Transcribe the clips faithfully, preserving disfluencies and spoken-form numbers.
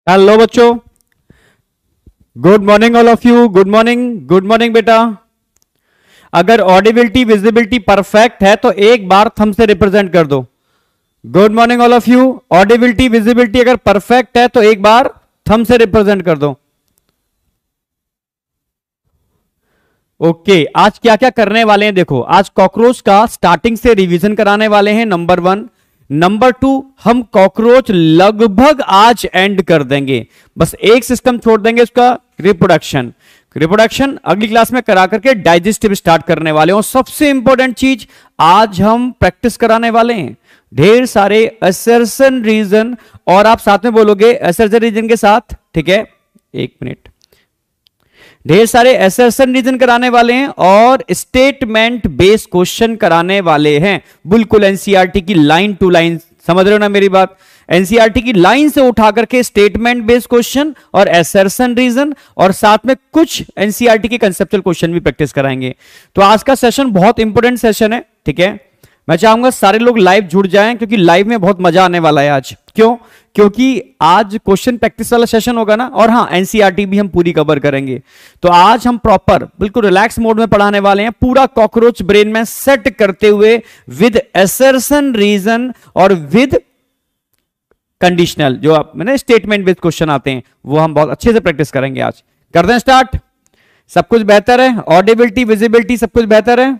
Hello बच्चों, good morning all of you. Good morning, good morning बेटा। अगर audibility visibility perfect है तो एक बार थंब से रिप्रेजेंट कर दो। Good morning all of you. Audibility visibility अगर परफेक्ट है तो एक बार थंब से रिप्रेजेंट कर दो। ओके okay, आज क्या क्या करने वाले हैं देखो। आज कॉकरोच का स्टार्टिंग से रिवीजन कराने वाले हैं, नंबर वन। नंबर टू, हम कॉकरोच लगभग आज एंड कर देंगे, बस एक सिस्टम छोड़ देंगे उसका, रिप्रोडक्शन। रिप्रोडक्शन अगली क्लास में करा करके डाइजेस्टिव स्टार्ट करने वाले हैं। और सबसे इंपॉर्टेंट चीज आज हम प्रैक्टिस कराने वाले हैं, ढेर सारे असर्शन रीजन। और आप साथ में बोलोगे असर्शन रीजन के साथ, ठीक है? एक मिनट। ढेर सारे असर्शन रीजन कराने वाले हैं और स्टेटमेंट बेस्ड क्वेश्चन कराने वाले हैं। बिल्कुल एनसीईआरटी की लाइन टू लाइन, समझ रहे हो ना मेरी बात? एनसीईआरटी की लाइन से उठा करके स्टेटमेंट बेस्ड क्वेश्चन और असर्शन रीजन, और साथ में कुछ एनसीईआरटी के कंसेप्चुअल क्वेश्चन भी प्रैक्टिस कराएंगे। तो आज का सेशन बहुत इंपॉर्टेंट सेशन है, ठीक है? मैं चाहूंगा सारे लोग लाइव जुड़ जाएं, क्योंकि लाइव में बहुत मजा आने वाला है आज। क्यों? क्योंकि आज क्वेश्चन प्रैक्टिस वाला सेशन होगा ना, और हाँ एनसीईआरटी भी हम पूरी कवर करेंगे। तो आज हम प्रॉपर बिल्कुल रिलैक्स मोड में पढ़ाने वाले हैं, पूरा कॉकरोच ब्रेन में सेट करते हुए विद असर्शन रीजन और विद कंडीशनल, जो आप मैंने स्टेटमेंट बेस्ड क्वेश्चन आते हैं, वो हम बहुत अच्छे से प्रैक्टिस करेंगे। आज करते हैं स्टार्ट। सब कुछ बेहतर है, ऑडिबिलिटी विजिबिलिटी सब कुछ बेहतर है।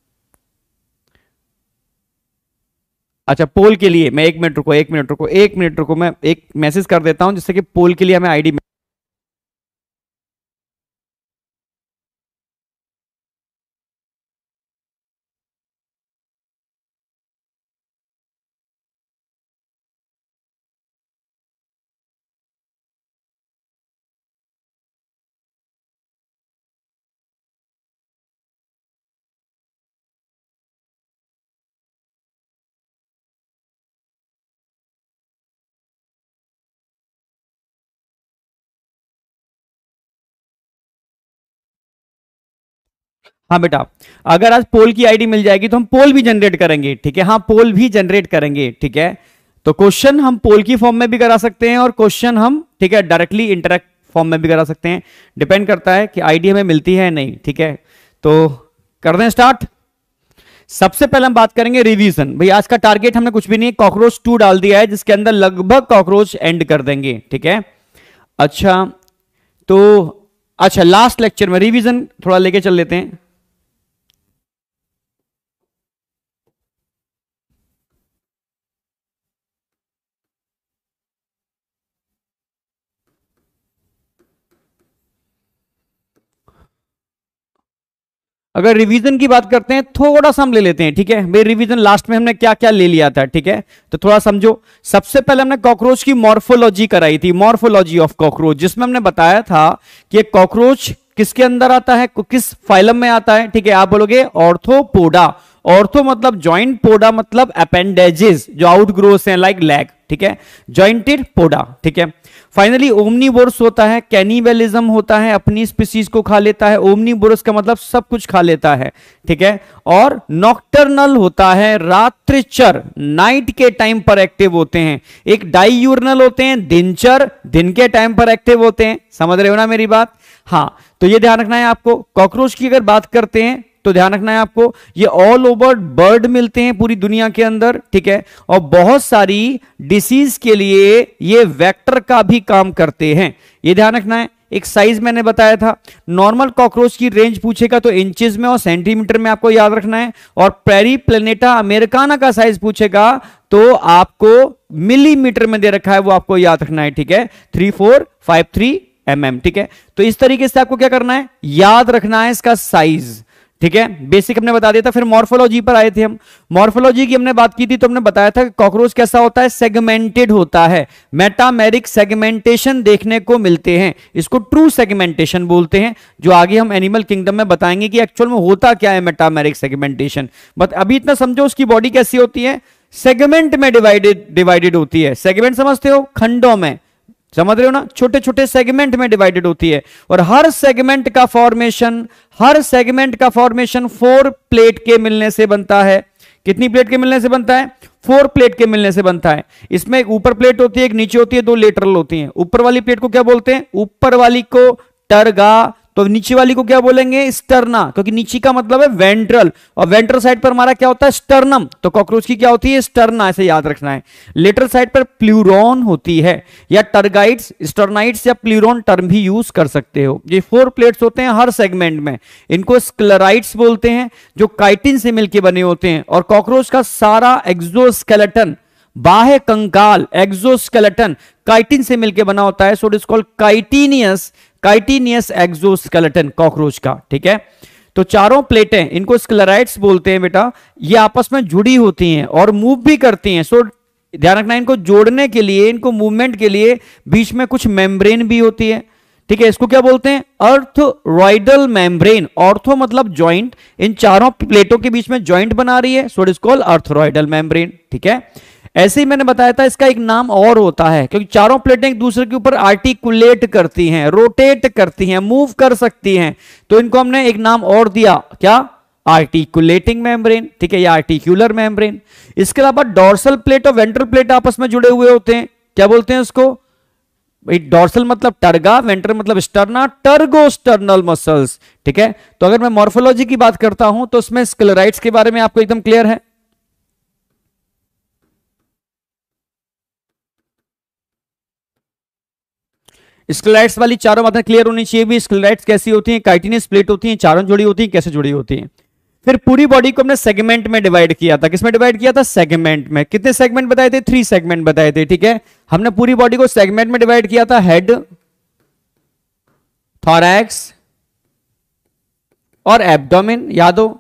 अच्छा, पोल के लिए मैं एक मिनट रुको एक मिनट रुको एक मिनट रुको मैं एक मैसेज कर देता हूं, जिससे कि पोल के लिए हमें आईडी। हाँ बेटा, अगर आज पोल की आईडी मिल जाएगी तो हम पोल भी जनरेट करेंगे, ठीक है? हाँ, पोल भी जनरेट करेंगे, ठीक है? तो क्वेश्चन हम पोल की फॉर्म में भी करा सकते हैं, और क्वेश्चन हम, ठीक है, डायरेक्टली इंटरेक्ट फॉर्म में भी करा सकते हैं। डिपेंड करता है कि आईडी हमें मिलती है नहीं, ठीक है? तो कर दें स्टार्ट। सबसे पहले हम बात करेंगे रिवीजन। भाई आज का टारगेट हमने कुछ भी नहीं, कॉकरोच टू डाल दिया है, जिसके अंदर लगभग कॉकरोच एंड कर देंगे, ठीक है? अच्छा, तो अच्छा लास्ट लेक्चर में रिवीजन थोड़ा लेके चल लेते हैं। अगर रिवीजन की बात करते हैं, थोड़ा सा हम ले लेते हैं, ठीक है? भाई रिवीजन लास्ट में हमने क्या क्या ले लिया था, ठीक है? तो थोड़ा समझो। सबसे पहले हमने कॉकरोच की मॉर्फोलॉजी कराई थी, मॉर्फोलॉजी ऑफ कॉकरोच, जिसमें हमने बताया था कि एक कॉकरोच किसके अंदर आता है, किस फाइलम में आता है, ठीक है? आप बोलोगे ऑर्थोपोडा। ऑर्थो मतलब ज्वाइंट, पोडा मतलब अपेंडेजेस जो आउट ग्रोथ हैं, लाइक लैग, ठीक है? ज्वाइंटेड पोडा, ठीक है? फाइनली ओमनीवोरस होता है, कैनिबलिज्म होता है, अपनी स्पीसीज को खा लेता है। ओमनीवोरस का मतलब सब कुछ खा लेता है, ठीक है? और नॉक्टर्नल होता है, रात्रिचर, नाइट के टाइम पर एक्टिव होते हैं। एक डाइयूर्नल होते हैं, दिनचर, दिन के टाइम पर एक्टिव होते हैं। समझ रहे हो ना मेरी बात? हाँ, तो ये ध्यान रखना है आपको। कॉकरोच की अगर बात करते हैं तो ध्यान रखना है आपको, ये ऑल ओवर बर्ड मिलते हैं पूरी दुनिया के अंदर, ठीक है? और बहुत सारी डिसीज के लिए ये वेक्टर का भी काम करते हैं, ये ध्यान रखना है। एक साइज मैंने बताया था, नॉर्मल कॉकरोच की रेंज पूछेगा तो इंचेस में और सेंटीमीटर में आपको याद रखना है। और पेरी प्लेनेटा अमेरिकाना का साइज पूछेगा तो आपको मिलीमीटर में दे रखा है, वो आपको याद रखना है, ठीक है? Three four five three M m, ठीक है? तो इस तरीके से आपको क्या करना है, याद रखना है इसका साइज, ठीक है? बेसिक हमने बता दिया था। फिर मॉर्फोलॉजी पर आए थे हम। मॉर्फोलॉजी की हमने बात की थी तो हमने बताया था कि कॉकरोच कैसा होता है, सेगमेंटेड होता है। मेटामेरिक सेगमेंटेशन देखने को मिलते हैं, इसको ट्रू सेगमेंटेशन बोलते हैं, जो आगे हम एनिमल किंगडम में बताएंगे कि एक्चुअल में होता क्या है मेटामेरिक सेगमेंटेशन। बट अभी इतना समझो उसकी बॉडी कैसी होती है, सेगमेंट में डिवाइडेड डिवाइडेड होती है। सेगमेंट समझते हो, खंडों में, समझ रहे हो ना? छोटे छोटे सेगमेंट में डिवाइडेड होती है। और हर सेगमेंट का फॉर्मेशन हर सेगमेंट का फॉर्मेशन फोर प्लेट के मिलने से बनता है। कितनी प्लेट के मिलने से बनता है? फोर प्लेट के मिलने से बनता है। इसमें एक ऊपर प्लेट होती है, एक नीचे होती है, दो लेटरल होती हैं। ऊपर वाली प्लेट को क्या बोलते हैं? ऊपर वाली को टर्गा, तो नीचे वाली को क्या बोलेंगे? स्टर्ना, क्योंकि नीचे का मतलब है वेंट्रल, और वेंट्रल साइड पर हमारा क्या होता है? स्टर्नम। तो कॉकरोच की क्या होती है? स्टर्ना, ऐसे याद रखना है। लेटरल साइड पर प्लूरॉन होती है, या टर्गाइट्स, स्टर्नाइट्स या प्लूरॉन टर्म भी यूज कर सकते हो। ये फोर प्लेट्स होते हैं हर सेगमेंट में, इनको स्क्लेराइट्स बोलते हैं, जो काइटिन से मिलकर बने होते हैं। और कॉकरोच का सारा एक्सोस्केलेटन, बाह्य कंकाल, एक्सोस्केलेटन काइटिन से मिलकर बना होता है। So it is called chitinous chitinous exoskeleton cockroach का, ठीक है। तो चारों प्लेटें, इनको स्क्लेराइट्स बोलते हैं बेटा, ये आपस में जुड़ी होती हैं और मूव भी करती हैं। सो ध्यान रखना, इनको जोड़ने के लिए, इनको मूवमेंट के लिए बीच में कुछ मेम्ब्रेन भी होती है, ठीक है। इसको क्या बोलते हैं? Arthrodial membrane. ऑर्थो मतलब जॉइंट, इन चारों प्लेटों के बीच में जॉइंट बना रही है, so it is called arthrodial membrane, ठीक है। ऐसे ही मैंने बताया था, इसका एक नाम और होता है, क्योंकि चारों प्लेटें एक दूसरे के ऊपर आर्टिकुलेट करती हैं, रोटेट करती हैं, मूव कर सकती हैं, तो इनको हमने एक नाम और दिया, क्या? आर्टिकुलेटिंग मेम्ब्रेन, ठीक है, या आर्टिक्यूलर मेम्ब्रेन। इसके अलावा डॉर्सल प्लेट और वेंट्रल प्लेट आपस में जुड़े हुए होते हैं, क्या बोलते हैं इसको? डॉर्सल मतलब टर्गा, वेंट्रल मतलब स्टर्ना, टर्गोस्टर्नल मसल्स, ठीक है। तो अगर मैं मॉर्फोलॉजी की बात करता हूं तो उसमें स्क्लेराइट्स के बारे में आपको एकदम क्लियर है। स्क्लेराइट्स वाली चारों बातें क्लियर होनी चाहिए भी। स्क्लेराइट्स कैसी होती हैं? काइटिनस प्लेट होती हैं, चारों जुड़ी होती हैं, कैसे जुड़ी होती हैं। फिर पूरी बॉडी को हमने सेगमेंट में डिवाइड किया था। किसमें डिवाइड किया था? सेगमेंट में। कितने सेगमेंट बताए थे? थ्री सेगमेंट बताए थे, ठीक है। हमने पूरी बॉडी को सेगमेंट में डिवाइड किया था, हेड, थॉरैक्स और एब्डोमेन, याद हो।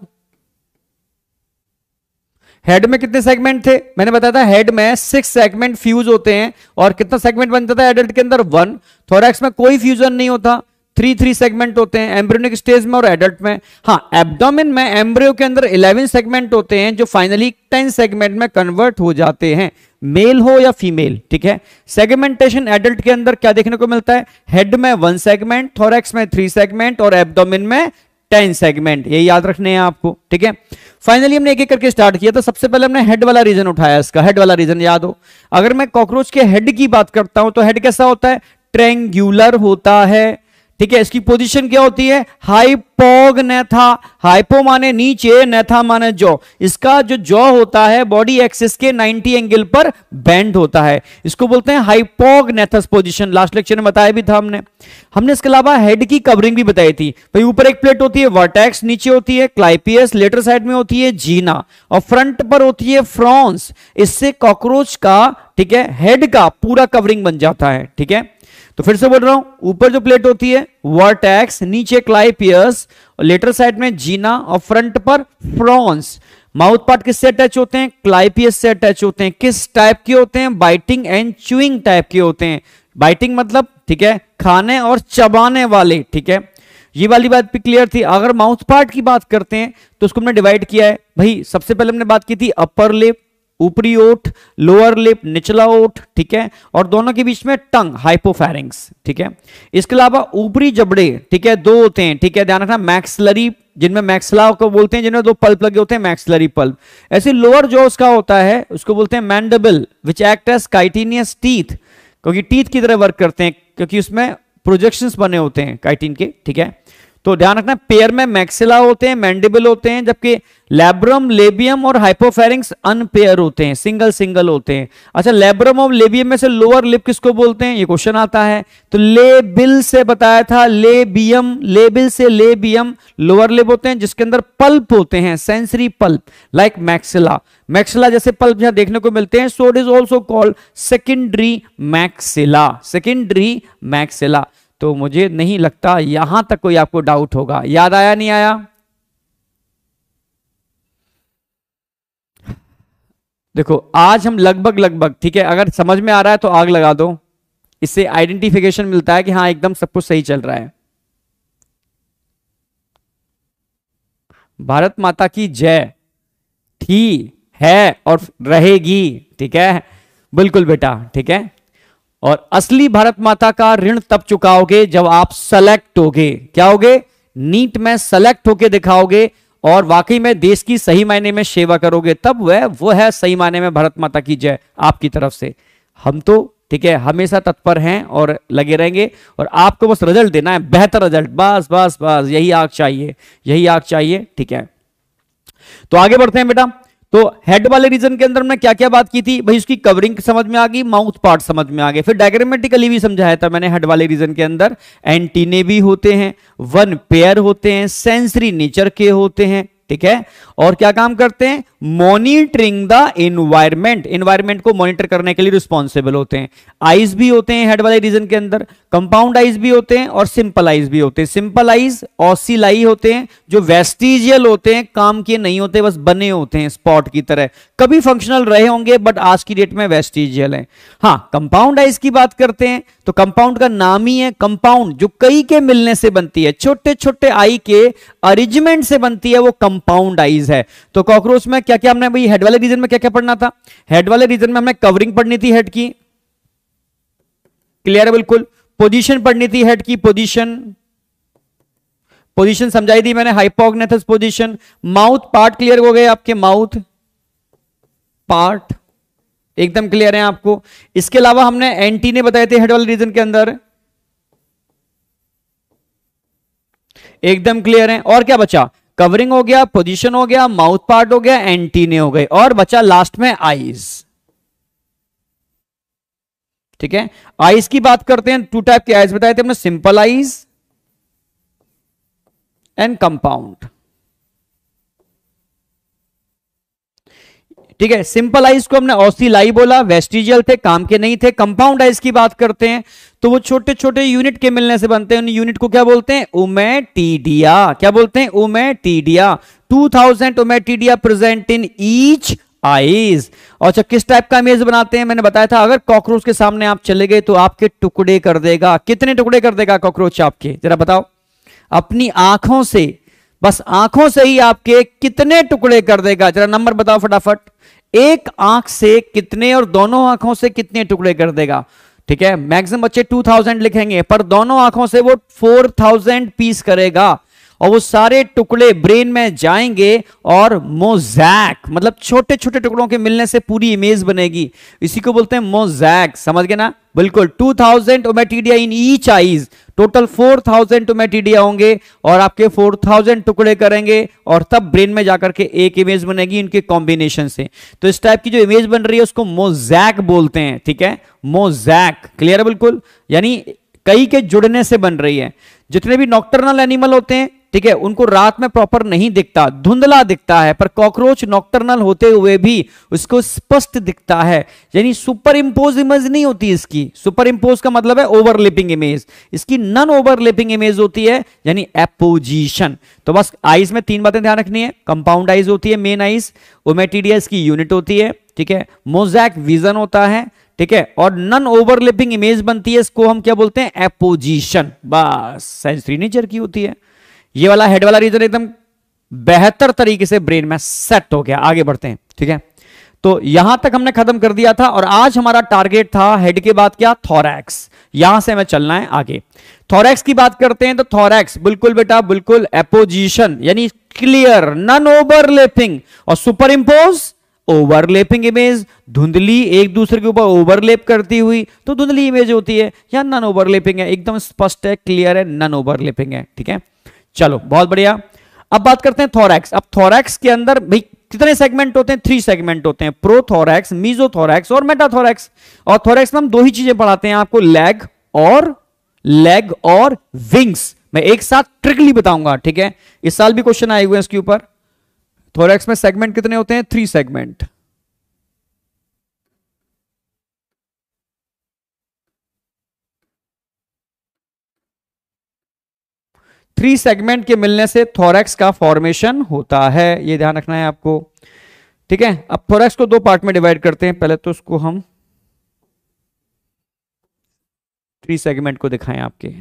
हेड में कितने सेगमेंट थे? मैंने बताया था हेड में सिक्स सेगमेंट फ्यूज होते हैं, और कितना सेगमेंट बनता था एडल्ट के अंदर? वन। थोरैक्स में कोई फ्यूजन नहीं होता, थ्री थ्री सेगमेंट होते हैं, एम्ब्रियोनिक स्टेज में और एडल्ट में। हाँ, एब्डोमेन में एम्ब्रियो के अंदर इलेवन सेगमेंट होते हैं, जो फाइनली टेन सेगमेंट में कन्वर्ट हो जाते हैं, मेल हो या फीमेल, ठीक है। सेगमेंटेशन एडल्ट के अंदर क्या देखने को मिलता है? हेड में वन सेगमेंट, थोरैक्स में थ्री सेगमेंट और एब्डोमेन में टेन सेगमेंट, ये याद रखने हैं आपको, ठीक है। फाइनली हमने एक एक करके स्टार्ट किया। तो सबसे पहले हमने हेड वाला रीजन उठाया, इसका हेड वाला रीजन याद हो। अगर मैं कॉकरोच के हेड की बात करता हूं तो हेड कैसा होता है? ट्रेंगुलर होता है, ठीक है। इसकी पोजीशन क्या होती है? हाइपोगनेथा। हाइपो माने नीचे, नेथा माने जॉ। इसका जो जॉ होता है बॉडी एक्सिस के नाइंटी एंगल पर बेंड होता है, इसको बोलते हैं हाइपोगनेथस पोजीशन। लास्ट लेक्चर में बताया भी था हमने। हमने इसके अलावा हेड की कवरिंग भी बताई थी भाई। ऊपर एक प्लेट होती है वर्टेक्स, नीचे होती है क्लाइपियस, लेटर साइड में होती है जीना और फ्रंट पर होती है फ्रॉन्स। इससे कॉकरोच का, ठीक है, हेड का पूरा कवरिंग बन जाता है, ठीक है। तो फिर से बोल रहा हूं, ऊपर जो प्लेट होती है वर्टेक्स, नीचे क्लाइपियस, और लेटर साइड में जीना और फ्रंट पर फ्रॉन्स। माउथ पार्ट किससे अटैच होते हैं? क्लाइपियस से अटैच होते हैं। किस टाइप के होते हैं? बाइटिंग एंड च्यूइंग टाइप के होते हैं। बाइटिंग मतलब, ठीक है, खाने और चबाने वाले, ठीक है। ये वाली बात भी क्लियर थी। अगर माउथ पार्ट की बात करते हैं तो उसको हमने डिवाइड किया है भाई। सबसे पहले हमने बात की थी अपर लिप, ऊपरी ओठ, लोअर लिप, निचला ओठ, ठीक है, और दोनों के बीच में टंग, हाइपोफैरिंग्स, ठीक है। इसके अलावा ऊपरी जबड़े, ठीक है, दो होते हैं, ठीक है, ध्यान रखना। मैक्सिलरी, जिनमें मैक्सिला को बोलते हैं, जिनमें दो पल्प लगे होते हैं, मैक्सिलरी पल्प। ऐसे लोअर जो उसका होता है उसको बोलते हैं mandible, which act as chitinous teeth, क्योंकि टीथ की तरह वर्क करते हैं, क्योंकि उसमें प्रोजेक्शंस बने होते हैं काइटिन के, ठीक है। तो ध्यान रखना, पेयर में मैक्सिला होते हैं, मैंडिबल होते हैं, जबकि लैब्रम, लेबियम और हाइपोफैरिंग्स अनपेयर होते हैं, सिंगल सिंगल होते हैं। अच्छा, लैब्रम और लेबियम में से लोअर लिप किसको बोलते हैं? ये क्वेश्चन आता है। तो लेबिल से बताया था, लेबियम, लेबिल से लेबियम लोअर लिप होते हैं, जिसके अंदर पल्प होते हैं, sensory palp, like maxilla. Maxilla जैसे पल्प यहां देखने को मिलते हैं, so it is also called secondary maxilla, secondary maxilla. तो मुझे नहीं लगता यहां तक कोई आपको डाउट होगा। याद आया, नहीं आया? देखो, आज हम लगभग लगभग, ठीक है, अगर समझ में आ रहा है तो आग लगा दो, इससे आइडेंटिफिकेशन मिलता है कि हाँ एकदम सब कुछ सही चल रहा है। भारत माता की जय थी, है और रहेगी, ठीक है, बिल्कुल बेटा, ठीक है। और असली भारत माता का ऋण तब चुकाओगे जब आप सेलेक्ट होगे। क्या होगे? नीट में सेलेक्ट होके दिखाओगे और वाकई में देश की सही मायने में सेवा करोगे, तब वह वो है सही मायने में भारत माता की जय आपकी तरफ से। हम तो ठीक है हमेशा तत्पर हैं और लगे रहेंगे, और आपको बस रिजल्ट देना है, बेहतर रिजल्ट, बस बस बस यही आग चाहिए, यही आग चाहिए। ठीक है, तो आगे बढ़ते हैं बेटा। तो हेड वाले रीजन के अंदर हमने क्या क्या बात की थी भाई, उसकी कवरिंग समझ में आ गई, माउथ पार्ट समझ में आ गए, फिर डायग्रामेटिकली भी समझाया था मैंने। हेड वाले रीजन के अंदर एंटीने भी होते हैं, वन पेयर होते हैं, सेंसरी नेचर के होते हैं, ठीक है, और क्या काम करते हैं, मॉनिटरिंग द एनवायरमेंट, एनवायरमेंट को मॉनिटर करने के लिए रिस्पॉन्सिबल होते हैं। आइज भी होते हैं हेड वाले रीजन के अंदर, कंपाउंड आइज भी होते हैं और सिंपल आइज भी होते हैं। सिंपल आइज ऑसिलाई होते हैं, जो वेस्टिजियल होते हैं, काम के नहीं होते, बस बने होते हैं स्पॉट की तरह, कभी फंक्शनल रहे होंगे बट आज की डेट में वेस्टिजियल है। हाँ, कंपाउंड आइज की बात करते हैं तो कंपाउंड का नाम ही है कंपाउंड, जो कई के मिलने से बनती है, छोटे छोटे आई के अरेंजमेंट से बनती है, वो कंपाउंड आइज है। तो कॉकरोच में क्या क्या हमने भाई हेड वाले रीजन में क्या क्या पढ़ना था, हेड वाले रीजन में हमने कवरिंग पढ़नी थी हेड की, क्लियर है बिल्कुल, पोजीशन पढ़नी थी हेड की, पोजीशन पोजीशन समझाई थी मैंने, hypognathous position, mouth part clear हो गए आपके, माउथ पार्ट एकदम क्लियर है आपको। इसके अलावा हमने एंटीने बताए थे हेड वाले रीजन के अंदर, एकदम क्लियर है। और क्या बचा, कवरिंग हो गया, पोजीशन हो गया, माउथ पार्ट हो गया, एंटीने हो गए, और बचा लास्ट में आईज। ठीक है, आईज की बात करते हैं, टू टाइप के आईज बताए थे हमने, सिंपल आईज एंड कंपाउंड। ठीक है, सिंपल आइज को हमने ऑसिलाई बोला, वेस्टिजियल थे, काम के नहीं थे। कंपाउंड आइज की बात करते हैं तो वो छोटे छोटे यूनिट के मिलने से बनते हैं, उन यूनिट को क्या बोलते हैं, ओमेटिडिया। क्या बोलते हैं, ommatidia. Two thousand ommatidia present in each eyes. और अच्छा, किस टाइप का इमेज बनाते हैं, मैंने बताया था, अगर कॉकरोच के सामने आप चले गए तो आपके टुकड़े कर देगा। कितने टुकड़े कर देगा कॉकरोच आपके, जरा बताओ अपनी आंखों से, बस आंखों से ही आपके कितने टुकड़े कर देगा, जरा नंबर बताओ फटाफट। एक आंख से कितने और दोनों आंखों से कितने टुकड़े कर देगा। ठीक है, मैक्सिमम बच्चे टू थाउजेंड लिखेंगे, पर दोनों आंखों से वो फोर थाउजेंड पीस करेगा, और वो सारे टुकड़े ब्रेन में जाएंगे और मोज़ैक, मतलब छोटे छोटे टुकड़ों के मिलने से पूरी इमेज बनेगी, इसी को बोलते हैं मोज़ैक। समझ गए ना, बिल्कुल। Two thousand ommatidia in each eyes, total four thousand ommatidia होंगे, और आपके फोर थाउजेंड टुकड़े करेंगे, और तब ब्रेन में जाकर के एक इमेज बनेगी इनके कॉम्बिनेशन से। तो इस टाइप की जो इमेज बन रही है उसको मोज़ैक बोलते हैं। ठीक है, मोज़ैक, क्लियर है बिल्कुल, यानी कई के जुड़ने से बन रही है। जितने भी नॉक्टर्नल एनिमल होते हैं, ठीक है, उनको रात में प्रॉपर नहीं दिखता, धुंधला दिखता है, पर कॉकरोच नॉक्टर्नल होते हुए भी उसको स्पष्ट दिखता है, यानी सुपर इंपोज इमेज नहीं होती इसकी। सुपर इंपोज का मतलब है ओवरलैपिंग इमेज, इसकी नॉन ओवरलैपिंग इमेज होती है, यानी एपोजिशन। तो बस आइज में तीन बातें ध्यान रखनी है, कंपाउंड आइज होती है मेन आइज, ओमेटिडिया इसकी यूनिट होती है, ठीक है, मोज़ैक विजन होता है, ठीक है, और नॉन ओवरलैपिंग इमेज बनती है, इसको हम क्या बोलते हैं, एपोजिशन। बस सेंसरी नेचर की होती है। ये वाला हेड वाला रीजन एकदम बेहतर तरीके से ब्रेन में सेट हो गया। आगे बढ़ते हैं, ठीक है, तो यहां तक हमने खत्म कर दिया था, और आज हमारा टारगेट था हेड के बाद क्या, थोरैक्स। यहां से हमें चलना है आगे। थोरैक्स की बात करते हैं तो थोरैक्स बिल्कुल बेटा बिल्कुल एपोजिशन, यानी क्लियर नॉन ओवरलैपिंग, और सुपर इंपोज ओवरलैपिंग इमेज, धुंधली एक दूसरे के ऊपर ओवरलैप करती हुई, तो धुंधली इमेज होती है, या नॉन ओवरलैपिंग है, एकदम स्पष्ट है, क्लियर है, नॉन ओवरलैपिंग है। ठीक है, चलो बहुत बढ़िया। अब बात करते हैं थोरैक्स। अब थोरैक्स के अंदर भाई कितने सेगमेंट होते हैं, थ्री सेगमेंट होते हैं, प्रोथोरैक्स, मीजोथोरैक्स और मेटाथोरैक्स। और थोरैक्स में हम दो ही चीजें पढ़ाते हैं आपको, लेग और लेग और विंग्स। मैं एक साथ ट्रिकली बताऊंगा, ठीक है, इस साल भी क्वेश्चन आए हुए हैं इसके ऊपर। थोरैक्स में सेगमेंट कितने होते हैं, थ्री सेगमेंट। थ्री सेगमेंट के मिलने से थोरैक्स का फॉर्मेशन होता है, ये ध्यान रखना है आपको। ठीक है, अब थोरैक्स को दो पार्ट में डिवाइड करते हैं, पहले तो उसको हम थ्री सेगमेंट को दिखाएं आपके।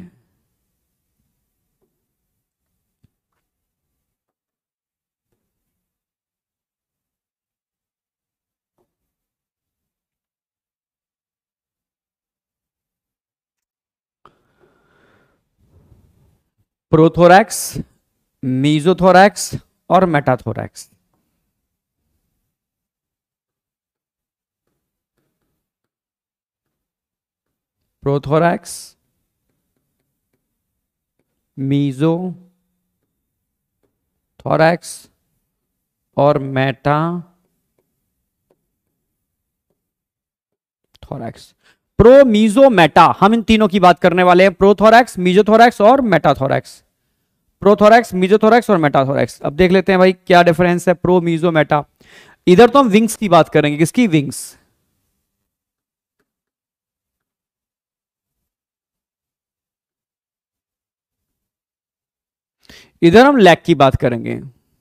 प्रोथोरैक्स, मीजोथोरैक्स और मेटाथोरैक्स। प्रोथोरैक्स, मीजो थोरैक्स और meta thorax. Pro, meso, meta, हम इन तीनों की बात करने वाले हैं, प्रोथोरैक्स, मीजोथोरैक्स और मेटाथोरैक्स। प्रोथोरैक्स, मीजोथोरैक्स और मेटाथोरैक्स। अब देख लेते हैं भाई क्या डिफरेंस है प्रो, मीजो, मेटा। इधर तो हम विंग्स की बात करेंगे, किसकी? विंग्स। इधर हम लैग की बात करेंगे।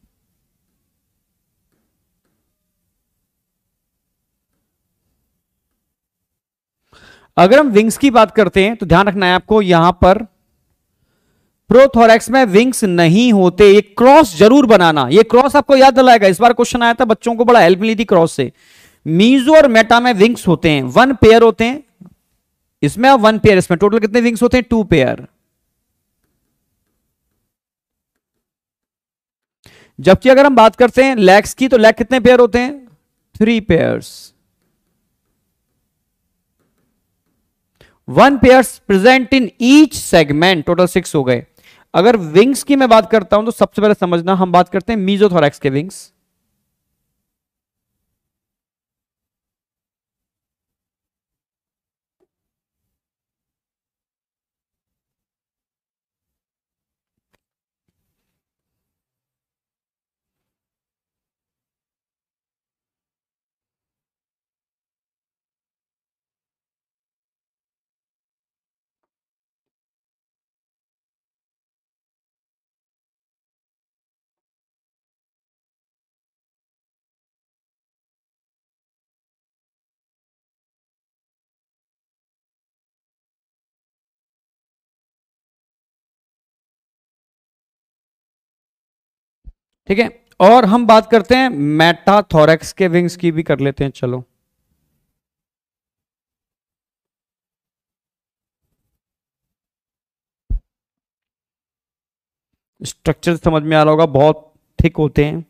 अगर हम विंग्स की बात करते हैं तो ध्यान रखना है आपको, यहां पर प्रोथोरैक्स में विंग्स नहीं होते। ये क्रॉस जरूर बनाना, ये क्रॉस आपको याद दिलाएगा, इस बार क्वेश्चन आया था, बच्चों को बड़ा हेल्प मिली थी क्रॉस से। मीजो और मेटा में विंग्स होते हैं, वन पेयर होते हैं इसमें, वन पेयर इसमें। टोटल कितने विंग्स होते हैं? Two pair. जबकि अगर हम बात करते हैं लेग्स की, तो लेग कितने पेयर होते हैं? Three pairs. One pairs present in each segment, total six हो गए। अगर विंग्स की मैं बात करता हूं तो सबसे पहले समझना, हम बात करते हैं मीजोथोरैक्स के विंग्स। ठीक है, और हम बात करते हैं मेटाथोरैक्स के विंग्स की भी कर लेते हैं, चलो। स्ट्रक्चर समझ में आ रहा होगा, बहुत थिक होते हैं।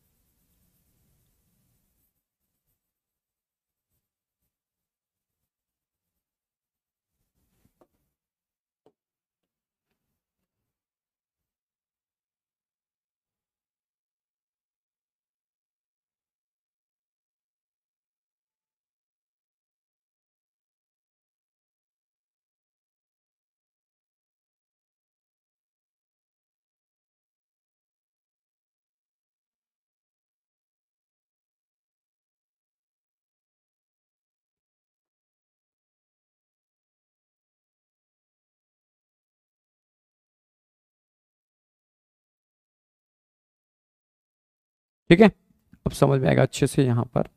ठीक है, अब समझ में आएगा अच्छे से। यहां पर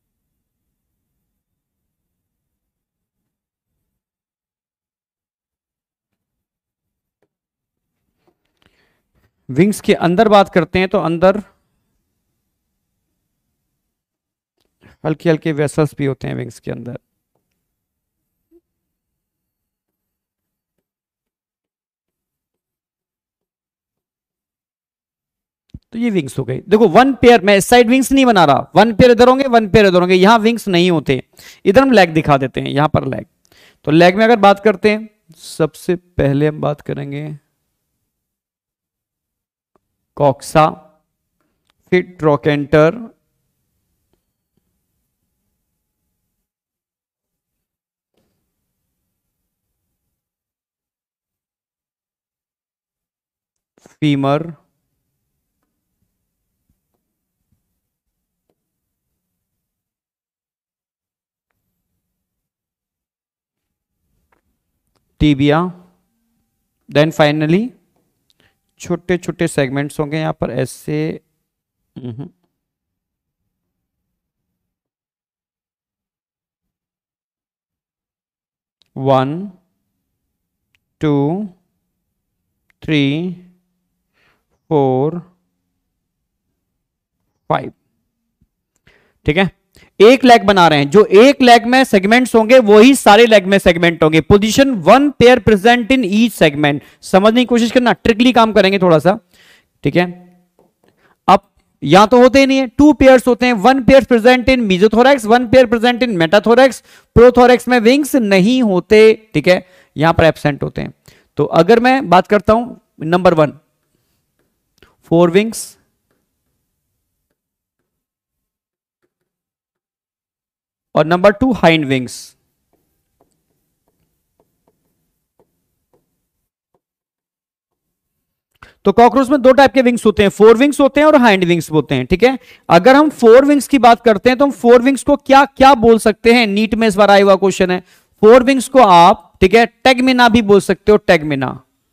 विंग्स के अंदर बात करते हैं तो अंदर हल्के हल्के वेसल्स भी होते हैं विंग्स के अंदर। तो ये विंग्स हो गई। देखो वन पेयर, मैं इस साइड विंग्स नहीं बना रहा, वन पेयर इधर होंगे, वन पेयर इधर होंगे, यहां विंग्स नहीं होते। इधर हम लेग दिखा देते हैं, यहां पर लेग। तो लेग में अगर बात करते हैं, सबसे पहले हम बात करेंगे कॉक्सा, फिर trochanter, femur, tibia, then finally छोटे छोटे सेगमेंट्स होंगे यहां पर ऐसे। One, two, three, four, five. ठीक है, एक लेग बना रहे हैं, जो एक लेग में सेगमेंट्स होंगे वही सारे लेग में सेगमेंट होंगे। Position one pair present in each segment. समझने की कोशिश करना, ट्रिकली काम करेंगे थोड़ा सा। ठीक है, अब यहां तो होते ही नहीं है, टू पेयर्स होते हैं, one pair present in mesothorax, one pair present in metathorax, prothorax में विंग्स नहीं होते, ठीक है, यहां पर एब्सेंट होते हैं। तो अगर मैं बात करता हूं नंबर वन, फोर विंग्स, और नंबर टू हाइंड विंग्स। तो कॉकरोच में दो टाइप के विंग्स होते हैं, फोर विंग्स होते हैं और हाइंड विंग्स होते हैं, ठीक है। अगर हम फोर विंग्स की बात करते हैं तो हम फोर विंग्स को क्या क्या बोल सकते हैं, नीट में इस बार आया हुआ क्वेश्चन है। फोर विंग्स को आप, ठीक है, टैगमिना भी बोल सकते हो, टैगमिना,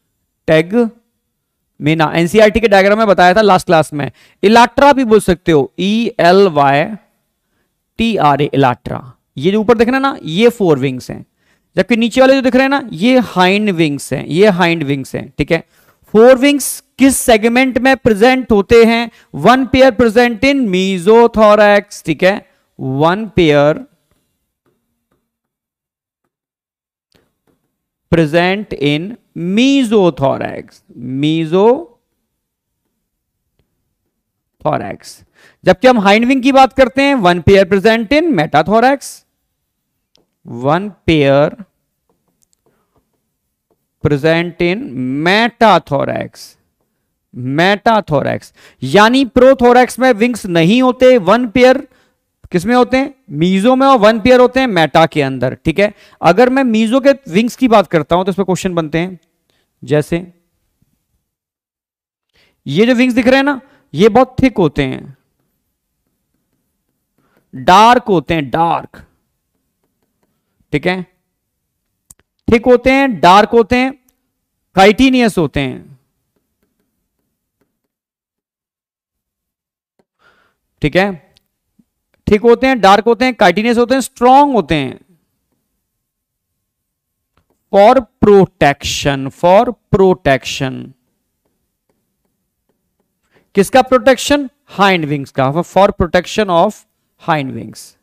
टैगमिना, एनसीईआरटी के डायग्राम में बताया था लास्ट क्लास में। इलाट्रा भी बोल सकते हो, E L Y T R A, elytra. ये जो ऊपर दिख रहा है ना, ये फोर विंग्स हैं, जबकि नीचे वाले जो दिख रहे हैं ना, ये हाइंड विंग्स हैं, ये हाइंड विंग्स हैं, ठीक है। फोर विंग्स किस सेगमेंट में प्रेजेंट होते हैं, one pair present in mesothorax, ठीक है, one pair present in mesothorax, mesothorax. जबकि हम हाइंड विंग की बात करते हैं, one pair present in metathorax, one pair present in metathorax, metathorax. यानी प्रोथोरैक्स में विंग्स नहीं होते, वन पेयर किसमें होते हैं, मीजो में, और वन पेयर होते हैं मेटा के अंदर, ठीक है। अगर मैं मीजो के विंग्स की बात करता हूं तो इस पर क्वेश्चन बनते हैं, जैसे ये जो विंग्स दिख रहे हैं ना, ये बहुत थिक होते हैं, डार्क होते हैं, डार्क, ठीक है, थिक होते हैं, डार्क होते हैं, काइटिनियस होते हैं, ठीक है, थिक होते हैं, डार्क होते हैं, काइटिनियस होते हैं, स्ट्रॉन्ग होते हैं, फॉर प्रोटेक्शन, फॉर प्रोटेक्शन। किसका प्रोटेक्शन, हाइंड विंग्स का, for protection of hind wings.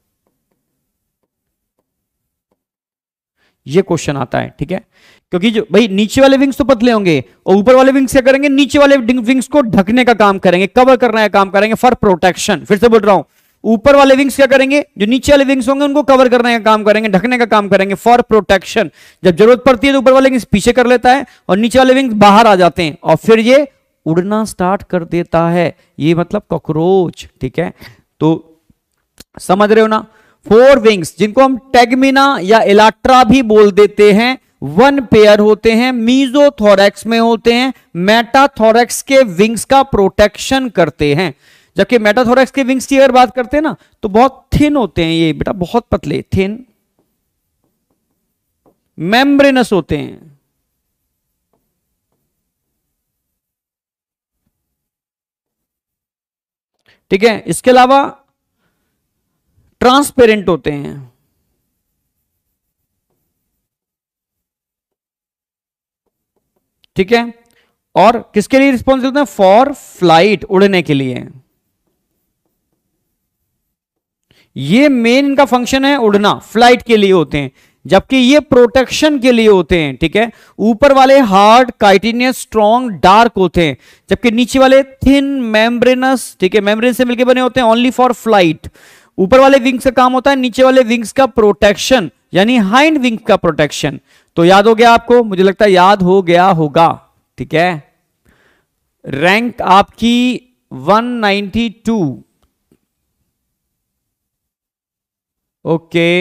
ये क्वेश्चन आता है, ठीक है, क्योंकि जो भाई नीचे वाले विंग्स तो पतले होंगे और ऊपर वाले विंग्स क्या करेंगे, नीचे वाले विंग्स को ढकने का काम करेंगे, कवर करने का काम करेंगे, फॉर प्रोटेक्शन। फिर से बोल रहा हूं, ऊपर वाले विंग्स क्या करेंगे, जो नीचे वाले विंग्स होंगे उनको कवर करने का काम करेंगे, ढकने का काम करेंगे, फॉर प्रोटेक्शन। जब जरूरत पड़ती है तो ऊपर वाले विंग्स पीछे कर लेता है और नीचे वाले विंग्स बाहर आ जाते हैं और फिर ये उड़ना स्टार्ट कर देता है, ये मतलब कॉकरोच, ठीक है। तो समझ रहे हो ना, फोर विंग्स जिनको हम टैगमिना या इलाट्रा भी बोल देते हैं, वन पेयर होते हैं, मीजोथोरैक्स में होते हैं, मेटाथोरैक्स के विंग्स का प्रोटेक्शन करते हैं। जबकि मेटाथोरैक्स के विंग्स की अगर बात करते हैं ना, तो बहुत थिन होते हैं, ये बेटा बहुत पतले, थिन, मेम्ब्रेनस होते हैं, ठीक है। इसके अलावा ट्रांसपेरेंट होते हैं, ठीक है, और किसके लिए रिस्पॉन्सिबल होते हैं, फॉर फ्लाइट, उड़ने के लिए। ये मेन इनका फंक्शन है, उड़ना, फ्लाइट के लिए होते हैं, जबकि ये प्रोटेक्शन के लिए होते हैं, ठीक है। ऊपर वाले हार्ड, काइटिनियस, स्ट्रॉन्ग, डार्क होते हैं, जबकि नीचे वाले थिन, मेम्ब्रेनस, ठीक है, मेम्ब्रेन से मिलकर बने होते हैं, ओनली फॉर फ्लाइट। ऊपर वाले विंग्स का काम होता है नीचे वाले विंग्स का प्रोटेक्शन, यानी हाइंड विंग्स का प्रोटेक्शन। तो याद हो गया आपको, मुझे लगता है याद हो गया होगा, ठीक है। रैंक आपकी वन नाइंटी टू, ओके।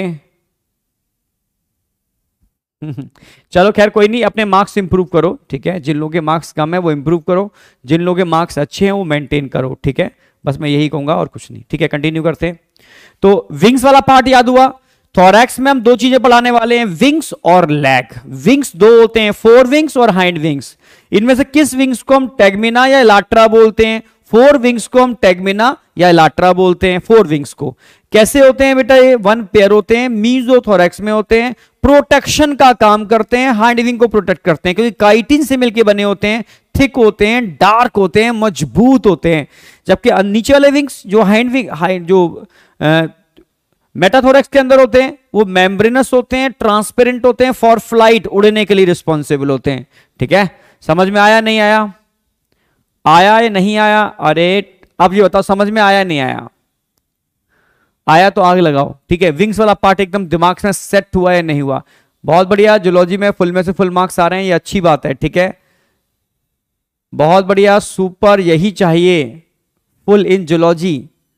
चलो खैर कोई नहीं, अपने मार्क्स इंप्रूव करो, ठीक है। जिन लोगों के मार्क्स कम है वो इंप्रूव करो, जिन लोगों के मार्क्स अच्छे हैं वो मेंटेन करो, ठीक है। बस मैं यही कहूंगा और कुछ नहीं, ठीक है। कंटिन्यू करते हैं। तो विंग्स वाला पार्ट याद हुआ। थोरैक्स में हम दो चीजें पढ़ाने वाले हैं, विंग्स और लैग। विंग्स दो होते हैं, फोर विंग्स और हाइंड विंग्स। इनमें से किस विंग्स को हम टैगमिना या इलाट्रा बोलते हैं? फोर विंग्स को हम टैगमिना या इलाट्रा बोलते हैं। फोर विंग्स को कैसे होते हैं बेटा? ये वन पेयर होते हैं, मीजोथोरैक्स में होते हैं, प्रोटेक्शन का काम करते हैं, हाइंड विंग को प्रोटेक्ट करते हैं, क्योंकि काइटिन से मिलकर बने होते हैं, थिक होते हैं, डार्क होते हैं, मजबूत होते हैं। जबकि नीचे वाले विंग्स जो हाइंड विंग हाइंड जो मेटाथोरैक्स के अंदर होते हैं वो मेम्ब्रेनस होते हैं, ट्रांसपेरेंट होते हैं, फॉर फ्लाइट, उड़ने के लिए रिस्पॉन्सिबल होते हैं। ठीक है, समझ में आया नहीं आया? आया या नहीं आया? अरे अब ये बताओ समझ में आया नहीं आया? आया तो आग लगाओ, ठीक है। विंग्स वाला पार्ट एकदम दिमाग में सेट हुआ या नहीं हुआ? बहुत बढ़िया, जूलॉजी में फुल में से फुल मार्क्स आ रहे हैं, ये अच्छी बात है, ठीक है। बहुत बढ़िया, सुपर, यही चाहिए, फुल इन जूलॉजी।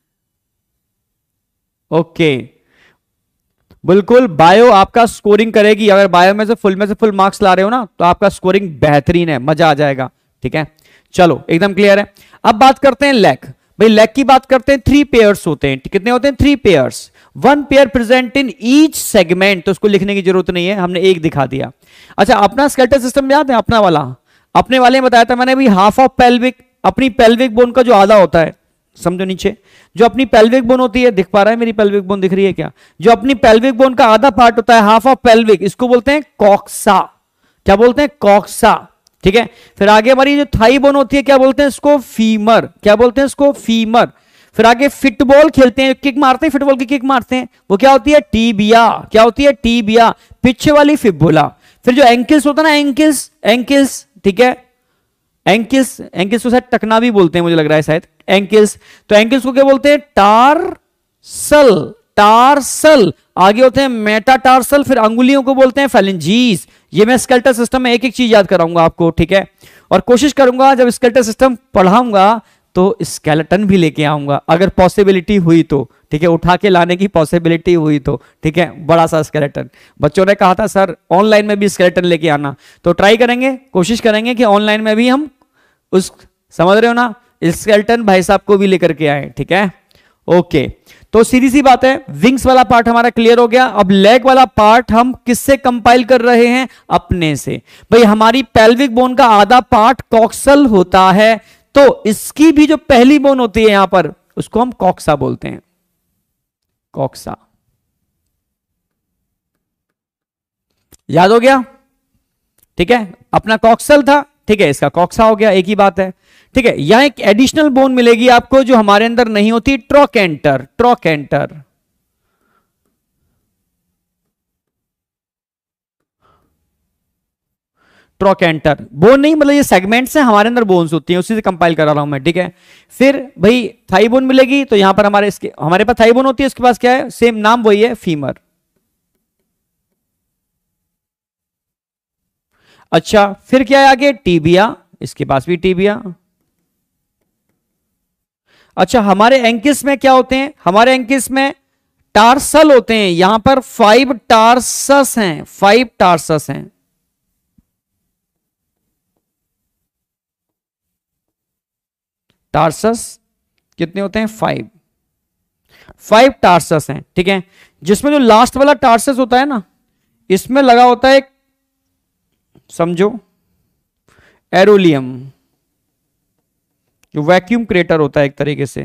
ओके, बिल्कुल। बायो आपका स्कोरिंग करेगी, अगर बायो में से फुल में से फुल मार्क्स ला रहे हो ना तो आपका स्कोरिंग बेहतरीन है, मजा आ जाएगा, ठीक है। चलो एकदम क्लियर है। अब बात करते हैं लेग। भाई लेग की बात करते हैं, थ्री पेयर्स होते हैं, कितने होते हैं? Three pairs, one pair present in each segment, तो उसको लिखने की जरूरत नहीं है, हमने एक दिखा दिया। अच्छा, अपना स्केलेटल सिस्टम याद है? अपना वाला, अपने वाले में बताया था मैंने भी, हाफ ऑफ पेल्विक, अपनी पेल्विक बोन का जो आधा होता है, समझो नीचे, जो अपनी पेल्विक बोन होती है, दिख पा रहा है मेरी पेल्विक बोन दिख रही है क्या? जो अपनी पेल्विक बोन का आधा पार्ट होता है, हाफ ऑफ पेल्विक, इसको बोलते हैं कॉक्सा। क्या बोलते हैं? कॉक्सा, ठीक है। फिर आगे हमारी जो थाई बोन होती है, क्या बोलते हैं इसको? फीमर। क्या बोलते हैं इसको? फीमर। फिर आगे फुटबॉल खेलते हैं, किक मारते हैं, फुटबॉल की किक मारते हैं, वो क्या होती है? टीबिया। क्या होती है? टीबिया, पीछे वाली फिबुला। फिर जो एंकिल्स होता है ना, एंकिल्स, एंकिल्स, ठीक है, एंकिल्स, एंकिल्स को शायद टकना भी बोलते हैं, मुझे लग रहा है शायद, एंकिल्स। तो एंकिल्स को क्या बोलते हैं? टारसल, टारसल। आगे होते हैं मेटाटार्सल, फिर अंगुलियों को बोलते हैं फेलेंजीज। ये मैं स्केलेटल सिस्टम में एक एक चीज याद कराऊंगा आपको, ठीक है। और कोशिश करूंगा जब स्केलेटल सिस्टम पढ़ाऊंगा तो स्केलेटन भी लेके आऊंगा, अगर पॉसिबिलिटी हुई तो, ठीक है, उठा के लाने की पॉसिबिलिटी हुई तो, ठीक है, बड़ा सा स्केलेटन। बच्चों ने कहा था सर ऑनलाइन में भी स्केलेटन लेके आना, तो ट्राई करेंगे, कोशिश करेंगे कि ऑनलाइन में भी हम उस, समझ रहे हो ना, स्केलेटन भाई साहब को भी लेकर के आए, ठीक है। ओके, तो सीधी सी बात है, विंग्स वाला पार्ट हमारा क्लियर हो गया। अब लेग वाला पार्ट हम किससे कंपाइल कर रहे हैं? अपने से। भाई हमारी पेल्विक बोन का आधा पार्ट कॉक्सल होता है, तो इसकी भी जो पहली बोन होती है यहां पर, उसको हम कॉक्सा बोलते हैं, कॉक्सा। याद हो गया? ठीक है, अपना कॉक्सल था, ठीक है, इसका कॉक्सा हो गया, एक ही बात है, ठीक है। यहां एक एडिशनल बोन मिलेगी आपको जो हमारे अंदर नहीं होती, ट्रोकेंटर, ट्रोकेंटर। ट्रोकेंटर बोन नहीं, मतलब ये सेगमेंट्स हैं हमारे अंदर, बोन्स होती हैं, उसी से कंपाइल करा रहा हूं मैं, ठीक है। फिर भाई थाई बोन मिलेगी, तो यहां पर हमारे इसके हमारे पास थाई बोन होती है, इसके पास क्या है? सेम नाम वही है, फीमर। अच्छा, फिर क्या है आगे? टीबिया, इसके पास भी टीबिया। अच्छा, हमारे एंकिल्स में क्या होते हैं? हमारे एंकिल्स में टार्सल होते हैं, यहां पर फाइव टार्सस हैं, फाइव टार्सस हैं। टार्सस कितने होते हैं? फाइव, फाइव टार्सस हैं, ठीक है। जिसमें जो लास्ट वाला टार्सस होता है ना, इसमें लगा होता है, समझो, एरोलियम, जो वैक्यूम क्रेटर होता है एक तरीके से।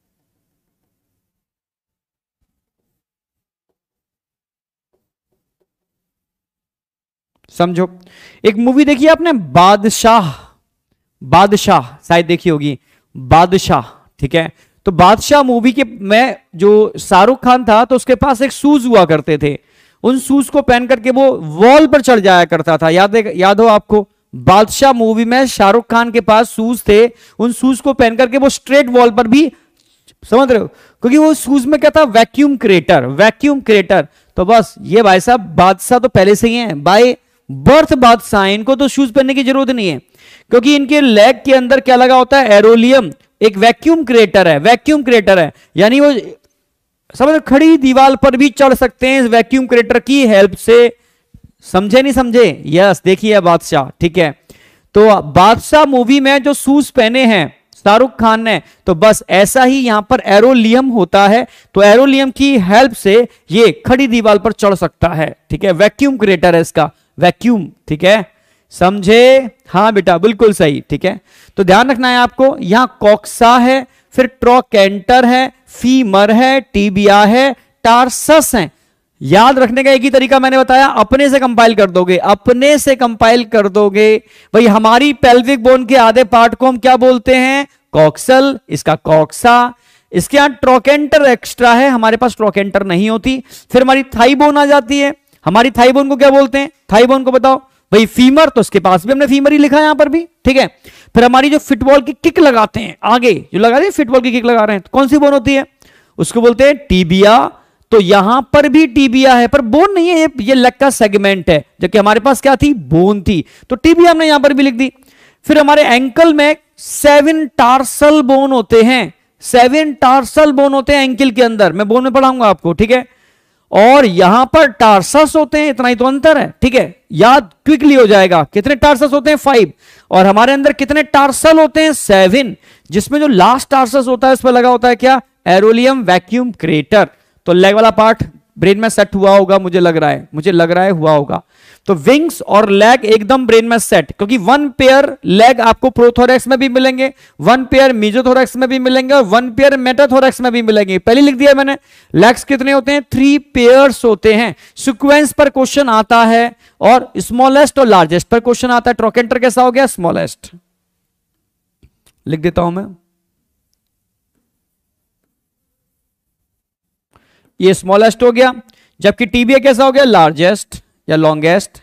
समझो, एक मूवी देखी आपने बादशाह, बादशाह शायद देखी होगी, बादशाह, ठीक है। तो बादशाह मूवी के में जो शाहरुख खान था, तो उसके पास एक शूज हुआ करते थे, उन शूज को पहन करके वो वॉल पर चढ़ जाया करता था, याद है? याद हो आपको? बादशाह मूवी में शाहरुख खान के पास शूज थे, उन शूज को पहन करके वो स्ट्रेट वॉल पर भी, समझ रहे हो, क्योंकि वो शूज में क्या था? Vacuum creator, vacuum creator. तो बस ये भाई साहब बादशाह तो पहले से ही हैं, बाय बर्थ बादशाह, इनको तो शूज पहनने की जरूरत नहीं है, क्योंकि इनके लेग के अंदर क्या लगा होता है? एरोलियम, एक वैक्यूम क्रिएटर है, वैक्यूम क्रिएटर है, यानी वो समझ, खड़ी दीवार पर भी चढ़ सकते हैं इस वैक्यूम क्रिएटर की हेल्प से। समझे नहीं समझे? यस, देखिए बादशाह, ठीक है। तो बादशाह मूवी में जो शूज पहने हैं शाहरुख खान ने, तो बस ऐसा ही यहां पर एरोलियम होता है, तो एरोलियम की हेल्प से ये खड़ी दीवार पर चढ़ सकता है, ठीक है। वैक्यूम क्रिएटर है इसका, वैक्यूम, ठीक है, समझे? हाँ बेटा, बिल्कुल सही, ठीक है। तो ध्यान रखना है आपको, यहां कॉक्सा है, फिर ट्रोकेंटर है, फीमर है, टीबिया है, टार्सस है। याद रखने का एक ही तरीका मैंने बताया, अपने से कंपाइल कर दोगे, अपने से कंपाइल कर दोगे। भाई हमारी पेल्विक बोन के आधे पार्ट को हम क्या बोलते हैं? कॉक्सल, इसका कॉक्सा। इसके यहां ट्रोकेंटर एक्स्ट्रा है, हमारे पास ट्रोकेंटर नहीं होती। फिर हमारी थाई बोन आ जाती है, हमारी थाई बोन को क्या बोलते हैं? थाई बोन को बताओ, भाई फीमर, तो इसके पास भी हमने फीमर ही लिखा है यहां पर भी, ठीक है। फिर हमारी जो फुटबॉल की किक लगाते हैं, आगे जो लगा रहे हैं फुटबॉल की किक लगा रहे हैं, तो कौन सी बोन होती है, उसको बोलते हैं टीबिया। तो यहां पर भी टीबिया है, पर बोन नहीं है, ये ये लेग का सेगमेंट है, जबकि हमारे पास क्या थी, बोन थी, तो टीबिया हमने यहां पर भी लिख दी। फिर हमारे एंकल में सेवन टार्सल बोन होते हैं, सेवन टार्सल बोन होते हैं एंकल के अंदर, मैं बोन में पढ़ाऊंगा आपको, ठीक है। और यहां पर टार्सस होते हैं, इतना ही तो अंतर है, ठीक है, याद क्विकली हो जाएगा। कितने टार्सस होते हैं, फाइव, और हमारे अंदर कितने टार्सल होते हैं, सेवन, जिसमें जो लास्ट टार्सस होता है उस पर लगा होता है क्या, एरोलियम वैक्यूम क्रेटर। तो लेग वाला पार्ट ब्रेन में सेट हुआ होगा, मुझे लग रहा है मुझे लग रहा है हुआ होगा। तो विंग्स और लेग एकदम ब्रेन में सेट, क्योंकि वन पेयर लेग आपको प्रोथोरैक्स में भी मिलेंगे, वन पेयर मेसोथोरैक्स में भी मिलेंगे, और वन पेयर मेटाथोरैक्स में भी मिलेंगे। पहले लिख दिया मैंने, लेग्स कितने होते हैं, थ्री पेयर्स होते हैं। सीक्वेंस पर क्वेश्चन आता है, और स्मॉलेस्ट और लार्जेस्ट पर क्वेश्चन आता है। ट्रोकेंटर कैसा हो गया, स्मॉलेस्ट, लिख देता हूं मैं, ये स्मॉलेस्ट हो गया, जबकि टीबिया कैसा हो गया, लार्जेस्ट या लॉन्गेस्ट।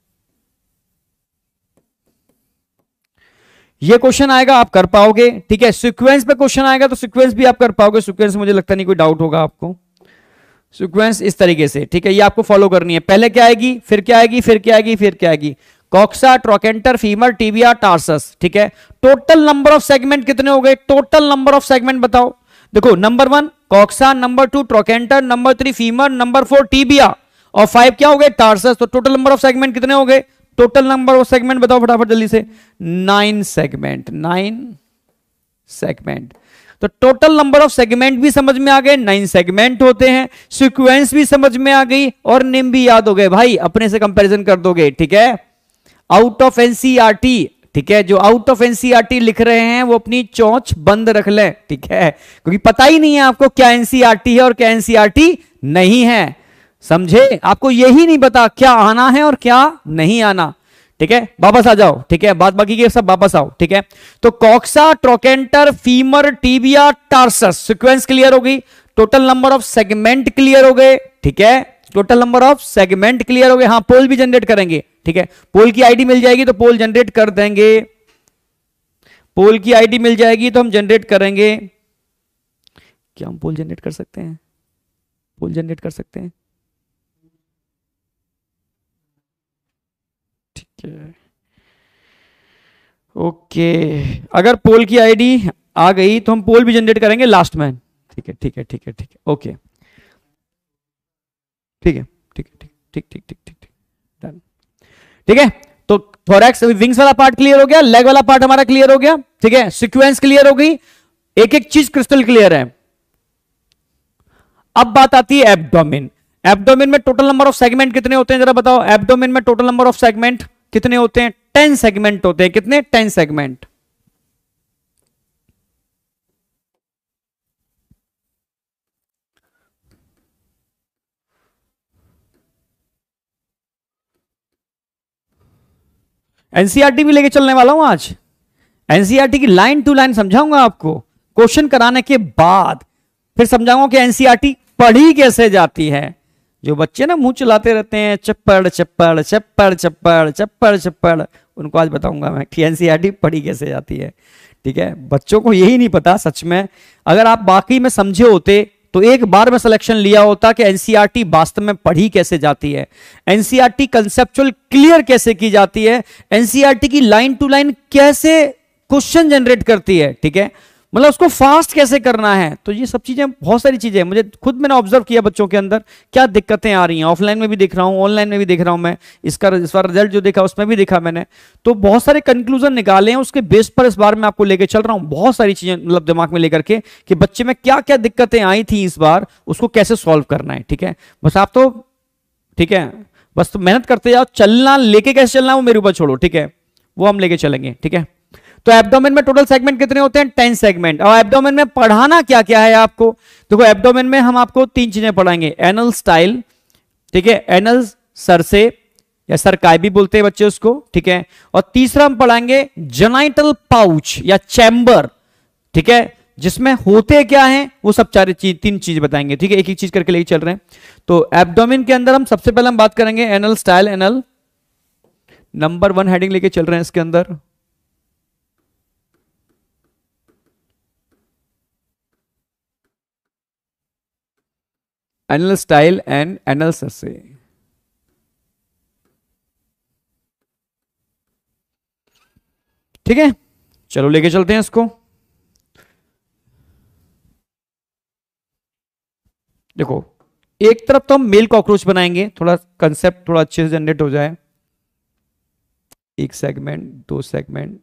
ये क्वेश्चन आएगा, आप कर पाओगे, ठीक है। सीक्वेंस पे क्वेश्चन आएगा तो सीक्वेंस भी आप कर पाओगे, सीक्वेंस मुझे लगता नहीं कोई डाउट होगा आपको। सीक्वेंस इस तरीके से, ठीक है, ये आपको फॉलो करनी है। पहले क्या आएगी, फिर क्या आएगी, फिर क्या आएगी, फिर क्या आएगी, coxa, trochanter, femur, tibia, tarsus, ठीक है। टोटल नंबर ऑफ सेगमेंट कितने हो गए, टोटल नंबर ऑफ सेगमेंट बताओ। देखो, number one coxa, number two trochanter, number three femur, number four tibia, और फाइव क्या हो गए, टार्सस। तो टोटल नंबर ऑफ सेगमेंट कितने हो गए, टोटल नंबर ऑफ सेगमेंट बताओ फटाफट जल्दी से, नाइन सेगमेंट, नाइन सेगमेंट। तो टोटल नंबर ऑफ सेगमेंट भी समझ में आ गए, नाइन सेगमेंट होते हैं, सीक्वेंस भी समझ में आ गई, और नेम भी याद हो गए। भाई अपने से कंपैरिजन कर दोगे, ठीक है। आउट ऑफ एनसीईआरटी, ठीक है, जो आउट ऑफ एनसीईआरटी लिख रहे हैं वो अपनी चोंच बंद रख लें, ठीक है, क्योंकि पता ही नहीं है आपको क्या एनसीईआरटी है और क्या एनसीईआरटी नहीं है, समझे। आपको यही नहीं पता क्या आना है और क्या नहीं आना, ठीक है। वापस आ जाओ, ठीक है, बात बाकी के सब वापस आओ, ठीक है। तो coxa, trochanter, femur, tibia, tarsus, sequence clear हो गई, total number of segment clear हो गए, ठीक है, total number of segment clear हो गए। हाँ, पोल भी जनरेट करेंगे, ठीक है, पोल की आईडी मिल जाएगी तो पोल जनरेट कर देंगे, पोल की आईडी मिल जाएगी तो हम जनरेट करेंगे। क्या हम पोल जनरेट कर सकते हैं, पोल जनरेट कर सकते हैं, ठीक है, ओके। अगर पोल की आईडी आ गई तो हम पोल भी जनरेट करेंगे लास्ट में, ठीक है, ठीक है, ठीक है, ठीक है, ओके, ठीक है, ठीक है, ठीक ठीक ठीक ठीक ठीक डन, ठीक है। तो थोरैक्स विंग्स वाला पार्ट क्लियर हो गया, लेग वाला पार्ट हमारा क्लियर हो गया, ठीक है, सीक्वेंस क्लियर हो गई, एक एक चीज क्रिस्टल क्लियर है। अब बात आती है एब्डोमेन। एब्डोमेन में टोटल नंबर ऑफ सेगमेंट कितने होते हैं जरा बताओ, एब्डोमेन में टोटल नंबर ऑफ सेगमेंट कितने होते हैं, टेन सेगमेंट होते हैं, कितने, टेन सेगमेंट। एनसीईआरटी भी लेके चलने वाला हूं आज, एनसीईआरटी की लाइन टू लाइन समझाऊंगा आपको, क्वेश्चन कराने के बाद फिर समझाऊंगा कि एनसीईआरटी पढ़ी कैसे जाती है। जो बच्चे ना मुंह चलाते रहते हैं चप्पड़ चप्पड़ चप्पड़ चप्पड़ चप्पड़ चप्पड़, उनको आज बताऊंगा मैं कि एनसीईआरटी पढ़ी कैसे जाती है, ठीक है। बच्चों को यही नहीं पता सच में, अगर आप बाकी में समझे होते तो एक बार में सिलेक्शन लिया होता कि एनसीईआरटी वास्तव में पढ़ी कैसे जाती है, एनसीईआरटी कंसेप्चुअल क्लियर कैसे की जाती है, एनसीईआरटी की लाइन टू लाइन कैसे क्वेश्चन जनरेट करती है, ठीक है, मतलब उसको फास्ट कैसे करना है। तो ये सब चीजें, बहुत सारी चीजें मुझे खुद मैंने ऑब्जर्व किया बच्चों के अंदर क्या दिक्कतें आ रही हैं, ऑफलाइन में भी देख रहा हूँ, ऑनलाइन में भी देख रहा हूँ मैं, इसका इस बार रिजल्ट जो देखा उसमें भी देखा मैंने, तो बहुत सारे कंक्लूजन निकाले हैं, उसके बेस पर इस बार मैं आपको लेकर चल रहा हूँ, बहुत सारी चीजें मतलब दिमाग में लेकर के कि बच्चे में क्या क्या दिक्कतें आई थी इस बार, उसको कैसे सॉल्व करना है, ठीक है। बस आप तो, ठीक है, बस तो मेहनत करते जाओ, चलना लेके कैसे चलना वो मेरे ऊपर छोड़ो, ठीक है, वो हम लेके चलेंगे, ठीक है। तो एब्डोमेन में टोटल सेगमेंट कितने होते हैं, टेन सेगमेंट। और एब्डोमेन में पढ़ाना क्या क्या है आपको, देखो एब्डोमेन में हम आपको तीन चीजें पढ़ाएंगे, एनल स्टाइल, ठीक है, एनल सरसे या सरकाई भी बोलते हैं बच्चे उसको, ठीक है, और तीसरा हम पढ़ाएंगे जेनाइटल पाउच या चैम्बर, ठीक है, जिसमें होते क्या हैं वो सब चार चीज, तीन चीज बताएंगे, ठीक है, एक एक चीज करके लेके चल रहे हैं। तो एब्डोमेन के अंदर हम सबसे पहले हम बात करेंगे anal style, anal number one heading लेके चल रहे हैं इसके अंदर। Anal style and anal cerci. ठीक है, चलो लेके चलते हैं इसको। देखो, एक तरफ तो हम मेल कॉकरोच बनाएंगे, थोड़ा कंसेप्ट थोड़ा अच्छे से जनरेट हो जाए। एक सेगमेंट, दो सेगमेंट,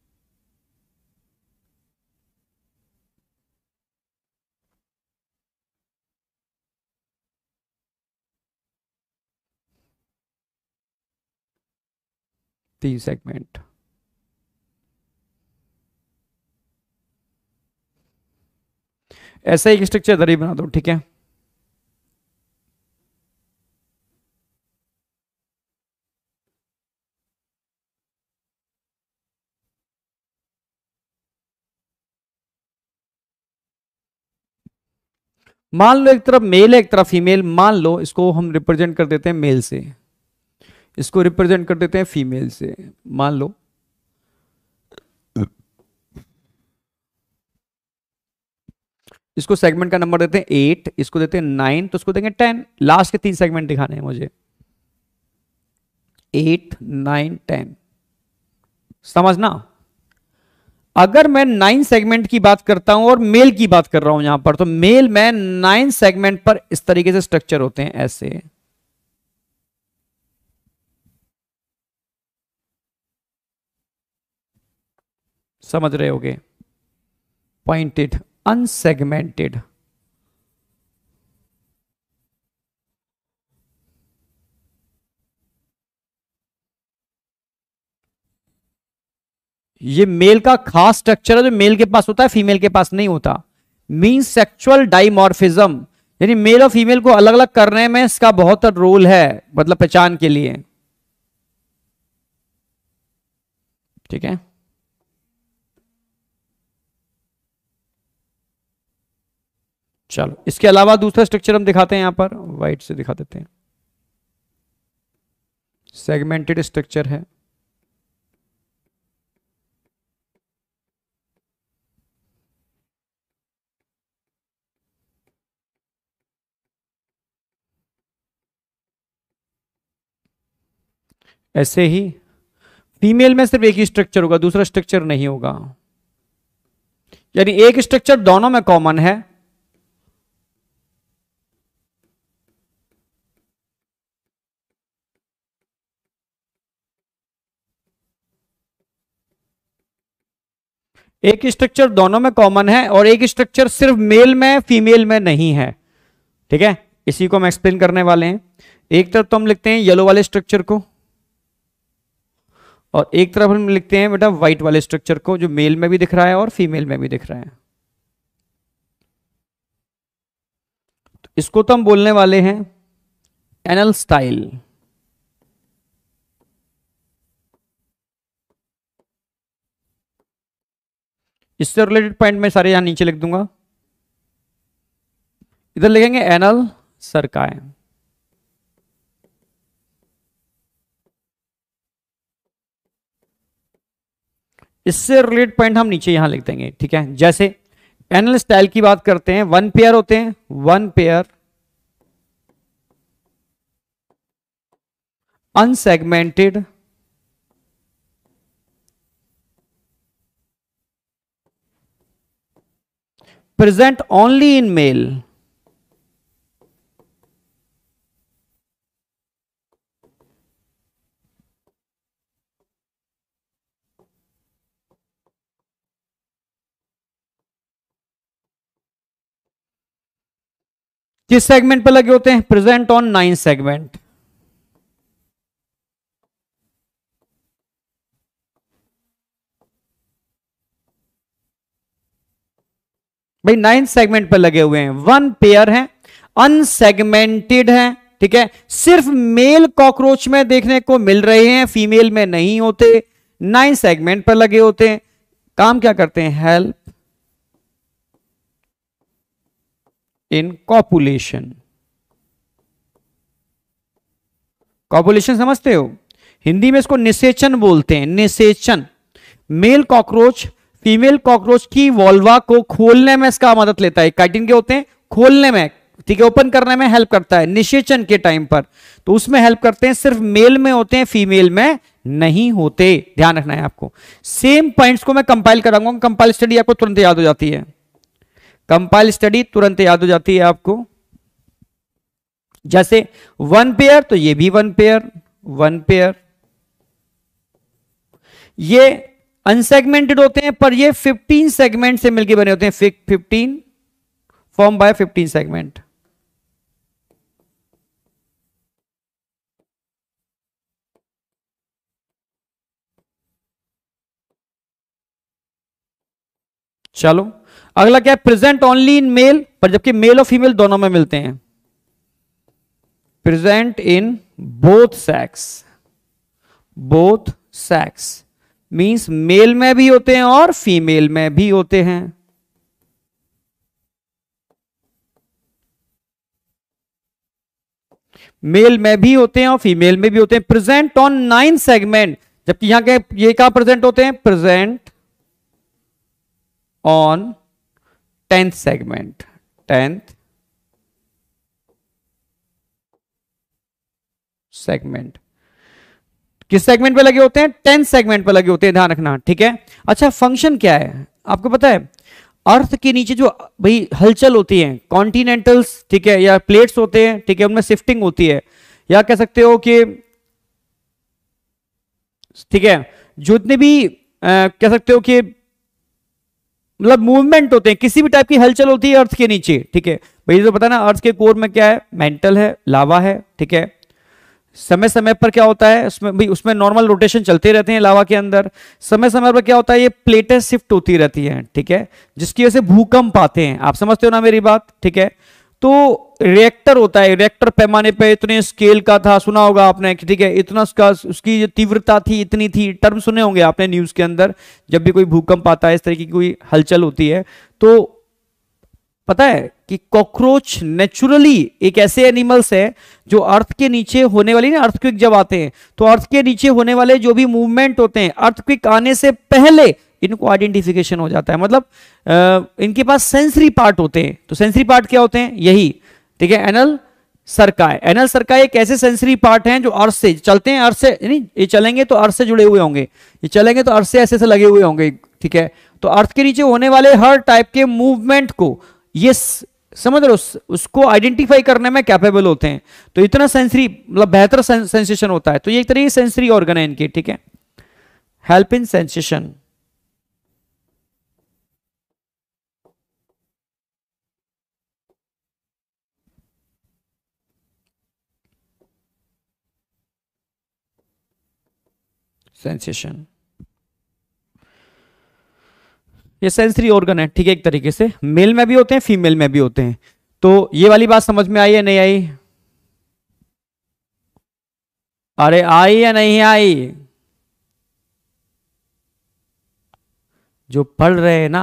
तीन सेगमेंट। ऐसा एक स्ट्रक्चर इधर ही बना दो, ठीक है। मान लो एक तरफ मेल है एक तरफ फीमेल, मान लो इसको हम रिप्रेजेंट कर देते हैं मेल से, इसको रिप्रेजेंट कर देते हैं फीमेल से। मान लो इसको सेगमेंट का नंबर देते हैं एट, इसको देते हैं नाइन, तो इसको देंगे टेन। लास्ट के तीन सेगमेंट दिखाने हैं मुझे, एट नाइन टेन। समझना, अगर मैं नाइन सेगमेंट की बात करता हूं और मेल की बात कर रहा हूं यहां पर, तो मेल में नाइन सेगमेंट पर इस तरीके से स्ट्रक्चर होते हैं, ऐसे। समझ रहे होगे, पॉइंटेड, अनसेगमेंटेड। ये मेल का खास स्ट्रक्चर है जो मेल के पास होता है, फीमेल के पास नहीं होता। मींस सेक्सुअल डाइमॉर्फिज्म, यानी मेल और फीमेल को अलग अलग करने में इसका बहुत रोल है, मतलब पहचान के लिए। ठीक है, चलो इसके अलावा दूसरा स्ट्रक्चर हम दिखाते हैं, यहां पर वाइट से दिखा देते हैं। सेगमेंटेड स्ट्रक्चर है। ऐसे ही फीमेल में सिर्फ एक ही स्ट्रक्चर होगा, दूसरा स्ट्रक्चर नहीं होगा, यानी एक स्ट्रक्चर दोनों में कॉमन है। एक स्ट्रक्चर दोनों में कॉमन है और एक स्ट्रक्चर सिर्फ मेल में फीमेल में नहीं है। ठीक है, इसी को हम एक्सप्लेन करने वाले हैं। एक तरफ तो हम लिखते हैं येलो वाले स्ट्रक्चर को, और एक तरफ हम लिखते हैं बेटा व्हाइट वाले स्ट्रक्चर को, जो मेल में भी दिख रहा है और फीमेल में भी दिख रहा है। तो इसको तो हम बोलने वाले हैं एनल स्टाइल। इससे रिलेटेड पॉइंट मैं सारे यहां नीचे लिख दूंगा। इधर लिखेंगे एनल सरकाए। इससे रिलेटेड पॉइंट हम नीचे यहां लिख देंगे। ठीक है, जैसे एनल स्टाइल की बात करते हैं, वन पेयर होते हैं, one pair unsegmented present only in male। किस सेगमेंट पर लगे होते हैं? Present on nine segment. भाई नाइन सेगमेंट पर लगे हुए हैं, वन पेयर है, अनसेगमेंटेड है। ठीक है, सिर्फ मेल कॉकरोच में देखने को मिल रहे हैं, फीमेल में नहीं होते, नाइन सेगमेंट पर लगे होते हैं। काम क्या करते हैं? Help in copulation. कॉपुलेशन समझते हो? हिंदी में इसको निषेचन बोलते हैं, निषेचन। मेल कॉकरोच फीमेल कॉकरोच की वॉल्वा को खोलने में इसका मदद लेता है। काइटिन के होते हैं खोलने में, ठीक है, ओपन करने में हेल्प करता है निषेचन के टाइम पर, तो उसमें हेल्प करते हैं। सिर्फ मेल में होते हैं, फीमेल में नहीं होते, ध्यान रखना है आपको। सेम पॉइंट्स को मैं कंपाइल कराऊंगा, कंपाइल स्टडी आपको तुरंत याद हो जाती है, कंपाइल स्टडी तुरंत याद हो जाती है आपको। जैसे वन पेयर, तो ये भी वन पेयर, वन पेयर। ये अनसेगमेंटेड होते हैं, पर ये फिफ्टीन सेगमेंट से मिलकर बने होते हैं, fifteen form by fifteen segment. चलो अगला क्या है, प्रेजेंट ओनली इन मेल, पर जबकि मेल और फीमेल दोनों में मिलते हैं। Present in both sex, both sex means male में भी होते हैं और फीमेल में भी होते हैं। मेल में भी होते हैं और फीमेल में भी होते हैं। प्रेजेंट ऑन नाइन सेगमेंट, जबकि यहां के ये कहां प्रेजेंट होते हैं, present on tenth segment, tenth segment. किस सेगमेंट पे लगे होते हैं, टेंथ सेगमेंट पे लगे होते हैं, ध्यान रखना, ठीक है। अच्छा फंक्शन क्या है आपको पता है, अर्थ के नीचे जो भाई हलचल होती है, कॉन्टिनेंटल्स, ठीक है, या प्लेट्स होते हैं, ठीक है, उनमें शिफ्टिंग होती है, या कह सकते हो कि ठीक है, जो इतने भी आ, कह सकते हो कि मतलब मूवमेंट होते हैं, किसी भी टाइप की हलचल होती है अर्थ के नीचे, ठीक है। भाई तो पता ना अर्थ के कोर में क्या है, मेंटल है, लावा है, ठीक है। समय समय पर क्या होता है उसमें, भाई उसमें नॉर्मल रोटेशन चलते रहते हैं लावा के अंदर। समय समय पर क्या होता है, ये प्लेटें शिफ्ट होती रहती हैं, ठीक है, जिसकी वजह से भूकंप आते हैं। आप समझते हो ना मेरी बात, ठीक है। तो रिएक्टर होता है, रिएक्टर पैमाने पे इतने स्केल का था, सुना होगा आपने, ठीक है, इतना उसका उसकी जो तीव्रता थी इतनी थी, टर्म सुने होंगे आपने न्यूज के अंदर। जब भी कोई भूकंप आता है, इस तरह की कोई हलचल होती है, तो पता है कि कॉकरोच नेचुरली एक ऐसे एनिमल्स है जो अर्थ के नीचे होने वाली ना, अर्थक्वेक जब आते हैं तो अर्थ के नीचे होने वाले जो भी मूवमेंट होते हैं, अर्थक्वेक आने से पहले इनको आइडेंटिफिकेशन हो जाता है। मतलब आ, इनके पास सेंसरी पार्ट होते हैं। तो सेंसरी पार्ट क्या होते हैं, यही, ठीक है, एनल सरकाय। एनल सरकाय एक ऐसे सेंसरी पार्ट हैं जो अर्थ से चलते हैं, अर्थ से नहीं, ये चलेंगे तो अर्थ से जुड़े हुए होंगे, ये चलेंगे तो अर्थ से ऐसे से लगे हुए होंगे, ठीक है। तो अर्थ के नीचे होने वाले हर टाइप के मूवमेंट को ये समझ लो, उसको आइडेंटिफाई करने में कैपेबल होते हैं। तो इतना सेंसरी, मतलब बेहतर सेंसेशन होता है। तो ये एक तरह की सेंसरी ऑर्गन है इनके, ठीक है, हेल्प इन सेंसेशन। सेंसेशन ये सेंसरी ऑर्गन है, ठीक है, एक तरीके से मेल में भी होते हैं, फीमेल में भी होते हैं। तो ये वाली बात समझ में आई या नहीं आई, अरे आई या नहीं आई, जो पढ़ रहे हैं ना,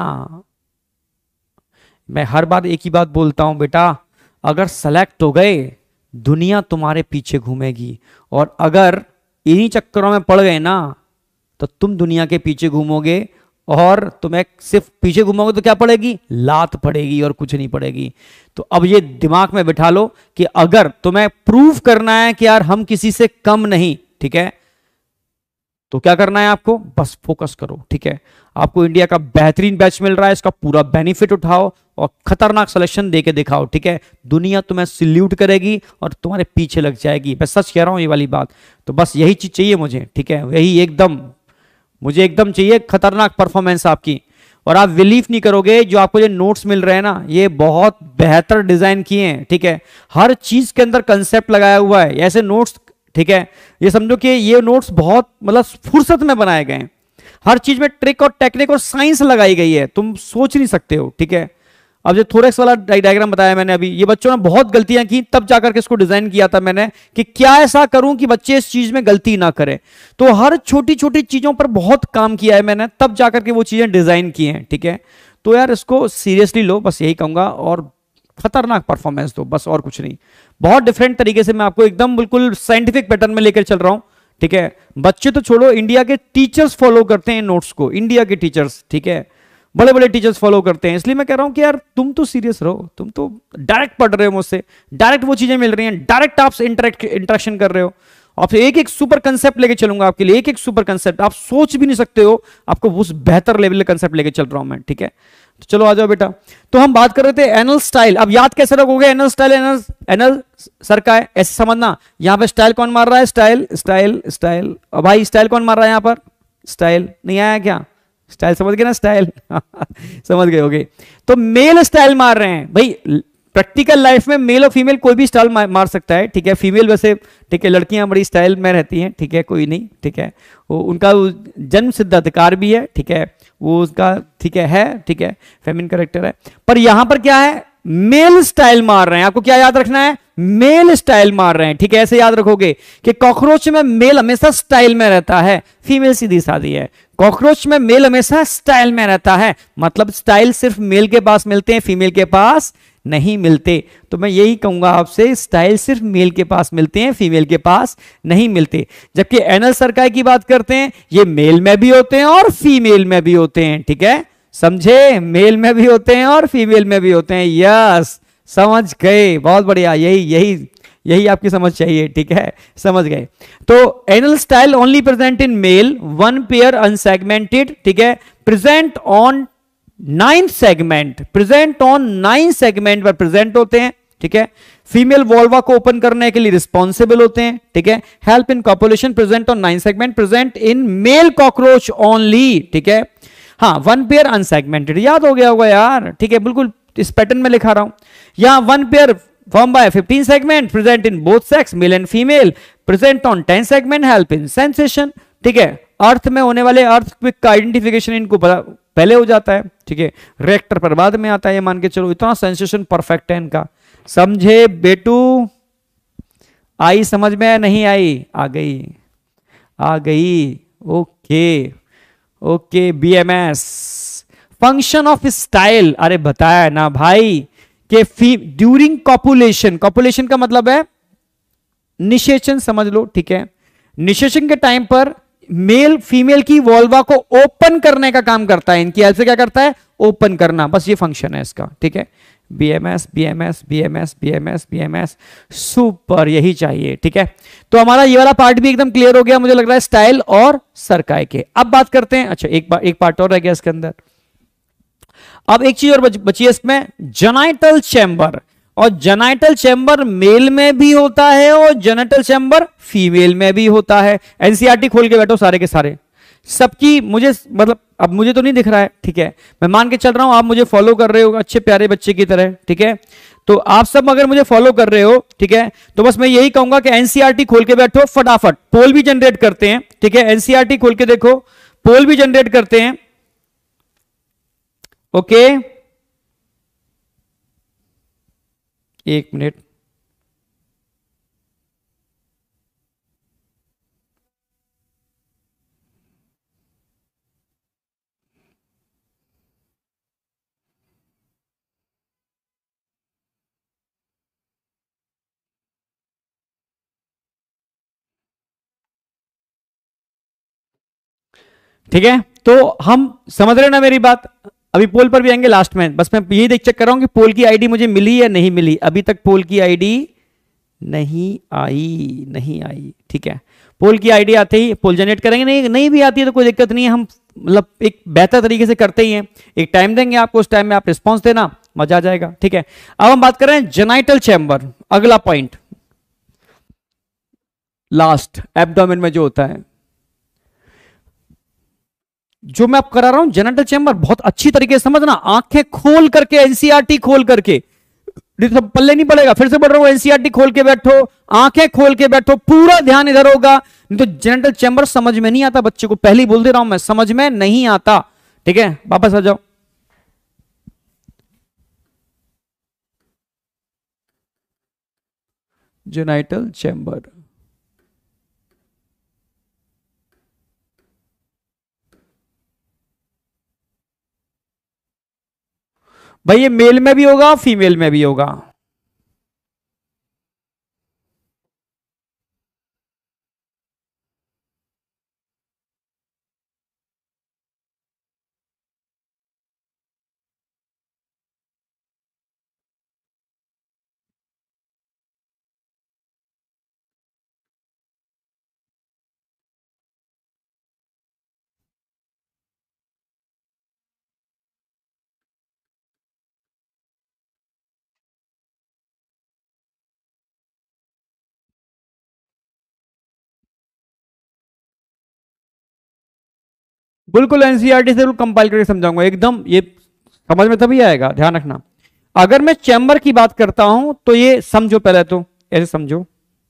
मैं हर बार एक ही बात बोलता हूं बेटा, अगर सेलेक्ट हो गए दुनिया तुम्हारे पीछे घूमेगी, और अगर इन्हीं चक्करों में पड़ गए ना तो तुम दुनिया के पीछे घूमोगे, और तुम्हें सिर्फ पीछे घूमोगे तो क्या पड़ेगी, लात पड़ेगी और कुछ नहीं पड़ेगी। तो अब ये दिमाग में बिठा लो कि अगर तुम्हें प्रूव करना है कि यार हम किसी से कम नहीं, ठीक है, तो क्या करना है आपको, बस फोकस करो, ठीक है। आपको इंडिया का बेहतरीन बैच मिल रहा है, इसका पूरा बेनिफिट उठाओ और खतरनाक सिलेक्शन देके दिखाओ, ठीक है। दुनिया तुम्हें सल्यूट करेगी और तुम्हारे पीछे लग जाएगी, मैं सच कह रहा हूं ये वाली बात। तो बस यही चीज चाहिए मुझे, ठीक है, यही एकदम मुझे एकदम चाहिए, खतरनाक परफॉर्मेंस आपकी। और आप बिलीव नहीं करोगे, जो आपको ये नोट्स मिल रहे हैं ना, ये बहुत बेहतर डिजाइन किए हैं, ठीक है। हर चीज के अंदर कंसेप्ट लगाया हुआ है, ऐसे नोट्स, ठीक है। ये समझो कि ये नोट्स बहुत मतलब फुर्सत में बनाए गए हैं, हर चीज में ट्रिक और टेक्निक और साइंस लगाई गई है, तुम सोच नहीं सकते हो, ठीक है। अब जो थोरेक्स वाला डायग्राम बताया मैंने अभी, ये बच्चों ने बहुत गलतियां की, तब जाकर के इसको डिजाइन किया था मैंने कि क्या ऐसा करूं कि बच्चे इस चीज में गलती ना करें। तो हर छोटी छोटी चीजों पर बहुत काम किया है मैंने, तब जाकर के वो चीजें डिजाइन की हैं, ठीक है। तो यार इसको सीरियसली लो, बस यही कहूंगा, और खतरनाक परफॉर्मेंस दो, बस और कुछ नहीं। बहुत डिफरेंट तरीके से मैं आपको एकदम बिल्कुल साइंटिफिक पैटर्न में लेकर चल रहा हूं, ठीक है। बच्चे तो छोड़ो, इंडिया के टीचर्स फॉलो करते हैं नोट्स को, इंडिया के टीचर्स, ठीक है, बड़े बड़े टीचर्स फॉलो करते हैं। इसलिए मैं कह रहा हूं कि यार तुम तो सीरियस रहो, तुम तो डायरेक्ट पढ़ रहे हो मुझसे, डायरेक्ट वो चीजें मिल रही हैं, डायरेक्ट आपसे इंटरेक्ट इंटरेक्शन कर रहे हो, और फिर एक एक सुपर कंसेप्ट लेके चलूंगा आपके लिए, एक एक सुपर कंसेप्ट आप सोच भी नहीं सकते हो, आपको उस बेहतर लेवल का कंसेप्ट लेके चल रहा हूं मैं, ठीक है। तो चलो आ जाओ बेटा। तो हम बात कर रहे थे एनल स्टाइल। अब याद कैसे रखोगे anal style? Anal anal sir का है, ऐसे समझना। यहां पे स्टाइल कौन मार रहा है? Style style style. और भाई स्टाइल कौन मार रहा है यहां पर? स्टाइल। नहीं आया क्या? स्टाइल समझ गए ना? स्टाइल समझ गए होगे। तो मेल स्टाइल मार रहे हैं भाई। प्रैक्टिकल लाइफ में मेल और फीमेल कोई भी स्टाइल मार सकता है, ठीक है। फीमेल वैसे, ठीक है, लड़कियां बड़ी स्टाइल में रहती हैं, ठीक है, कोई नहीं, ठीक है, वो उनका जन्म सिद्ध अधिकार भी है, ठीक है, वो उसका, ठीक है है ठीक है, फेमिनिन कैरेक्टर है। पर यहां पर क्या है? मेल स्टाइल मार रहे हैं। आपको क्या याद रखना है? मेल स्टाइल मार रहे हैं, ठीक है। ऐसे याद रखोगे कि कॉकरोच में मेल हमेशा स्टाइल में रहता है, फीमेल सीधी सादी है। कॉकरोच में मेल हमेशा स्टाइल में रहता है, मतलब स्टाइल सिर्फ मेल के पास मिलते हैं, फीमेल के पास नहीं मिलते। तो मैं यही कहूंगा आपसे, स्टाइल सिर्फ मेल के पास मिलते हैं, फीमेल के पास नहीं मिलते। जबकि एनल सर्काई की बात करते हैं, ये मेल में भी होते हैं और फीमेल में भी होते हैं, ठीक है, समझे? मेल में भी होते हैं और फीमेल में भी होते हैं। यस, समझ गए, बहुत बढ़िया, यही यही यही आपकी समझ चाहिए, ठीक है, समझ गए। तो anal style only present in male, one pair unsegmented, ठीक है, present on nine segment, present on nine segment पर प्रेजेंट होते हैं, ठीक है। फीमेल वोल्वा को ओपन करने के लिए रिस्पॉन्सिबल होते हैं, ठीक है। Help in copulation, present on nine segment, present in male cockroach only, ठीक है। हाँ, वन पेयर अनसेगमेंटेड, याद हो गया होगा यार, ठीक है, बिल्कुल इस पैटर्न में लिखा रहा हूं। यहां one pair formed by fifteen segment, present in both sex, male and female, present on ten segment, help in sensation, ठीक है। अर्थ में होने वाले अर्थक्वेक का आइडेंटिफिकेशन इनको पहले हो जाता है, ठीक है, रिएक्टर पर बाद में आता है, ये मान के चलो। इतना सेंसेशन परफेक्ट है इनका, समझे बेटू? आई समझ में? नहीं आई? आ गई, आ गई, okay okay. BMS, function of style, अरे बताया ना भाई कि ड्यूरिंग कॉपुलेशन, कॉपुलेशन का मतलब है निषेचन, समझ लो, ठीक है। निषेचन के टाइम पर मेल फीमेल की वोल्वा को ओपन करने का काम करता है, इनकी हेल्प से क्या करता है? ओपन करना, बस ये फंक्शन है इसका, ठीक है। BMS BMS BMS BMS BMS, super, यही चाहिए, ठीक है। तो हमारा ये वाला पार्ट भी एकदम क्लियर हो गया मुझे लग रहा है, स्टाइल और सर्काई के। अब बात करते हैं, अच्छा एक एक पार्ट और रह गया इसके अंदर। अब एक चीज और बची है इसमें, जेनाइटल चैम्बर। और जेनाइटल चैम्बर मेल में भी होता है और जेनाइटल चैम्बर फीमेल में भी होता है। एनसीईआरटी खोल के बैठो सारे के सारे, सबकी, मुझे मतलब अब मुझे तो नहीं दिख रहा है, ठीक है, मैं मान के चल रहा हूं आप मुझे फॉलो कर रहे हो अच्छे प्यारे बच्चे की तरह, ठीक है। तो आप सब अगर मुझे फॉलो कर रहे हो, ठीक है, तो बस मैं यही कहूंगा कि एनसीईआरटी खोल के बैठो फटाफट। पोल भी जनरेट करते हैं, ठीक है, एनसीईआरटी खोल के देखो, पोल भी जनरेट करते हैं, ओके। एक मिनट, ठीक है। तो हम समझ रहे ना मेरी बात? अभी पोल पर भी आएंगे लास्ट में, बस मैं यही देख चेक कर रहा हूं कि पोल की आईडी मुझे मिली या नहीं मिली। अभी तक पोल की आईडी नहीं आई, नहीं आई, ठीक है। पोल की आईडी आते ही पोल जनरेट करेंगे, नहीं नहीं भी आती है तो कोई दिक्कत नहीं है, हम मतलब एक बेहतर तरीके से करते ही हैं। एक टाइम देंगे आपको, उस टाइम में आप रिस्पॉन्स देना, मजा आ जाएगा, ठीक है। अब हम बात कर रहे हैं जेनाइटल चैम्बर, अगला पॉइंट, लास्ट एब्डोमेन में जो होता है, जो मैं अब करा रहा हूं जेनाइटल चैम्बर, बहुत अच्छी तरीके से समझना, आंखें खोल करके, एनसीईआरटी खोल करके, पल्ले नहीं पड़ेगा, फिर से बोल रहा हूं, एनसीईआरटी खोल के बैठो, आंखें खोल के बैठो, पूरा ध्यान इधर होगा, नहीं तो जेनाइटल चैम्बर समझ में नहीं आता बच्चे को, पहले ही बोल दे रहा हूं मैं, समझ में नहीं आता, ठीक है। वापस आ जाओ, जेनाइटल चैम्बर, भाई ये मेल में भी होगा फीमेल में भी होगा, बिल्कुल एनसीईआरटी से कंपाइल करके समझाऊंगा एकदम, ये समझ में तभी आएगा, ध्यान रखना। अगर मैं चैम्बर की बात करता हूं तो ये समझो, पहले तो ऐसे समझो,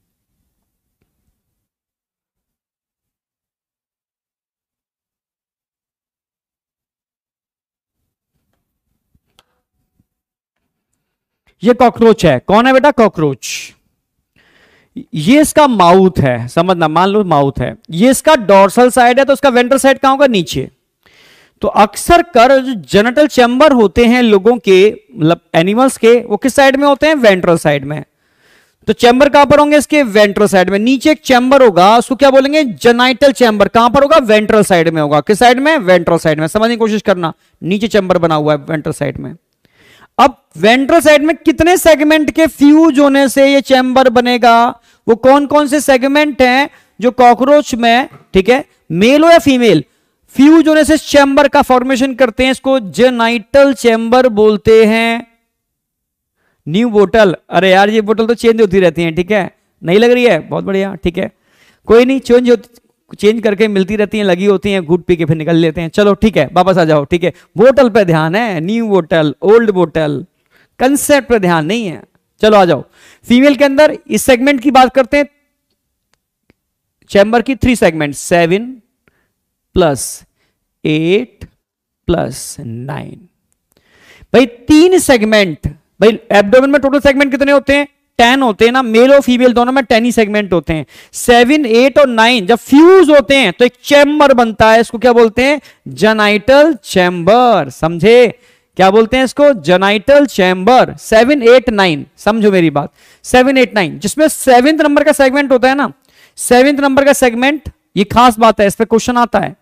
ये कॉकरोच है। कौन है बेटा? कॉकरोच। ये इसका माउथ है, समझना, मान लो माउथ है, ये इसका डोर्सल साइड है, तो इसका वेंट्रल साइड कहां होगा? नीचे। तो अक्सर कर जो जेनिटल चैम्बर होते हैं लोगों के, मतलब एनिमल्स के, वो किस साइड में होते हैं? वेंट्रल साइड में। तो चैम्बर कहां पर होंगे इसके? वेंट्रल साइड में। नीचे एक चैम्बर होगा, उसको क्या बोलेंगे? Genital chamber. कहां पर होगा? वेंट्रल साइड में होगा। किस साइड में? वेंट्रल साइड में। समझने की कोशिश करना, नीचे चैम्बर बना हुआ है वेंट्रल साइड में। अब वेंट्रल साइड में कितने सेगमेंट के फ्यूज होने से ये चैम्बर बनेगा? वो कौन कौन से सेगमेंट हैं जो कॉकरोच में, ठीक है, मेल हो या फीमेल, फ्यूज होने से चैम्बर का फॉर्मेशन करते हैं? इसको जेनाइटल चैम्बर बोलते हैं। न्यू बोतल, अरे यार ये बोतल तो चेंज होती रहती है, ठीक है, नहीं लग रही है, बहुत बढ़िया, ठीक है, कोई नहीं, चेंज होती, चेंज करके मिलती रहती हैं, लगी होती हैं, घूट पी के फिर निकल लेते हैं। चलो ठीक है, वापस आ जाओ, ठीक है, बोतल पे ध्यान है, न्यू बोतल, ओल्ड बोतल, कंसेप्ट पे ध्यान नहीं है। चलो आ जाओ, फीमेल के अंदर इस सेगमेंट की बात करते हैं, चैम्बर की three segment, seven plus eight plus nine. भाई तीन सेगमेंट, भाई एब्डोमेन में टोटल सेगमेंट कितने होते हैं? टेन होते हैं ना, मेल और फीमेल दोनों में टेन ही सेगमेंट होते हैं। सेवन, एट और नाइन जब फ्यूज होते हैं तो एक चैम्बर बनता है, इसको क्या बोलते हैं? Genital chamber. समझे? क्या बोलते हैं इसको? Genital chamber. Seven, eight, nine, समझो मेरी बात, सेवन, एट, नाइन, जिसमें सेवेंथ नंबर का सेगमेंट होता है ना, सेवेंथ नंबर का सेगमेंट, ये खास बात है, इस पर क्वेश्चन आता है,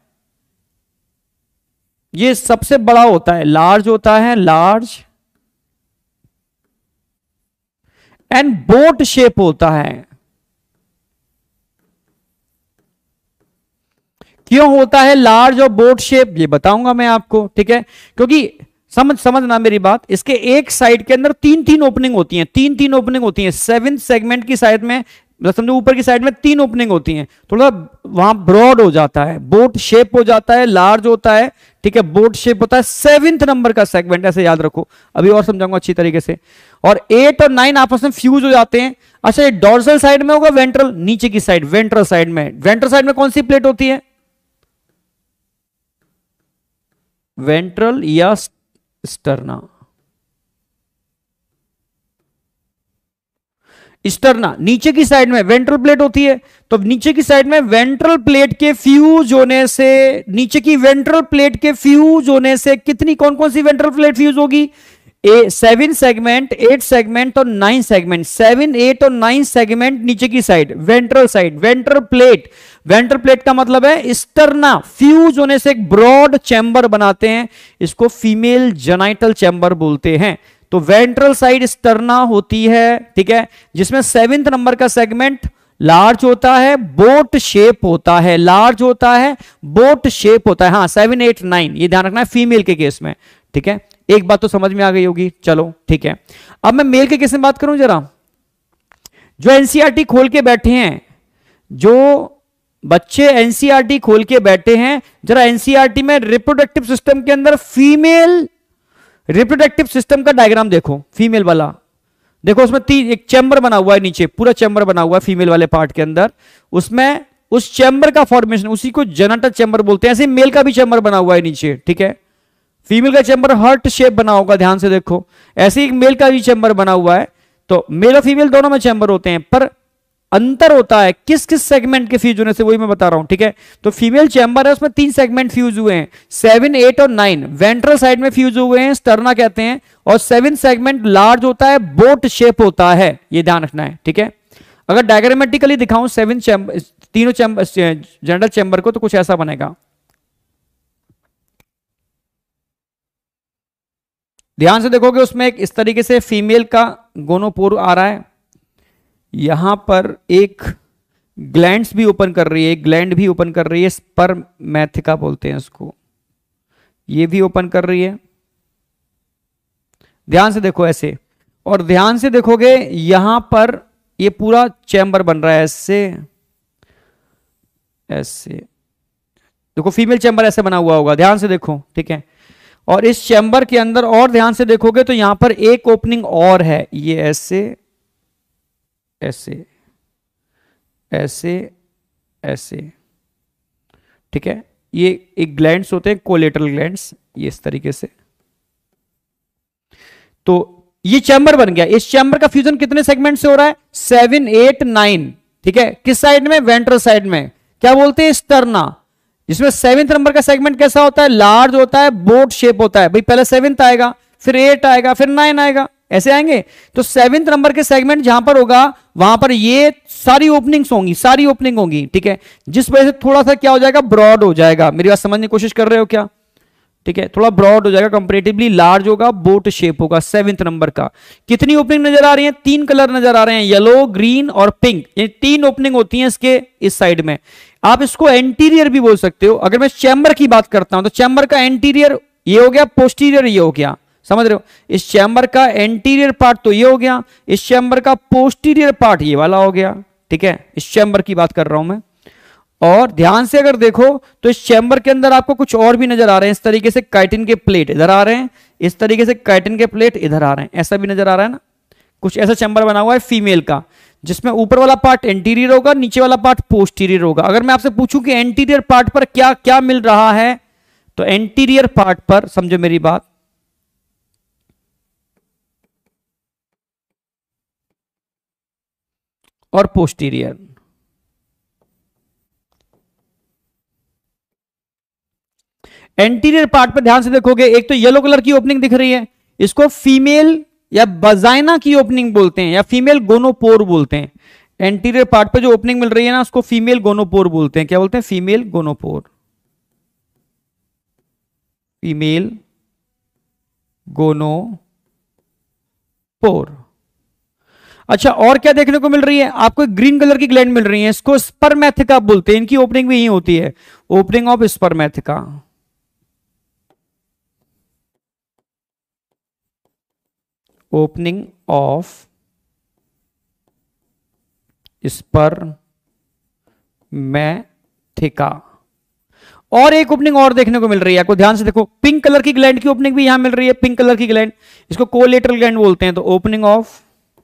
ये सबसे बड़ा होता है, लार्ज होता है, लार्ज एंड बोट शेप होता है। क्यों होता है लार्ज और बोट शेप, ये बताऊंगा मैं आपको, ठीक है, क्योंकि समझ समझना मेरी बात, इसके एक साइड के अंदर तीन तीन ओपनिंग होती हैं, तीन तीन ओपनिंग होती हैं, सेवन सेगमेंट की साइड में, समझो ऊपर की साइड में तीन ओपनिंग होती हैं, थोड़ा वहां ब्रॉड हो जाता है, बोट शेप हो जाता है, लार्ज होता है, ठीक है, बोट शेप होता है, सेवेंथ नंबर का सेगमेंट, ऐसे याद रखो, अभी और समझाऊंगा अच्छी तरीके से। और एट और नाइन आपस में फ्यूज हो जाते हैं। अच्छा, ये डॉर्सल साइड में होगा, वेंट्रल, नीचे की साइड वेंट्रल साइड में, वेंट्रल साइड में कौन सी प्लेट होती है? वेंट्रल या स्टर्ना? स्टर्ना नीचे की साइड में वेंट्रल प्लेट होती है, तो नीचे की साइड में वेंट्रल प्लेट के फ्यूज होने से, नीचे की वेंट्रल प्लेट के फ्यूज होने से कितनी, कौन कौन सी वेंट्रल प्लेट फ्यूज होगी? A seven segment, eight segment और नाइन सेगमेंट, सेवन, एट और नाइन सेगमेंट नीचे की side, ventral side, ventral plate, ventral plate का मतलब है स्टर्ना, फ्यूज होने से एक ब्रॉड चैम्बर बनाते हैं, इसको फीमेल जेनाइटल चैम्बर बोलते हैं। तो वेंट्रल साइड स्टर्ना होती है, ठीक है, जिसमें सेवेंथ नंबर का सेगमेंट लार्ज होता है, बोट शेप होता है, लार्ज होता है, बोट शेप होता है। हाँ, सेवन, एट, नाइन, ये ध्यान रखना है फीमेल के केस में, ठीक है, एक बात तो समझ में आ गई होगी। चलो ठीक है, अब मैं मेल के केस में बात करूं जरा, जो एनसीईआरटी खोल के बैठे हैं, जो बच्चे एनसीईआरटी खोल के बैठे हैं, जरा एनसीईआरटी में रिप्रोडक्टिव सिस्टम के अंदर फीमेल रिप्रोडक्टिव सिस्टम का डायग्राम देखो, फीमेल वाला देखो, उसमें तीन, एक चैम्बर बना हुआ है, नीचे पूरा चैम्बर बना हुआ है फीमेल वाले पार्ट के अंदर, उसमें उस चैम्बर का फॉर्मेशन, उसी को जेनाइटल चैम्बर बोलते हैं। ऐसे मेल का भी चैम्बर बना हुआ है नीचे, ठीक है, फीमेल का चैम्बर हार्ट शेप बना होगा, ध्यान से देखो, ऐसे ही मेल का भी चैम्बर बना हुआ है। तो मेल और फीमेल दोनों में चैम्बर होते हैं, पर अंतर होता है किस किस सेगमेंट के फ्यूज होने से, वही मैं बता रहा हूं, ठीक है। तो फीमेल चैम्बर है, उसमें तीन सेगमेंट फ्यूज हुए हैं, सेवन, एट और नाइन वेंट्रल साइड में फ्यूज हुए हैं, स्टर्ना कहते हैं, और सेवन सेगमेंट लार्ज होता है, बोट शेप होता है, ये ध्यान रखना है, ठीक है। अगर डायग्रामेटिकली दिखाऊं सेवन चैम्बर, तीनों चैम्बर, जेनेटल चैम्बर को, तो कुछ ऐसा बनेगा, ध्यान से देखोगे, उसमें एक इस तरीके से फीमेल का गोनोपोर आ रहा है, यहां पर एक ग्लैंड्स भी ओपन कर रही है, एक ग्लैंड भी ओपन कर रही है, स्पर्मेथिका बोलते हैं इसको, ये भी ओपन कर रही है, ध्यान से देखो ऐसे, और ध्यान से देखोगे यहां पर ये पूरा चैम्बर बन रहा है ऐसे ऐसे, देखो फीमेल चैम्बर ऐसे बना हुआ होगा, ध्यान से देखो, ठीक है। और इस चैम्बर के अंदर और ध्यान से देखोगे तो यहां पर एक ओपनिंग और है, ये ऐसे ऐसे ऐसे ऐसे, ठीक है। ये एक ग्लैंड्स होते हैं, कोलेटरल ग्लैंड्स, ये इस तरीके से। तो ये चैम्बर बन गया। इस चैम्बर का फ्यूजन कितने सेगमेंट से हो रहा है? सेवन, एट, नाइन, ठीक है। किस साइड में? वेंट्रल साइड में। क्या बोलते हैं? स्टर्ना। जिसमें सेवेंथ नंबर का सेगमेंट कैसा होता है? लार्ज होता है, बोट शेप होता है। भाई पहले सेवेंथ आएगा, फिर एट आएगा, फिर नाइन आएगा, ऐसे आएंगे। तो सेवेंथ नंबर के सेगमेंट जहां पर होगा वहां पर ये सारी ओपनिंग्स होंगी, सारी ओपनिंग होंगी, ठीक है। जिस वजह से थोड़ा सा क्या हो जाएगा? ब्रॉड हो जाएगा। मेरी बात समझने की कोशिश कर रहे हो क्या? ठीक है, थोड़ा ब्रॉड हो जाएगा, कंपैरेटिवली लार्ज होगा, बोट शेप होगा सेवेंथ नंबर का। कितनी ओपनिंग नजर आ रही है? तीन कलर नजर आ रहे हैं, येलो, ग्रीन और पिंक। ये तीन ओपनिंग होती हैं इसके इस साइड में। आप इसको एंटीरियर भी बोल सकते हो। अगर मैं चैम्बर की बात करता हूं तो चैम्बर का एंटीरियर ये हो गया, पोस्टीरियर ये हो गया, समझ रहे हो? इस चैम्बर का एंटीरियर पार्ट तो ये हो गया, इस चैम्बर का पोस्टीरियर पार्ट ये वाला हो गया, ठीक है। इस चैम्बर की बात कर रहा हूं मैं। और ध्यान से अगर देखो तो इस चैम्बर के अंदर आपको कुछ और भी नजर आ रहे हैं, इस तरीके से काइटिन के प्लेट इधर आ रहे हैं, इस तरीके से काइटिन के प्लेट इधर आ रहे हैं, ऐसा भी नजर आ रहा है ना। कुछ ऐसा चैम्बर बना हुआ है फीमेल का, जिसमें ऊपर वाला पार्ट एंटीरियर होगा, नीचे वाला पार्ट पोस्टीरियर होगा। अगर मैं आपसे पूछूं कि एंटीरियर पार्ट पर क्या क्या मिल रहा है, तो एंटीरियर पार्ट पर समझो मेरी बात, और पोस्टीरियर। एंटीरियर पार्ट पर ध्यान से देखोगे, एक तो येलो कलर की ओपनिंग दिख रही है, इसको फीमेल या वजाइना की ओपनिंग बोलते हैं, या फीमेल गोनोपोर बोलते हैं। एंटीरियर पार्ट पे जो ओपनिंग मिल रही है ना, उसको फीमेल गोनोपोर बोलते हैं। क्या बोलते हैं? Female gonopore, female gonopore. अच्छा, और क्या देखने को मिल रही है आपको? ग्रीन कलर की ग्लैंड मिल रही है, इसको स्पर्मेथिका बोलते हैं। इनकी ओपनिंग भी यही होती है, opening of spermatheca. Opening of spermatheca. और एक ओपनिंग और देखने को मिल रही है आपको, ध्यान से देखो, पिंक कलर की ग्लैंड की ओपनिंग भी यहां मिल रही है, पिंक कलर की ग्लैंड, इसको कोलेटरल ग्लैंड बोलते हैं। तो ओपनिंग ऑफ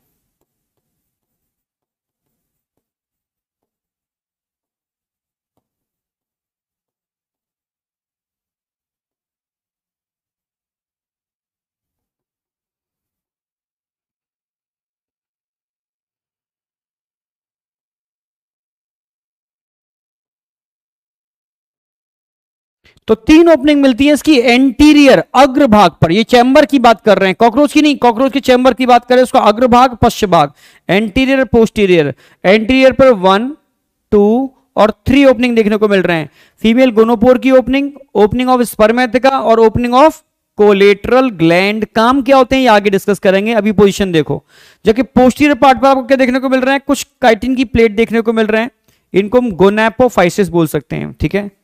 तो तीन ओपनिंग मिलती है इसकी एंटीरियर अग्रभाग पर। ये चैम्बर की बात कर रहे हैं, कॉकरोच की नहीं। कॉकरोच के चैम्बर की बात करें, उसका अग्रभाग, पश्च भाग, एंटीरियर, पोस्टीरियर। एंटीरियर पर वन, टू और थ्री ओपनिंग देखने को मिल रहे हैं। फीमेल गोनोपोर की ओपनिंग, ओपनिंग ऑफ स्पर्मेथिका और ओपनिंग ऑफ कोलेटरल ग्लैंड। काम क्या होते हैं ये आगे डिस्कस करेंगे, अभी पोजीशन देखो। जबकि पोस्टीरियर पार्ट पर आपको क्या देखने को मिल रहा है? कुछ काइटिन की प्लेट देखने को मिल रहे हैं, इनको हम गोनैपोफाइसिस बोल सकते हैं, ठीक है।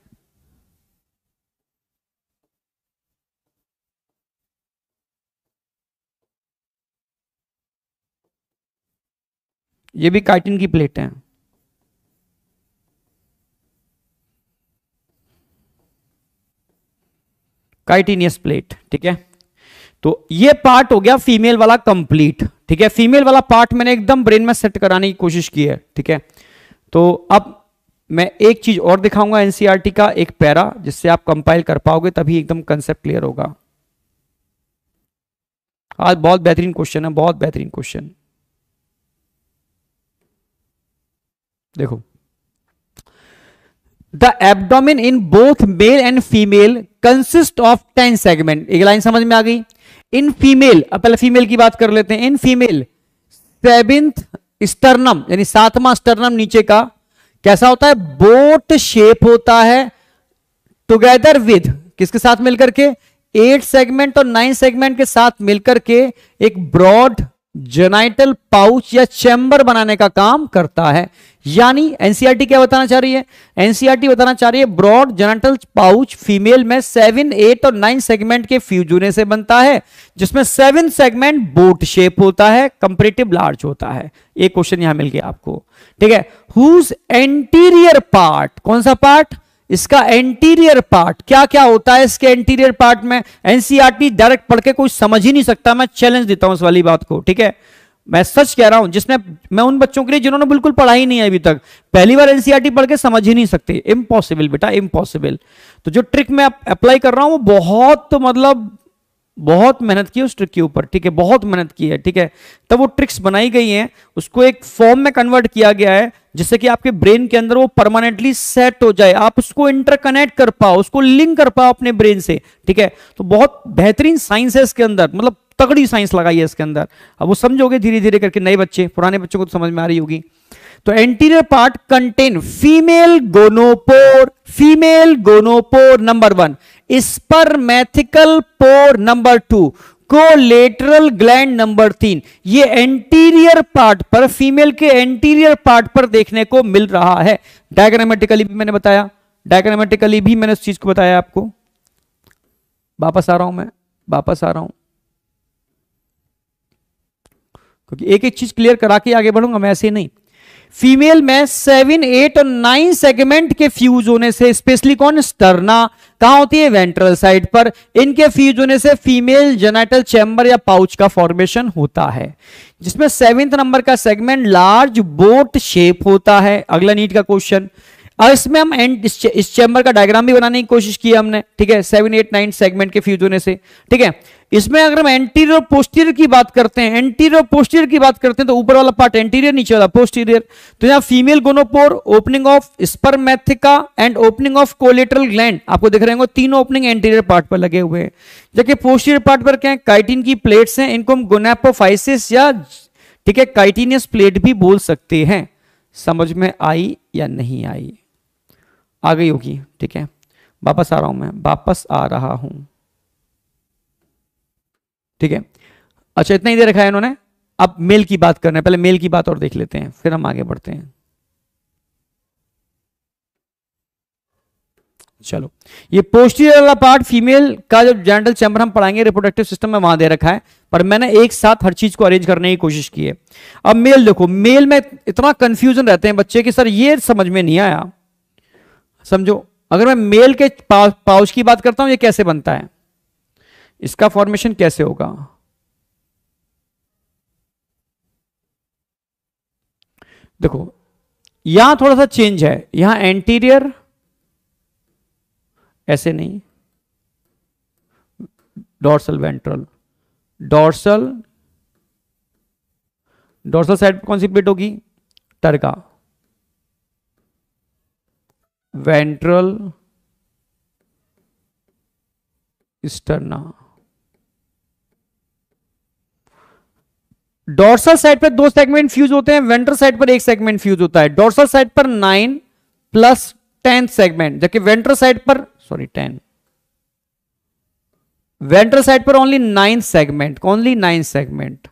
ये भी काइटिन की प्लेट है। काइटिनियस प्लेट, ठीक है। तो ये पार्ट हो गया फीमेल वाला कंप्लीट, ठीक है। फीमेल वाला पार्ट मैंने एकदम ब्रेन में सेट कराने की कोशिश की है, ठीक है। तो अब मैं एक चीज और दिखाऊंगा एनसीईआरटी का एक पैरा, जिससे आप कंपाइल कर पाओगे, तभी एकदम कंसेप्ट क्लियर होगा। आज बहुत बेहतरीन क्वेश्चन है, बहुत बेहतरीन क्वेश्चन। देखो, the abdomen in both male and female consist of ten segment. एक लाइन समझ में आ गई? इन फीमेल, अब पहले फीमेल की बात कर लेते हैं। इन फीमेल सेवेंथ स्टर्नम, यानी सातवां स्टर्नम नीचे का कैसा होता है? बोट शेप होता है, टुगेदर विद किसके साथ मिलकर के? एट सेगमेंट और नाइन सेगमेंट के साथ मिलकर के एक ब्रॉड जेनाइटल पाउच या चैम्बर बनाने का काम करता है। यानी एनसीईआरटी क्या बताना चाह रही है? एनसीईआरटी बताना चाह रही है ब्रॉड जेनाइटल पाउच फीमेल में सेवन, एट और नाइन सेगमेंट के फ्यूजन से बनता है, जिसमें सेवन सेगमेंट बोट शेप होता है, कंपैरेटिव लार्ज होता है। एक क्वेश्चन यहां मिल गया आपको, ठीक है। हुज एंटीरियर पार्ट, कौन सा पार्ट? इसका एंटीरियर पार्ट क्या क्या होता है, इसके एंटीरियर पार्ट में एनसीईआरटी डायरेक्ट पढ़ के कोई समझ ही नहीं सकता। मैं चैलेंज देता हूं इस वाली बात को, ठीक है, मैं सच कह रहा हूं, जिसने मैं उन बच्चों के लिए जिन्होंने बिल्कुल पढ़ा ही नहीं है अभी तक, पहली बार एनसीईआरटी पढ़ के समझ ही नहीं सकते, इम्पॉसिबल बेटा, इम्पॉसिबल। तो जो ट्रिक मैं अप्लाई कर रहा हूं वो बहुत तो मतलब बहुत मेहनत की है उस ट्रिक के ऊपर, ठीक है, बहुत मेहनत की है, ठीक है, तब वो ट्रिक्स बनाई गई हैं, उसको एक फॉर्म में कन्वर्ट किया गया है जिससे कि आपके ब्रेन के अंदर वो परमानेंटली सेट हो जाए, आप उसको इंटरकनेक्ट कर पाओ, उसको लिंक कर पाओ अपने ब्रेन से, ठीक है। तो बहुत बेहतरीन साइंस है इसके अंदर, मतलब तगड़ी साइंस लगाई है इसके अंदर। अब वो समझोगे धीरे धीरे करके, नए बच्चे, पुराने बच्चों को तो समझ में आ रही होगी। तो anterior part contain female gonopore, female gonopore number one, spermathecal pore number two, collateral gland number तीन। ये एंटीरियर पार्ट पर, फीमेल के एंटीरियर पार्ट पर देखने को मिल रहा है। डायग्रामेटिकली भी मैंने बताया, डायग्रामेटिकली भी मैंने उस चीज को बताया आपको। वापस आ रहा हूं मैं, वापस आ रहा हूं, क्योंकि एक एक चीज क्लियर करा के आगे बढ़ूंगा मैं, ऐसे नहीं। फीमेल में सेवन, एट और नाइन सेगमेंट के फ्यूज होने से, स्पेशली कौन, स्टर्ना, कहां होती है, वेंट्रल साइड पर, इनके फ्यूज होने से फीमेल जेनिटल चैम्बर या पाउच का फॉर्मेशन होता है, जिसमें सेवेंथ नंबर का सेगमेंट लार्ज बोट शेप होता है। अगला नीट का क्वेश्चन, और इसमें हम एंड इस, इस चैम्बर का डायग्राम भी बनाने की कोशिश की हमने, ठीक है, सेवन, एट, नाइन सेगमेंट के फ्यूज होने से, ठीक है। इसमें अगर हम एंटीरियर पोस्टीरियर की बात करते हैं, एंटीरियर पोस्टीरियर की बात करते हैं तो ऊपर वाला पार्ट एंटीरियर, नीचे वाला पोस्टीरियर। तो यहां female gonopore, opening of spermatheca and opening of collateral gland आपको दिख रहे होंगे, तीनों ओपनिंग एंटीरियर पार्ट पर लगे हुए हैं। जबकि पोस्टीरियर पार्ट पर क्या है, काइटिन की प्लेट्स हैं, इनको हम गोनेपोफाइसिस या, ठीक है, काइटिनियस प्लेट भी बोल सकते हैं। समझ में आई या नहीं आई, आ गई होगी, ठीक है। वापस आ रहा हूं मैं, वापस आ रहा हूं, ठीक है। अच्छा, इतना ही दे रखा है इन्होंने। अब मेल की बात करना है, पहले मेल की बात और देख लेते हैं, फिर हम आगे बढ़ते हैं। चलो, ये पोस्टीरियर वाला पार्ट फीमेल का जो जेनिटल चैम्बर हम पढ़ाएंगे रिप्रोडक्टिव सिस्टम में, वहां दे रखा है, पर मैंने एक साथ हर चीज को अरेंज करने की कोशिश की है। अब मेल देखो, मेल में इतना कंफ्यूजन रहते हैं बच्चे कि सर ये समझ में नहीं आया। समझो, अगर मैं मेल के पा, पाउच की बात करता हूं, ये कैसे बनता है, इसका फॉर्मेशन कैसे होगा। देखो यहां थोड़ा सा चेंज है, यहां एंटीरियर ऐसे नहीं, dorsal ventral, dorsal, dorsal side पर कौन सी प्लेट होगी, terga, ventral sterna. Dorsal side पर दो सेगमेंट फ्यूज होते हैं, वेंट्रल साइड पर एक सेगमेंट फ्यूज होता है। डॉर्सल साइड पर नाइन प्लस टेन सेगमेंट, जबकि वेंट्रल साइड पर, सॉरी टेन, वेंट्रल साइड पर only nine segment, only nine segment.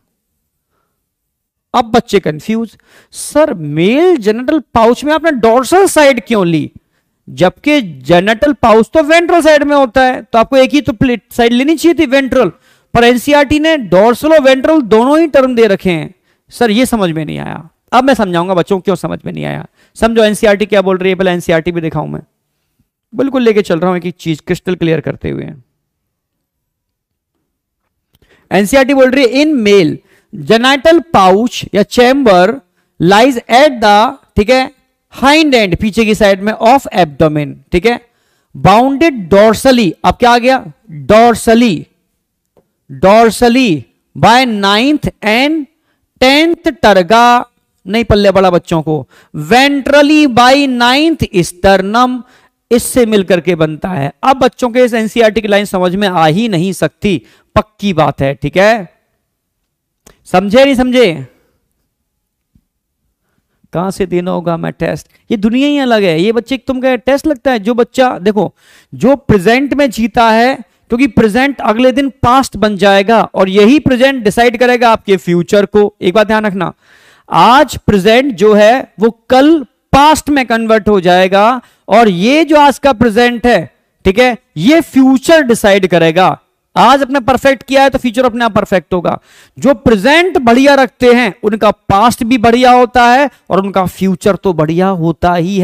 अब बच्चे confuse, sir male genital pouch में आपने डॉर्सल साइड क्यों ली, जबकि जेनिटल पाउच तो वेंट्रल साइड में होता है, तो आपको एक ही तो प्लेट साइड लेनी चाहिए थी, वेंट्रल, पर एनसीईआरटी ने डॉर्सल और वेंट्रल दोनों ही टर्म दे रखे हैं। सर ये समझ में नहीं आया, अब मैं समझाऊंगा बच्चों क्यों समझ में नहीं आया। समझो एनसीईआरटी क्या बोल रही है, पहले एनसीईआरटी भी दिखाऊं मैं, बिल्कुल लेके चल रहा हूं एक एक चीज क्रिस्टल क्लियर करते हुए। एनसीईआरटी बोल रही है इन मेल जेनिटल पाउच या चैम्बर लाइज एट द, ठीक है, हाइंड एंड, पीछे की साइड में, ऑफ एब्डोमेन, ठीक है, बाउंडेड डॉर्सली, अब क्या आ गया, dorsally, dorsally by ninth and tenth terga, नहीं पल्ले बड़ा बच्चों को, वेंट्रली बाय नाइन्थ स्टर्नम, इससे मिलकर के बनता है। अब बच्चों के इस एनसीईआरटी की लाइन समझ में आ ही नहीं सकती, पक्की बात है, ठीक है, समझे नहीं समझे, कहां से देना होगा मैं टेस्ट, ये दुनिया ही अलग है। ये बच्चे तुम कहे टेस्ट लगता है, जो बच्चा देखो जो प्रेजेंट में जीता है, क्योंकि प्रेजेंट अगले दिन पास्ट बन जाएगा और यही प्रेजेंट डिसाइड करेगा आपके फ्यूचर को। एक बात ध्यान रखना, आज प्रेजेंट जो है वो कल पास्ट में कन्वर्ट हो जाएगा, और ये जो आज का प्रेजेंट है, ठीक है, ये फ्यूचर डिसाइड करेगा। आज अपने परफेक्ट किया है तो फ्यूचर अपने आप परफेक्ट होगा। जो प्रेजेंट बढ़िया रखते हैं उनका पास्ट भी बढ़िया होता है और उनका फ्यूचर तो बढ़िया होता ही है।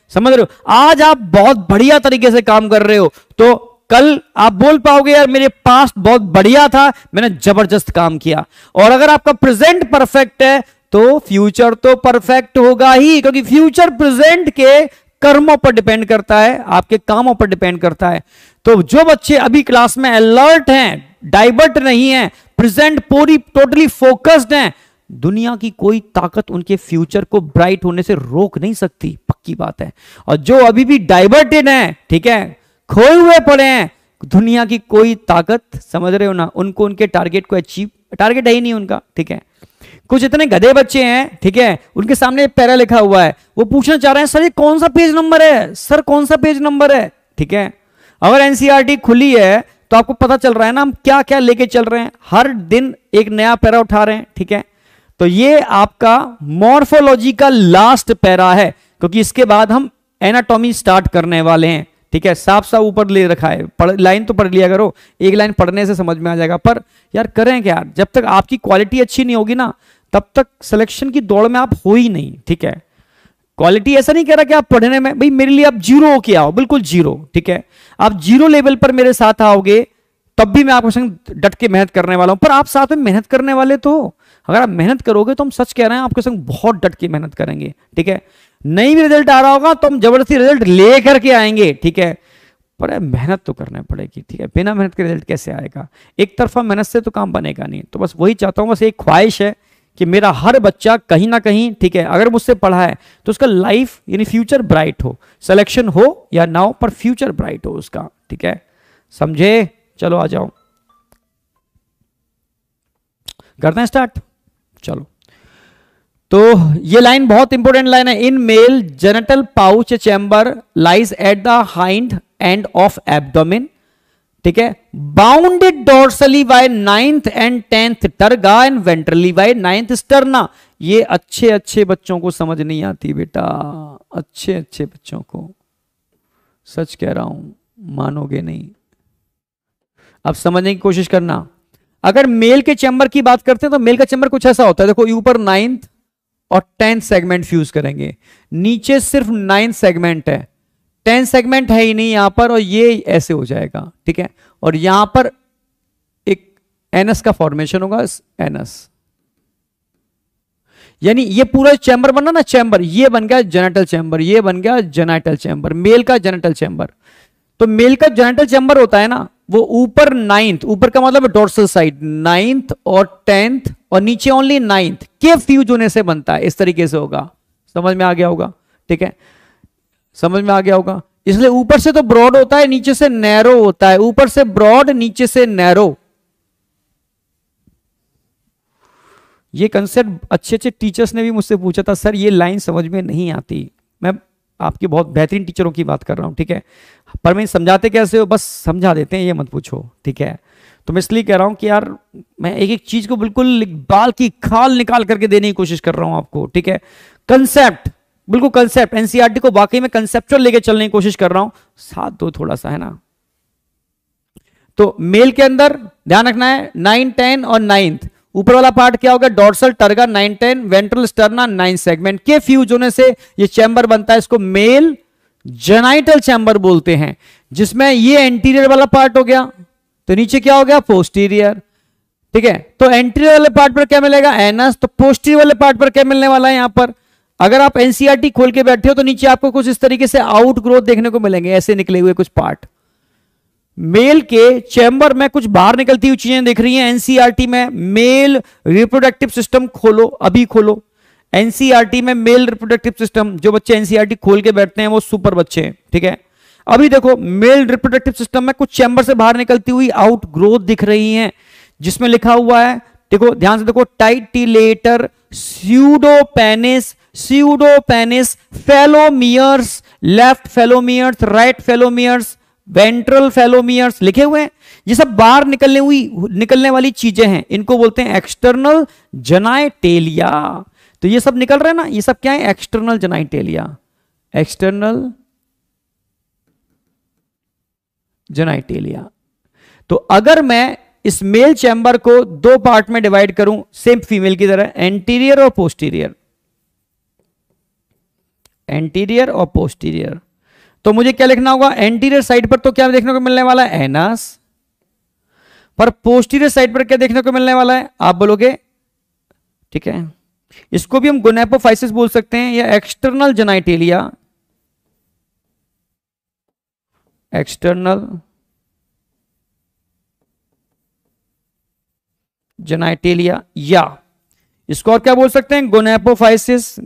समझ रहे हो? आज आप बहुत बढ़िया तरीके से काम कर रहे हो तो कल आप बोल पाओगे यार मेरे पास्ट बहुत बढ़िया था, मैंने जबरदस्त काम किया। और अगर आपका प्रेजेंट परफेक्ट है तो फ्यूचर तो परफेक्ट होगा ही, क्योंकि फ्यूचर प्रेजेंट के कर्मों पर डिपेंड करता है, आपके कामों पर डिपेंड करता है। तो जो बच्चे अभी क्लास में अलर्ट हैं, डाइवर्ट नहीं है, प्रेजेंट पूरी टोटली फोकस्ड हैं, दुनिया की कोई ताकत उनके फ्यूचर को ब्राइट होने से रोक नहीं सकती, पक्की बात है। और जो अभी भी डाइवर्टेड हैं, ठीक है, खोए हुए पड़े हैं, दुनिया की कोई ताकत, समझ रहे हो ना, उनको उनके टारगेट को अचीव, टारगेट है ही नहीं उनका, ठीक है। कुछ इतने गधे बच्चे हैं, ठीक है, उनके सामने पैरा लिखा हुआ है, वो पूछना चाह रहे हैं सर ये कौन सा पेज नंबर है, सर कौन सा पेज नंबर है, ठीक है। अगर एनसीईआरटी खुली है तो आपको पता चल रहा है ना हम क्या क्या लेके चल रहे हैं, हर दिन एक नया पैरा उठा रहे हैं, ठीक है। तो ये आपका मॉर्फोलॉजी का लास्ट पैरा है, क्योंकि इसके बाद हम एनाटॉमी स्टार्ट करने वाले हैं, ठीक है। साफ साफ ऊपर ले रखा है, पढ़, लाइन तो पढ़ लिया करो, एक लाइन पढ़ने से समझ में आ जाएगा। पर यार करें क्या यार, जब तक आपकी क्वालिटी अच्छी नहीं होगी ना तब तक सिलेक्शन की दौड़ में आप हो ही नहीं, ठीक है। क्वालिटी ऐसा नहीं कह रहा कि आप पढ़ने में, भाई मेरे लिए आप जीरो होके आओ, बिल्कुल जीरो, ठीक है। आप जीरो लेवल पर मेरे साथ आओगे तब भी मैं आपके संग डट के मेहनत करने वाला हूं, पर आप साथ में मेहनत करने वाले तो, अगर आप मेहनत करोगे तो हम सच कह रहे हैं आपके संग बहुत डट के मेहनत करेंगे, ठीक है। नहीं भी रिजल्ट आ रहा होगा तो हम जबरदस्ती रिजल्ट ले करके आएंगे, ठीक है। पर मेहनत तो करना पड़ेगी, ठीक है, बिना मेहनत के रिजल्ट कैसे आएगा, एक तरफा मेहनत से तो काम बनेगा नहीं। तो बस वही चाहता हूं, बस एक ख्वाहिश है कि मेरा हर बच्चा कहीं ना कहीं, ठीक है, अगर मुझसे पढ़ा है तो उसका लाइफ यानी फ्यूचर ब्राइट हो, सिलेक्शन हो या ना हो पर फ्यूचर ब्राइट हो उसका, ठीक है, समझे। चलो आ जाओ, करते हैं स्टार्ट, चलो। तो ये लाइन बहुत इंपॉर्टेंट लाइन है, in male genital pouch chamber lies at the hind end of abdomen, ठीक है, bounded dorsally by ninth and tenth terga and ventrally by ninth sterna. ये अच्छे अच्छे बच्चों को समझ नहीं आती बेटा, अच्छे अच्छे बच्चों को, सच कह रहा हूं, मानोगे नहीं। अब समझने की कोशिश करना। अगर मेल के चैम्बर की बात करते हैं तो मेल का चैम्बर कुछ ऐसा होता है, देखो ऊपर नाइन्थ और टेंथ सेगमेंट फ्यूज करेंगे, नीचे सिर्फ नाइन्थ सेगमेंट है, टेंथ सेगमेंट है ही नहीं यहां पर, और ये ऐसे हो जाएगा, ठीक है। और यहां पर एक एनस का फॉर्मेशन होगा, एनस, यानी ये पूरा चैम्बर बना ना, चैम्बर ये बन गया जेनिटल चैम्बर, ये बन गया जेनिटल चैम्बर, मेल का जेनिटल चैम्बर। तो मेल का जेनिटल चैम्बर होता है ना वो ऊपर नाइन्थ, ऊपर का मतलब डोर्सल साइड, नाइन्थ और टेंथ और नीचे ओनली नाइन्थ के फ्यूज होने से बनता है, इस तरीके से होगा। समझ में आ गया होगा, ठीक है, समझ में आ गया होगा। इसलिए ऊपर से तो ब्रॉड होता है, नीचे से नैरो होता है, ऊपर से ब्रॉड नीचे से नैरो। ये कंसेप्ट अच्छे अच्छे टीचर्स ने भी मुझसे पूछा था, सर ये लाइन समझ में नहीं आती। मैं आपकी बहुत बेहतरीन टीचरों की बात कर रहा हूं, ठीक है, पर मैं समझाते कैसे हो, बस समझा देते हैं, ये मत पूछो, ठीक है। तो मैं इसलिए कह रहा हूं कि यार मैं एक एक चीज को बिल्कुल बाल की खाल निकाल करके देने की कोशिश कर रहा हूं आपको, ठीक है। कंसेप्ट, बिल्कुल कंसेप्ट, एनसीईआरटी को वाकई में कंसेप्चुअल लेके चलने की कोशिश कर रहा हूं, साथ दो थोड़ा सा, है ना। तो मेल के अंदर ध्यान रखना है नाइन टेन और नाइन्थ, ऊपर वाला पार्ट क्या होगा, dorsal terga nine ten, ventral sterna nine segment के फ्यूज होने से ये चैम्बर बनता है, इसको मेल जेनाइटल चैम्बर बोलते हैं, जिसमें ये एंटीरियर वाला पार्ट हो गया, तो नीचे क्या हो गया, पोस्टीरियर, ठीक है। तो एंटीरियर वाले पार्ट पर क्या मिलेगा, एनस, तो पोस्टीरियर वाले पार्ट पर क्या मिलने वाला है यहां पर। अगर आप एनसीईआरटी खोल के बैठे हो तो नीचे आपको कुछ इस तरीके से आउट ग्रोथ देखने को मिलेंगे, ऐसे निकले हुए कुछ पार्ट। मेल के चैम्बर में कुछ बाहर निकलती हुई चीजें दिख रही हैं एनसीईआरटी में। मेल रिप्रोडक्टिव सिस्टम खोलो, अभी खोलो एनसीईआरटी में मेल रिप्रोडक्टिव सिस्टम। जो बच्चे एनसीईआरटी खोल के बैठते हैं वो सुपर बच्चे हैं, ठीक है। अभी देखो मेल रिप्रोडक्टिव सिस्टम में कुछ चैम्बर से बाहर निकलती हुई आउट ग्रोथ दिख रही हैं, जिसमें लिखा हुआ है, देखो ध्यान से देखो, titillator, pseudopenis, pseudopenis, phallomeres, left phallomeres, right phallomeres, ventral phallomeres लिखे हुए हैं। ये सब बाहर निकलने हुई निकलने वाली चीजें हैं, इनको बोलते हैं एक्सटर्नल जेनाइटेलिया। तो ये सब निकल रहे हैं ना, ये सब क्या है, एक्सटर्नल जेनाइटेलिया, एक्सटर्नल जेनाइटेलिया। तो अगर मैं इस मेल चैम्बर को दो पार्ट में डिवाइड करूं, सेम फीमेल की तरह, एंटीरियर और पोस्टीरियर, एंटीरियर और पोस्टीरियर। तो मुझे क्या लिखना होगा, एंटीरियर साइड पर तो क्या देखने को मिलने वाला है, एनस, पर पोस्टीरियर साइड पर क्या देखने को मिलने वाला है, आप बोलोगे, ठीक है। इसको भी हम गोनेपोफाइसिस बोल सकते हैं या एक्सटर्नल जेनाइटेलिया, एक्सटर्नल जेनाइटेलिया, या इसको और क्या बोल सकते हैं, गोनेपोफाइसिस,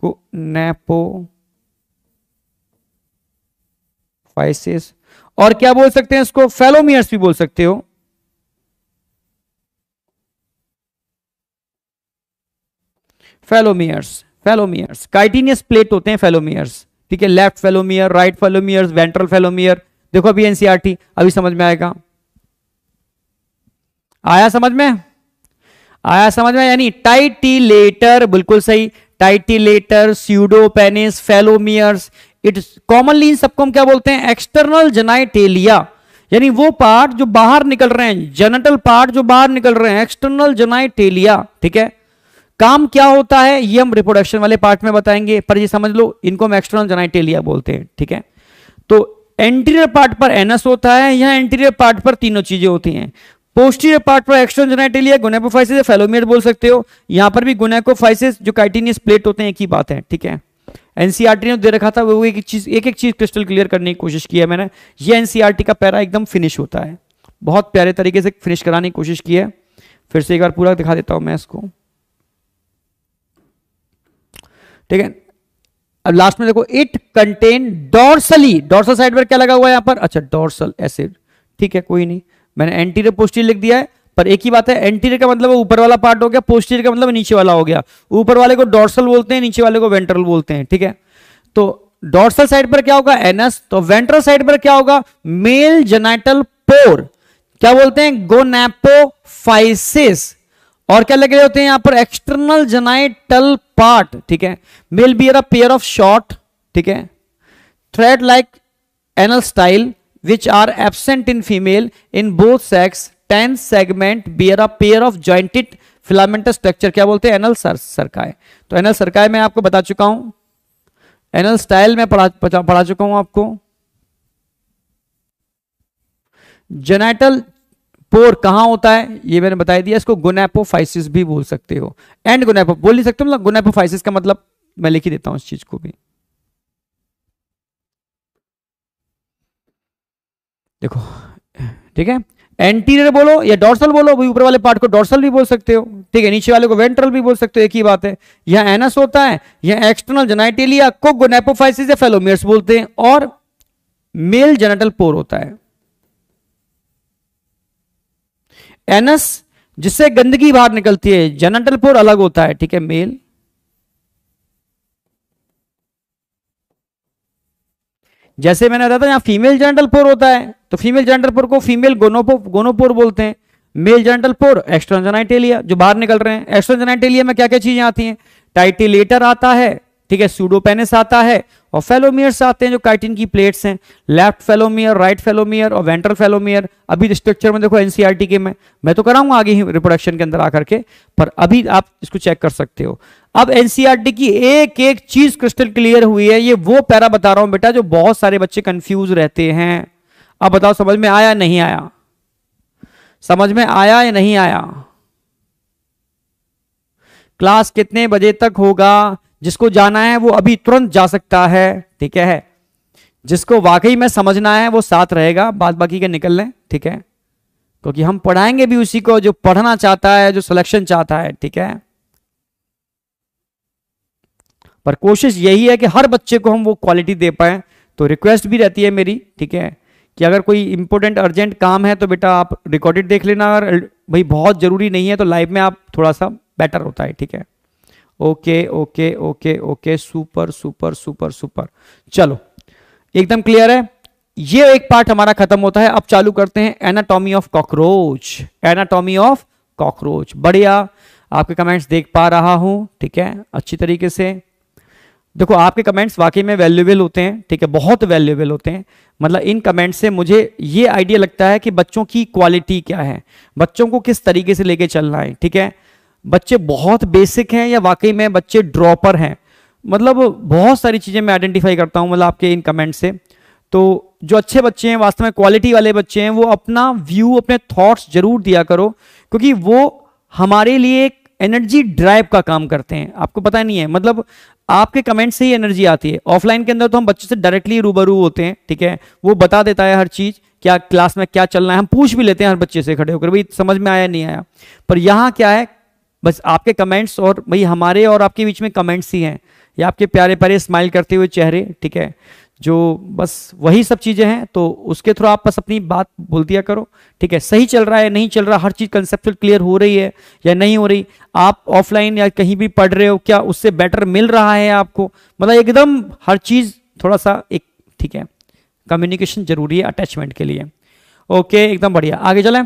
गोनेपोफाइसिस, और क्या बोल सकते हैं इसको, फेलोमियर्स भी बोल सकते हो। फेलोमियर्स, फेलोमियर्स काइटिनियस प्लेट होते हैं फेलोमियर्स, ठीक है। Left phallomere, right phallomeres, ventral phallomere. देखो अभी एनसीईआरटी, अभी समझ में आएगा, आया समझ में, आया समझ में, यानी टाइटिलेटर, बिल्कुल सही, टाइटिलेटर, स्यूडोपेनिस, फेलोमियर्स, इट कॉमनली इन सबको हम क्या बोलते हैं, एक्सटर्नल जेनाइटेलिया, यानी वो पार्ट जो बाहर निकल रहे हैं, जेनिटल पार्ट जो बाहर निकल रहे हैं, एक्सटर्नल जेनाइटेलिया, ठीक है। काम क्या होता है ये हम रिप्रोडक्शन वाले पार्ट में बताएंगे, पर ये समझ लो इनको हम एक्सटर्नल जेनाइटेलिया बोलते हैं, ठीक है। तो एंटीरियर पार्ट पर एनस होता है, यहां एंटीरियर पार्ट पर तीनों चीजें होती हैं। पोस्टीरियर पार्ट पर एक्सटर्नल जेनाइटेलिया, गोनेपोफाइसिस, फेलोमियर बोल सकते हो। यहां पर भी गोनेकोफाइसिस जो काइटिनियस प्लेट होते हैं, एक ही बात है, ठीक है। एनसीईआरटी ने दे रखा था, वो एक एक चीज एक एक चीज क्रिस्टल क्लियर करने की कोशिश की है मैंने। ये एनसीईआरटी का पैरा एकदम फिनिश होता है, बहुत प्यारे तरीके से फिनिश कराने की कोशिश की है। फिर से एक बार पूरा दिखा देता हूं मैं इसको, ठीक है। अब लास्ट में देखो, it contain dorsally, dorsal side पर क्या लगा हुआ है यहां पर, अच्छा डॉर्सल एसिड, ठीक है, कोई नहीं, मैंने एंटीरियर पोस्टीरियर लिख दिया है, पर एक ही बात है, एंटीरियर का मतलब ऊपर वाला पार्ट हो गया, पोस्टीरियर का मतलब नीचे वाला हो गया। ऊपर वाले को डॉर्सल बोलते हैं, नीचे वाले को वेंट्रल बोलते हैं, ठीक है। तो डॉर्सल साइड पर क्या होगा, एनस, तो वेंट्रल साइड पर क्या होगा, मेल जेनाइटल पोर, क्या बोलते हैं, गोनेपोफाइसिस, और क्या लगे होते हैं यहां पर, एक्सटर्नल जेनाइटल पार्ट, ठीक है। Male bear a pair of short, ठीक है, thread like anal style which are absent in female in both sex, ten segment bear a pair of jointed filamentous structure, क्या बोलते हैं, एनल सर्काई। तो anal सर्काई मैं आपको बता चुका हूं, एनल स्टाइल में पढ़ा पढ़ा चुका हूं आपको। जेनाइटल पोर कहां होता है ये मैंने बता दिया, इसको गोनेपोफाइसिस भी बोल सकते हो, एंड गोनेपो बोल नहीं सकते, मतलब गोनेपोफाइसिस का मतलब मैं लिख ही देता हूं इस चीज को भी। देखो, ठीक है, एंटीरियर बोलो या डॉर्सल बोलो, ऊपर वाले पार्ट को डॉर्सल भी बोल सकते हो, ठीक है, नीचे वाले को वेंट्रल भी बोल सकते हो, एक ही बात है। यहां एनस होता है, यहां एक्सटर्नल जेनाइटेलिया को गोनेपोफाइसिस या फेलोमियर्स बोलते हैं, और मेल जेनिटल पोर होता है। एनस जिससे गंदगी बाहर निकलती है, जेनिटल पोर अलग होता है, ठीक है, मेल। जैसे मैंने बताया था यहां फीमेल जेनिटल पोर होता है, तो फीमेल जेनिटल पोर को फीमेल गोनोपो गोनोपोर बोलते हैं। Male genital pore external genitalia जो बाहर निकल रहे हैं। एक्सटर्नल जेनाइटेलिया में क्या क्या चीजें आती हैं, टाइटिलेटर आता है, ठीक है, सूडोपेनिस आता है, और फेलोमियर्स आते हैं जो काइटिन की प्लेट्स हैं, लेफ्ट फेलोमियर, राइट फेलोमियर और वेंट्रल फेलोमियर। अभी स्ट्रक्चर में देखो एनसीईआरटी के में मैं तो कराऊंगा आगे ही रिप्रोडक्शन के अंदर आकर के, पर अभी आप इसको चेक कर सकते हो। अब एनसीईआरटी की एक एक चीज क्रिस्टल क्लियर हुई है, ये वो पैरा बता रहा हूं बेटा जो बहुत सारे बच्चे कंफ्यूज रहते हैं। अब बताओ समझ में आया नहीं आया, समझ में आया या नहीं आया? क्लास कितने बजे तक होगा? जिसको जाना है वो अभी तुरंत जा सकता है, ठीक है। जिसको वाकई में समझना है वो साथ रहेगा, बाद बाकी के निकल लें, ठीक है, क्योंकि हम पढ़ाएंगे भी उसी को जो पढ़ना चाहता है, जो सिलेक्शन चाहता है, ठीक है। पर कोशिश यही है कि हर बच्चे को हम वो क्वालिटी दे पाए। तो रिक्वेस्ट भी रहती है मेरी, ठीक है, कि अगर कोई इंपॉर्टेंट अर्जेंट काम है तो बेटा आप रिकॉर्डेड देख लेना, अगर भाई बहुत जरूरी नहीं है तो लाइव में आप थोड़ा सा बेटर होता है, ठीक है। Okay okay okay okay, super super super super, चलो एकदम क्लियर है। ये एक पार्ट हमारा खत्म होता है। अब चालू करते हैं anatomy of cockroach. Anatomy of cockroach, बढ़िया, आपके कमेंट्स देख पा रहा हूं, ठीक है, अच्छी तरीके से। देखो आपके कमेंट्स वाकई में वैल्यूएबल होते हैं, ठीक है, बहुत वैल्यूएबल होते हैं। मतलब इन कमेंट्स से मुझे ये आइडिया लगता है कि बच्चों की क्वालिटी क्या है, बच्चों को किस तरीके से लेके चलना है, ठीक है। बच्चे बहुत बेसिक हैं या वाकई में बच्चे ड्रॉपर हैं। मतलब बहुत सारी चीजें मैं आइडेंटिफाई करता हूं मतलब आपके इन कमेंट से। तो जो अच्छे बच्चे हैं, वास्तव में क्वालिटी वाले बच्चे हैं, वो अपना व्यू, अपने थॉट्स जरूर दिया करो, क्योंकि वो हमारे लिए एक एनर्जी ड्राइव का काम करते हैं। आपको पता नहीं है, मतलब आपके कमेंट से ही एनर्जी आती है। ऑफलाइन के अंदर तो हम बच्चे से डायरेक्टली रूबरू होते हैं, ठीक है, वो बता देता है हर चीज, क्या क्लास में क्या चलना है, हम पूछ भी लेते हैं हर बच्चे से खड़े होकर, भाई समझ में आया नहीं आया। पर यहाँ क्या है, बस आपके कमेंट्स और भाई हमारे और आपके बीच में कमेंट्स ही हैं, या आपके प्यारे प्यारे स्माइल करते हुए चेहरे, ठीक है, जो बस वही सब चीजें हैं। तो उसके थ्रू आप बस अपनी बात बोल दिया करो, ठीक है, सही चल रहा है नहीं चल रहा, हर चीज कंसेप्चुअल क्लियर हो रही है या नहीं हो रही, आप ऑफलाइन या कहीं भी पढ़ रहे हो, क्या उससे बेटर मिल रहा है आपको, मतलब एकदम हर चीज थोड़ा सा एक, ठीक है, कम्युनिकेशन जरूरी है अटैचमेंट के लिए। ओके, एकदम बढ़िया, आगे चलें।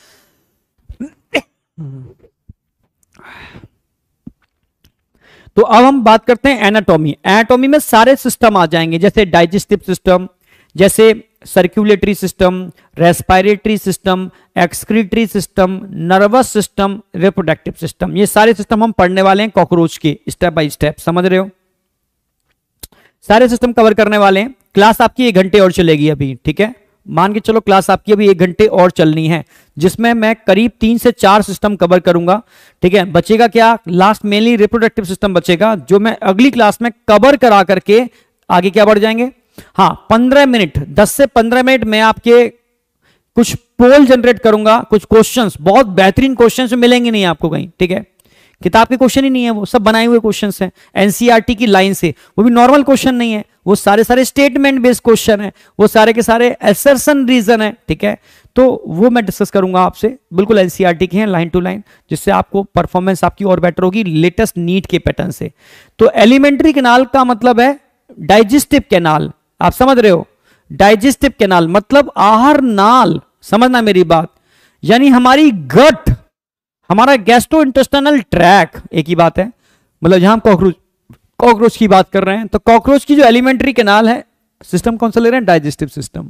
तो अब हम बात करते हैं एनाटॉमी। एनाटॉमी में सारे सिस्टम आ जाएंगे, जैसे डाइजेस्टिव सिस्टम, जैसे circulatory system, respiratory system, excretory system, nervous system, reproductive system. ये सारे सिस्टम हम पढ़ने वाले हैं कॉकरोच के, स्टेप बाय स्टेप, समझ रहे हो, सारे सिस्टम कवर करने वाले हैं। क्लास आपकी एक घंटे और चलेगी अभी, ठीक है, मान के चलो क्लास आपकी अभी एक घंटे और चलनी है, जिसमें मैं करीब तीन से चार सिस्टम कवर करूंगा, ठीक है। बचेगा क्या, लास्ट मेनली रिप्रोडक्टिव सिस्टम बचेगा, जो मैं अगली क्लास में कवर करा करके आगे क्या बढ़ जाएंगे। हाँ, पंद्रह मिनट, दस से पंद्रह मिनट में आपके कुछ पोल जनरेट करूंगा, कुछ क्वेश्चंस, बहुत बेहतरीन क्वेश्चंस मिलेंगे नहीं आपको कहीं, ठीक है, किताब के क्वेश्चन ही नहीं है, वो सब बनाए हुए क्वेश्चंस हैं एनसीईआरटी की लाइन से, वो भी नॉर्मल क्वेश्चन नहीं है, वो सारे सारे स्टेटमेंट बेस्ड क्वेश्चन है, वो सारे के सारे असर्शन रीजन है, ठीक है। तो वो मैं डिस्कस करूंगा आपसे, बिल्कुल एनसीईआरटी के हैं लाइन टू लाइन, जिससे आपको परफॉर्मेंस आपकी और बेटर होगी लेटेस्ट नीट के पैटर्न से। तो एलिमेंट्री कैनाल का मतलब है डाइजेस्टिव कैनाल, आप समझ रहे हो, डाइजेस्टिव कैनाल मतलब आहार नाल, समझना मेरी बात, यानी हमारी गट, हमारा गैस्ट्रो इंटेस्टाइनल ट्रैक, एक ही बात है, मतलब जहां हम कॉकरोच कॉकरोच की बात कर रहे हैं, तो कॉकरोच की जो एलिमेंट्री कैनाल है, सिस्टम कौन सा ले रहे हैं, डाइजेस्टिव सिस्टम।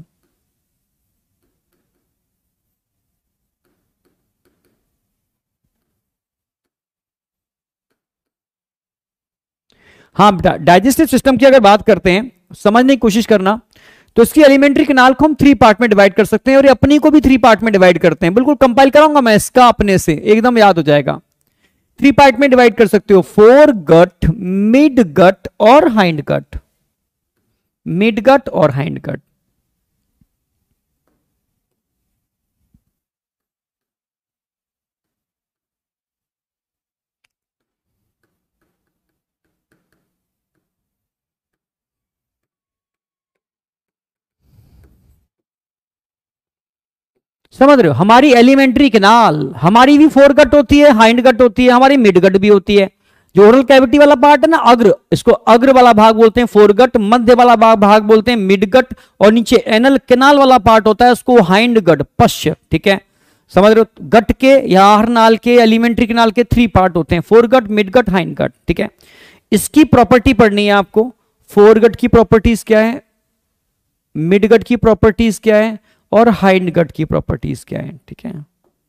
हाँ, डाइजेस्टिव सिस्टम की अगर बात करते हैं, समझने की कोशिश करना, तो इसकी एलिमेंट्री कैनाल को हम थ्री पार्ट में डिवाइड कर सकते हैं, और ये अपनी को भी थ्री पार्ट में डिवाइड करते हैं, बिल्कुल कंपाइल कराऊंगा मैं इसका अपने से, एकदम याद हो जाएगा। थ्री पार्ट में डिवाइड कर सकते हो, फोर गट, मिड गट और हाइंड गट, मिड गट और हाइंड गट। समझ रहे हो, हमारी एलिमेंट्री कैनाल, हमारी भी फोर गट होती है, हाइंड गट होती है, हमारी मिड गट भी होती है। जो ओरल कैविटी वाला पार्ट है ना, अग्र, इसको अग्र वाला भाग बोलते हैं फोर गट, मध्य वाला भाग बोलते हैं मिड गट, और नीचे एनल कैनाल वाला पार्ट होता है उसको हाइंड गट, पश्च, ठीक है, समझ रहे हो। गट के या आहार नाल के, एलिमेंट्री कैनाल के थ्री पार्ट होते हैं, फोर गट, मिड गट, हाइंड गट, ठीक है। इसकी प्रॉपर्टी पढ़नी है आपको, फोर गट की प्रॉपर्टीज क्या है, मिड गट की प्रॉपर्टीज क्या है, और हाइंड गट की प्रॉपर्टीज क्या है, ठीक है।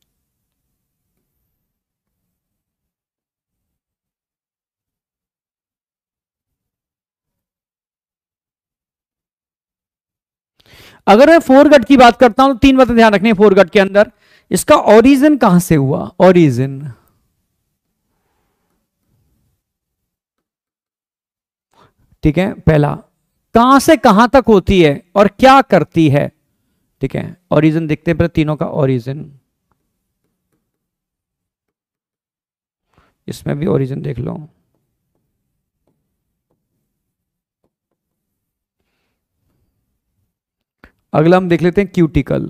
अगर मैं फोर गट की बात करता हूं तो तीन बातें ध्यान रखनी है फोर गट के अंदर, इसका ओरिजिन कहां से हुआ, ओरिजिन, ठीक है, पहला कहां से कहां तक होती है और क्या करती है, ठीक है, ओरिजिन देखते हैं पहले तीनों का ओरिजिन, इसमें भी ओरिजिन देख लो। अगला हम देख लेते हैं क्यूटिकल,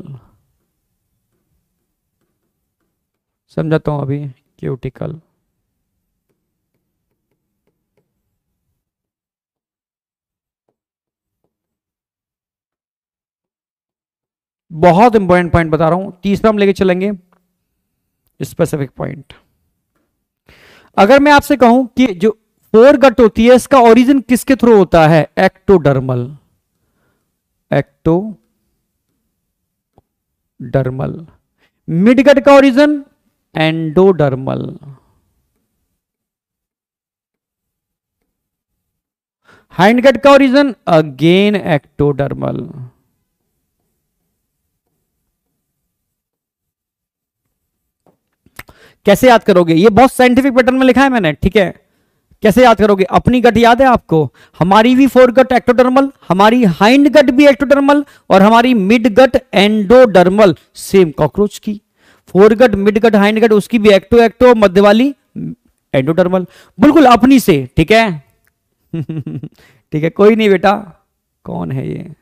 समझाता हूं अभी, क्यूटिकल बहुत इंपॉर्टेंट पॉइंट बता रहा हूं, तीसरा हम लेके चलेंगे स्पेसिफिक पॉइंट। अगर मैं आपसे कहूं कि जो फोर गट होती है इसका ओरिजिन किसके थ्रू होता है, एक्टोडर्मल, एक्टोडर्मल। मिडगट का ओरिजिन एंडोडर्मल, हाइंड गट का ओरिजिन अगेन एक्टोडर्मल। कैसे याद करोगे? ये बहुत साइंटिफिक पैटर्न में लिखा है मैंने, ठीक है। कैसे याद करोगे? अपनी गट याद है आपको, हमारी भी फोर गट एक्टोडर्मल, हमारी हाइंड गट भी एक्टोडर्मल, और हमारी mid gut endodermal. Same cockroach की फोर गट, मिड गट, हाइंड गट, उसकी भी एक्टो एक्टो, मध्य वाली एंडोडर्मल, बिल्कुल अपनी से, ठीक है। ठीक है, कोई नहीं बेटा, कौन है ये?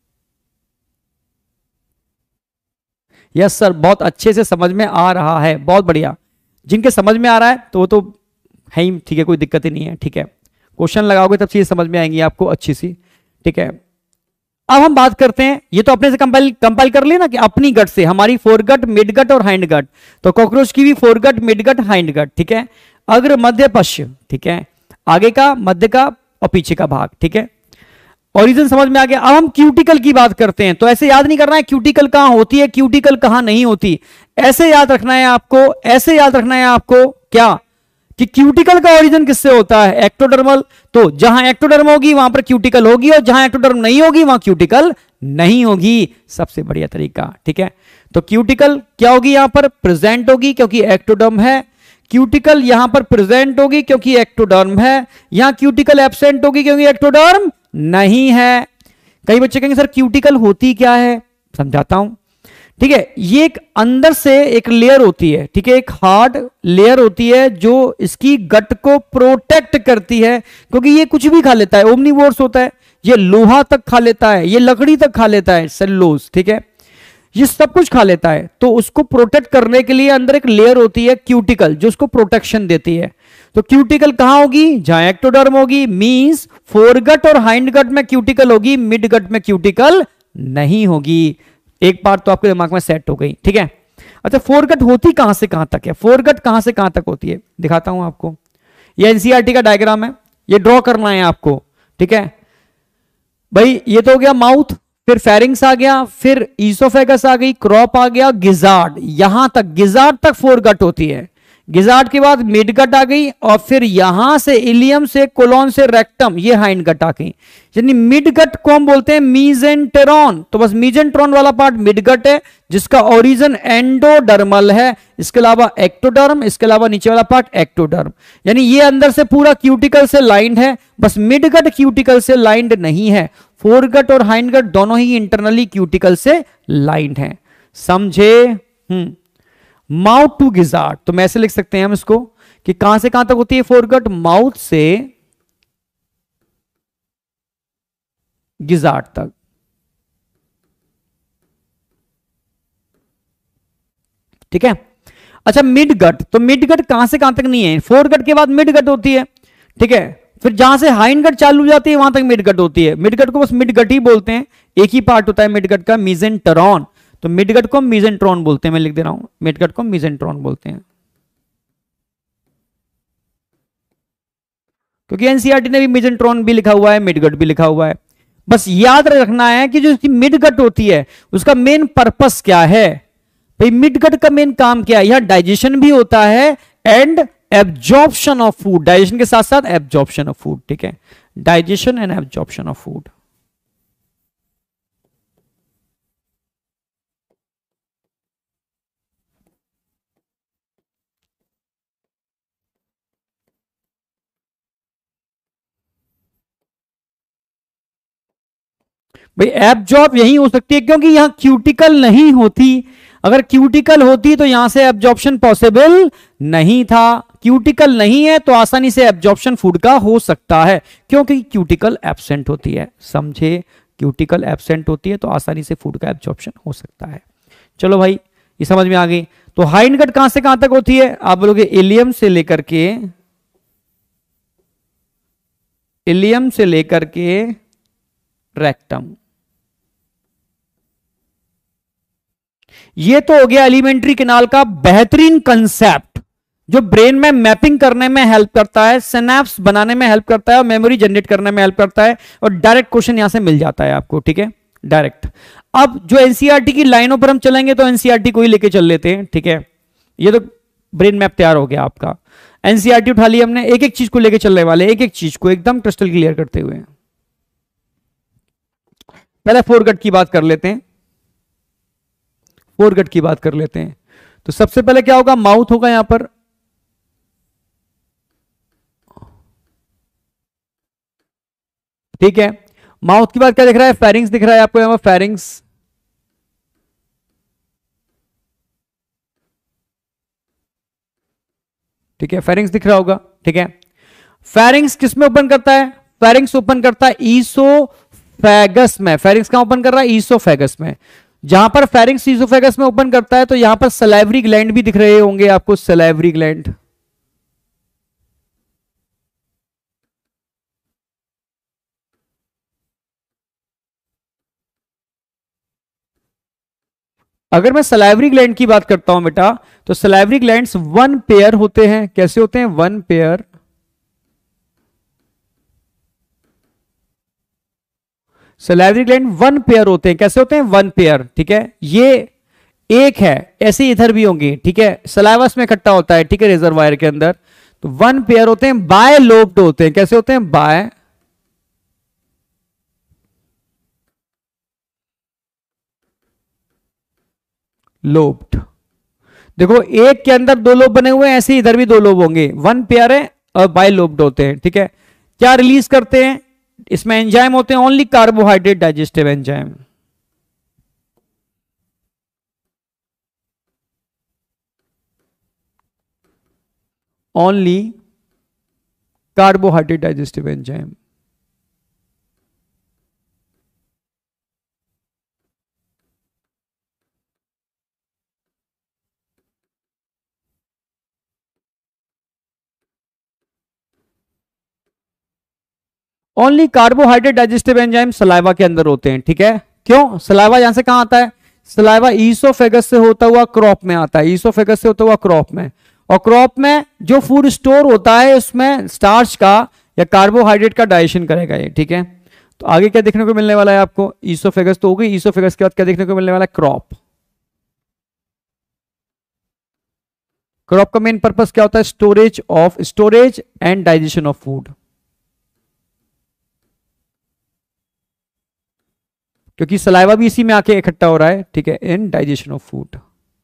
यस सर, बहुत अच्छे से समझ में आ रहा है, बहुत बढ़िया। जिनके समझ में आ रहा है तो वो तो है ही, ठीक है, कोई दिक्कत ही नहीं है, ठीक है। क्वेश्चन लगाओगे तब चीजें समझ में आएंगी आपको अच्छी सी, ठीक है। अब हम बात करते हैं, ये तो अपने से कंपाइल कंपाइल कर लेना कि अपनी गट से, हमारी फोर गट, मिड गट और हाइंड गट। तो कॉकरोच की भी फोर गट, मिड गट, हाइंड गट, ठीक है। अग्र मध्य पश्च, ठीक है, आगे का, मध्य का और पीछे का भाग, ठीक है। ओरिजिन समझ में आ गया। अब हम क्यूटिकल की बात करते हैं। तो ऐसे याद नहीं करना है क्यूटिकल कहां होती है, क्यूटिकल कहां नहीं होती, ऐसे याद रखना है आपको, ऐसे याद रखना है आपको क्या, कि क्यूटिकल का ओरिजिन किससे होता है, एक्टोडर्मल। तो जहां एक्टोडर्म होगी वहां पर क्यूटिकल होगी, और जहां एक्टोडर्म नहीं होगी वहां क्यूटिकल नहीं होगी। सबसे बढ़िया तरीका, ठीक है। तो क्यूटिकल क्या होगी, यहां पर प्रेजेंट होगी क्योंकि एक्टोडर्म है। क्यूटिकल यहां पर प्रेजेंट होगी क्योंकि एक्टोडर्म है। यहां क्यूटिकल एब्सेंट होगी क्योंकि एक्टोडर्म नहीं है। कई बच्चे कहेंगे सर क्यूटिकल होती क्या है, समझाता हूं, ठीक है। ये एक अंदर से एक लेयर होती है, ठीक है, एक हार्ड लेयर होती है जो इसकी गट को प्रोटेक्ट करती है, क्योंकि ये कुछ भी खा लेता है, ओमनीवोर्स होता है, ये लोहा तक खा लेता है, ये लकड़ी तक खा लेता है, सेलुलोज, ठीक है, ये सब कुछ खा लेता है। तो उसको प्रोटेक्ट करने के लिए अंदर एक लेयर होती है क्यूटिकल, जो उसको प्रोटेक्शन देती है। तो क्यूटिकल कहां होगी, जहां एक्टोडर्म होगी, मींस फोरगट और हाइंड गट में क्यूटिकल होगी, मिड गट में क्यूटिकल नहीं होगी। एक बार तो आपके दिमाग में सेट हो गई, ठीक है। अच्छा, फोरगट होती कहां से कहां तक है, फोरगट कहां से कहां तक होती है, दिखाता हूं आपको। ये एनसीईआरटी का डायग्राम है, ये ड्रॉ करना है आपको, ठीक है भाई। ये तो हो गया माउथ, फिर फेरिंग्स आ गया, फिर ईसोफेगस आ गई, क्रॉप आ गया, गिजार्ड, यहां तक, गिजार्ड तक फोरगट होती है। गिजार्ड के बाद मिड गट आ गई, और फिर यहां से इलियम से, कोलोन से रेक्टम, ये हाइंड गट आ गई। यानी मिड गट को हम बोलते हैं मीजेंटेरॉन। तो बस मीजेंटेरॉन वाला पार्ट मिड गट है, जिसका ओरिजिन एंडोडर्मल है। इसके अलावा एक्टोडर्म, इसके अलावा नीचे वाला पार्ट एक्टोडर्म। यानी ये अंदर से पूरा क्यूटिकल से लाइंड है, बस मिड गट क्यूटिकल से लाइंड नहीं है। फोरगट और हाइंड गट दोनों ही इंटरनली क्यूटिकल से लाइंड हैं, समझे। हम्म माउथ टू गिजार्ड, तो मैं ऐसे लिख सकते हैं हम इसको कि कहां से कहां तक होती है फोरगट, माउथ से गिजार्ड तक, ठीक है। अच्छा, मिड गट, तो मिड गट कहां से कहां तक नहीं है, फोरगट के बाद मिड गट होती है, ठीक है। फिर जहां से हाइंड गट चालू हो जाती है वहां तक मिड गट होती है। मिड गट को बस मिड गट ही बोलते हैं, एक ही पार्ट होता है मिड गट का, मीजेंटेरॉन। तो मिडगट को मीजेंट्रॉन बोलते हैं, मैं लिख दे रहा हूं, मिडगट को मीजेंट्रॉन बोलते हैं, क्योंकि एनसीईआरटी ने भी मीजेंट्रॉन भी लिखा हुआ है, मिडगट भी लिखा हुआ है। बस याद रखना है कि जो इसकी मिडगट होती है उसका मेन पर्पस क्या है। भाई मिडगट का मेन काम क्या है, यहां डाइजेशन भी होता है and absorption of food, digestion के साथ साथ एब्जॉर्प्शन ऑफ फूड, ठीक है, digestion and absorption of food. भाई एब्जॉर्ब यही हो सकती है क्योंकि यहां क्यूटिकल नहीं होती। अगर क्यूटिकल होती तो यहां से एब्जॉर्प्शन पॉसिबल नहीं था। क्यूटिकल नहीं है तो आसानी से एब्जॉर्प्शन फूड का हो सकता है, क्योंकि क्यूटिकल एब्सेंट होती है, समझे। क्यूटिकल एब्सेंट होती है तो आसानी से फूड का एब्जॉर्प्शन हो सकता है। चलो भाई, ये समझ में आ गई। तो हाइंड गट कहां से कहां तक होती है, आप बोलोगे इलियम से लेकर के, इलियम से लेकर के रेक्टम। ये तो हो गया एलिमेंट्री कैनाल का बेहतरीन कंसेप्ट, जो ब्रेन में मैपिंग करने में हेल्प करता है, सिनैप्स बनाने में हेल्प करता है और मेमोरी जनरेट करने में हेल्प करता है, और डायरेक्ट क्वेश्चन यहां से मिल जाता है आपको, ठीक है, डायरेक्ट। अब जो एनसीईआरटी की लाइनों पर हम चलेंगे तो एनसीईआरटी को ही लेके चल लेते हैं, ठीक है। ये तो ब्रेन मैप तैयार हो गया आपका। एनसीईआरटी उठा लिया हमने, एक एक चीज को लेके चलने वाले, एक एक चीज को एकदम क्रिस्टल क्लियर करते हुए। पहले फोरगट की बात कर लेते हैं, फोरगट की बात कर लेते हैं। तो सबसे पहले क्या होगा, माउथ होगा यहां पर, ठीक है। माउथ के बाद क्या दिख रहा है, फेरिंग्स दिख रहा है आपको यहां पर, फेरिंग्स, ठीक है, फेरिंग्स दिख रहा होगा, ठीक है। फेरिंग्स किसमें ओपन करता है, फेरिंग्स ओपन करता है ईसोफेगस में। फेरिंग्स कहां ओपन कर रहा है, ईसोफेगस में। जहां पर फेरिंग्स ईसोफेगस में ओपन करता है तो यहां पर सलाइवरी ग्लैंड भी दिख रहे होंगे आपको, सलाइवरी ग्लैंड, अगर मैं सलाइवरी ग्लैंड की बात करता हूं बेटा, तो सलाइवरी ग्लैंड्स वन पेयर होते हैं। कैसे होते हैं, one pair. Salivary gland one pair होते हैं। कैसे होते हैं, वन पेयर, ठीक है। ये एक है, ऐसे इधर भी होंगे, ठीक है, सलाइवस में इकट्ठा होता है, ठीक है, रिजर्वायर के अंदर। तो वन पेयर होते हैं, बाय लोब्ड होते हैं। कैसे होते हैं, बाय लोब्ड। देखो एक के अंदर दो लोब बने हुए हैं, ऐसे इधर भी दो लोब होंगे, वन पेयर है और बाय लोब्ड होते हैं, ठीक है। क्या रिलीज करते हैं इसमें, एंजाइम होते हैं, only carbohydrate digestive enzyme. Only carbohydrate digestive enzyme. Only carbohydrate digestive enzyme saliva के अंदर होते हैं, ठीक है। क्यों, सलाइवा यहां से कहां आता है, सलाइवा ईसोफेगस से होता हुआ क्रॉप में आता है, ईसोफेगस से होता हुआ क्रॉप में। और क्रॉप में जो फूड स्टोर होता है उसमें स्टार्च का या कार्बोहाइड्रेट का डाइजेशन करेगा ये, ठीक है। तो आगे क्या देखने को मिलने वाला है आपको, ईसोफेगस तो हो गई, ईसोफेगस के बाद क्या देखने को मिलने वाला है, क्रॉप। क्रॉप का मेन पर्पस क्या होता है, storage of, storage and digestion of food, क्योंकि सलाइवा भी इसी में आके इकट्ठा हो रहा है, ठीक है, इन डाइजेशन ऑफ फूड।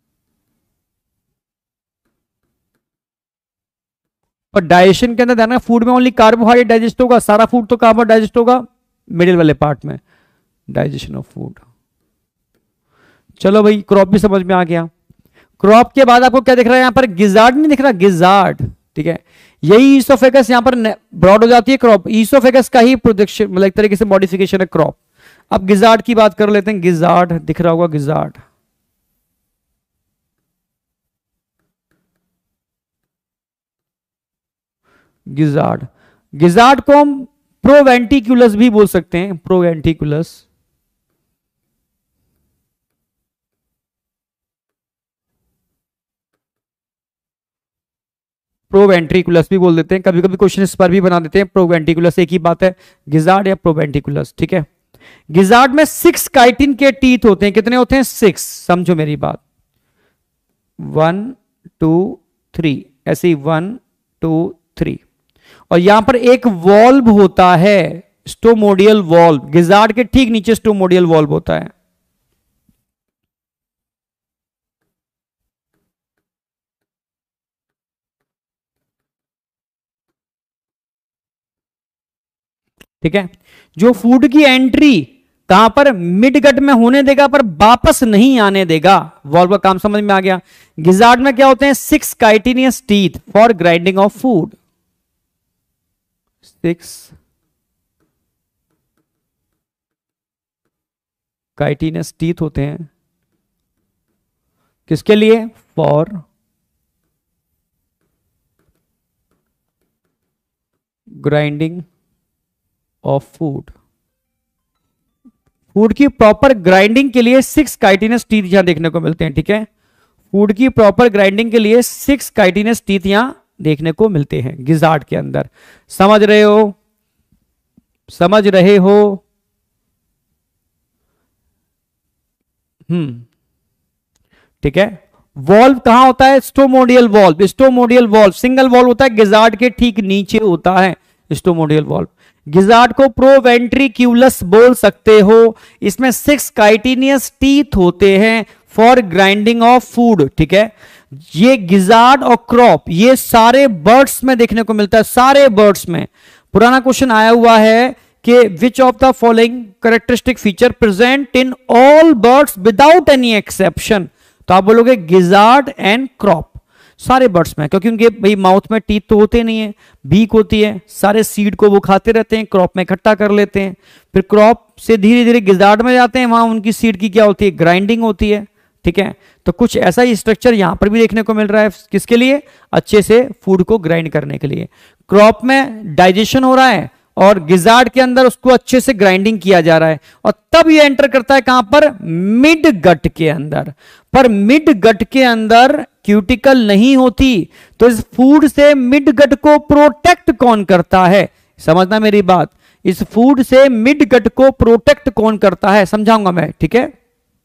और डाइजेशन के अंदर ध्यान, फूड में ओनली कार्बोहाइड्रेट डाइजेस्ट होगा, सारा फूड तो कार्बो डाइजेस्ट होगा मिडिल वाले पार्ट में, डाइजेशन ऑफ फूड। चलो भाई, क्रॉप भी समझ में आ गया। क्रॉप के बाद आपको क्या दिख रहा है, यहां पर गिजार्ड नहीं दिख रहा, गिजार्ड, ठीक है। यही ईसोफेगस यहां पर ब्रॉड हो जाती है, क्रॉप ईसोफेगस का ही प्रोडक्शन, मतलब एक तरीके से मॉडिफिकेशन है क्रॉप। अब गिजार्ड की बात कर लेते हैं, गिजार्ड दिख रहा होगा, गिजार्ड, गिजार्ड, गिजार्ड को हम प्रोवेंटिकुलस भी बोल सकते हैं, प्रोवेंटिकुलस, प्रोवेंट्रिकुलस भी बोल देते हैं, कभी कभी क्वेश्चन इस पर भी बना देते हैं, प्रोवेंटिकुलस एक ही बात है, गिजार्ड या प्रोवेंटिकुलस, ठीक है। गिजार्ड में सिक्स काइटिन के टीथ होते हैं, कितने होते हैं, सिक्स, समझो मेरी बात, वन टू थ्री, ऐसे ही वन टू थ्री। और यहां पर एक वॉल्व होता है, स्टोमोडियल वॉल्व, गिजार्ड के ठीक नीचे स्टोमोडियल वॉल्व होता है। ठीक है, जो फूड की एंट्री कहां पर, मिड गट में होने देगा पर वापस नहीं आने देगा, वॉल्व का काम समझ में आ गया। गिजार्ड में क्या होते हैं, six chitinous teeth for grinding of food, six chitinous teeth होते हैं, किसके लिए, for grinding of food. Food की प्रॉपर ग्राइंडिंग के लिए सिक्स काइटिनस टीथ यहां देखने को मिलते हैं, ठीक है। फूड की प्रॉपर ग्राइंडिंग के लिए सिक्स काइटिनस टीथ यहां देखने को मिलते हैं गिजार्ड के अंदर। समझ रहे हो, समझ रहे हो, हम्म, ठीक है। वॉल्व कहां होता है, stomodeal valve, stomodeal valve single valve होता है, गिजार्ड के ठीक नीचे होता है स्टोमोडियल वॉल्व। गिजार्ड को प्रोवेंट्रिक्यूलस बोल सकते हो। इसमें सिक्स काइटिनियस टीथ होते हैं फॉर ग्राइंडिंग ऑफ फूड, ठीक है। ये गिजार्ड और क्रॉप ये सारे बर्ड्स में देखने को मिलता है, सारे बर्ड्स में। पुराना क्वेश्चन आया हुआ है कि which of the following characteristic feature present in all birds without any exception, तो आप बोलोगे गिजार्ड एंड क्रॉप, सारे बर्ड्स में, क्योंकि उनके भाई माउथ में टीथ तो होते नहीं है, बीक होती है, सारे सीड को वो खाते रहते हैं, क्रॉप में इकट्ठा कर लेते हैं, फिर क्रॉप से धीरे धीरे गिजार्ड में जाते हैं, वहां उनकी सीड की क्या होती है, ग्राइंडिंग होती है, ठीक है। तो कुछ ऐसा ही स्ट्रक्चर यहां पर भी देखने को मिल रहा है, किसके लिए, अच्छे से फूड को ग्राइंड करने के लिए। क्रॉप में डाइजेशन हो रहा है और गिजार्ड के अंदर उसको अच्छे से ग्राइंडिंग किया जा रहा है, और तब ये एंटर करता है कहां पर, मिड गट के अंदर। पर मिड गट के अंदर क्यूटिकल नहीं होती, तो इस फूड से मिड गट को प्रोटेक्ट कौन करता है, समझना मेरी बात, इस फूड से मिड गट को प्रोटेक्ट कौन करता है, समझाऊंगा मैं, ठीक है।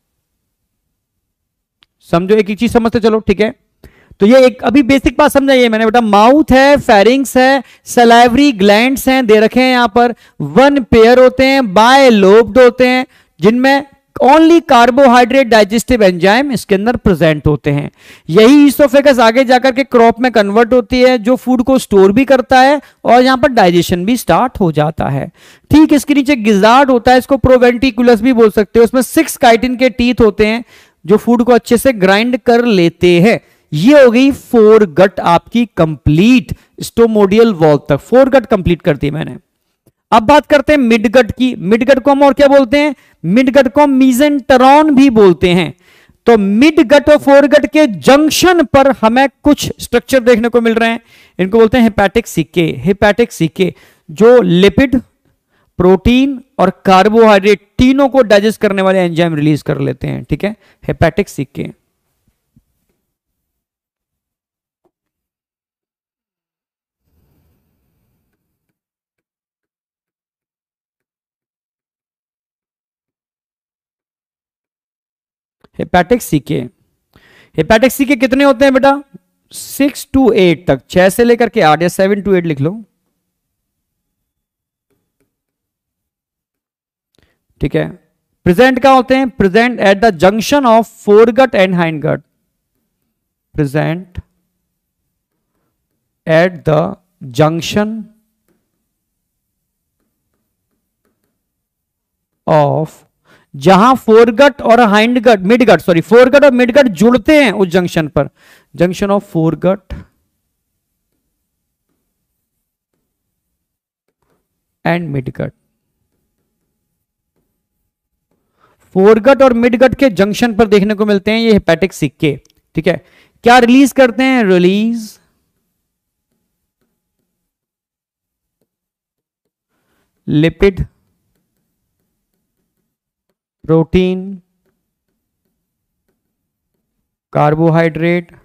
समझो, एक ही चीज समझते चलो, ठीक है। तो ये एक अभी बेसिक बात समझाइए मैंने बेटा, माउथ है, फेरिंग्स है, सलाइवरी ग्लैंड्स हैं दे रखे हैं यहां पर, वन पेयर होते हैं, बाय लोब्ड होते हैं, जिनमें ओनली कार्बोहाइड्रेट डाइजेस्टिव एंजाइम इसके अंदर प्रेजेंट होते हैं। यही ईसोफेगस आगे जाकर के क्रॉप में कन्वर्ट होती है, जो फूड को स्टोर भी करता है और यहां पर डाइजेशन भी स्टार्ट हो जाता है। ठीक, इसके नीचे गिजार्ड होता है, इसको प्रोवेंट्रिकुलस भी बोल सकते हो, उसमें सिक्स काइटिन के टीथ होते हैं जो फूड को अच्छे से ग्राइंड कर लेते हैं। ये हो गई फोर गट आपकी कंप्लीट, स्टोमोडियल वॉल तक फोर गट कंप्लीट कर दी मैंने। अब बात करते हैं मिडगट की। मिडगट को हम और क्या बोलते हैं, मिडगट को मीजेंटेरॉन भी बोलते हैं। तो मिडगट और फोरगट के जंक्शन पर हमें कुछ स्ट्रक्चर देखने को मिल रहे हैं, इनको बोलते हैं हेपेटिक सिक्के। हेपेटिक सिक्के जो लिपिड, प्रोटीन और कार्बोहाइड्रेट तीनों को डाइजेस्ट करने वाले एंजाइम रिलीज कर लेते हैं, ठीक है, हेपेटिक सिक्के। हेपेटिक सीके, हेपेटिक सीके कितने होते हैं बेटा, सिक्स टू एट तक, छह से लेकर के आठ या सेवन टू एट लिख लो, ठीक है। प्रेजेंट क्या होते हैं, present at the junction of foregut and hindgut, present at the junction of, जहां फोरगट और हाइंडगट, मिडगट सॉरी फोरगट और मिडगट जुड़ते हैं उस जंक्शन पर, junction of foregut and midgut. Foregut और मिडगट के जंक्शन पर देखने को मिलते हैं ये हेपेटिक सिक्के, ठीक है। क्या रिलीज करते हैं, release lipid, protein, carbohydrate,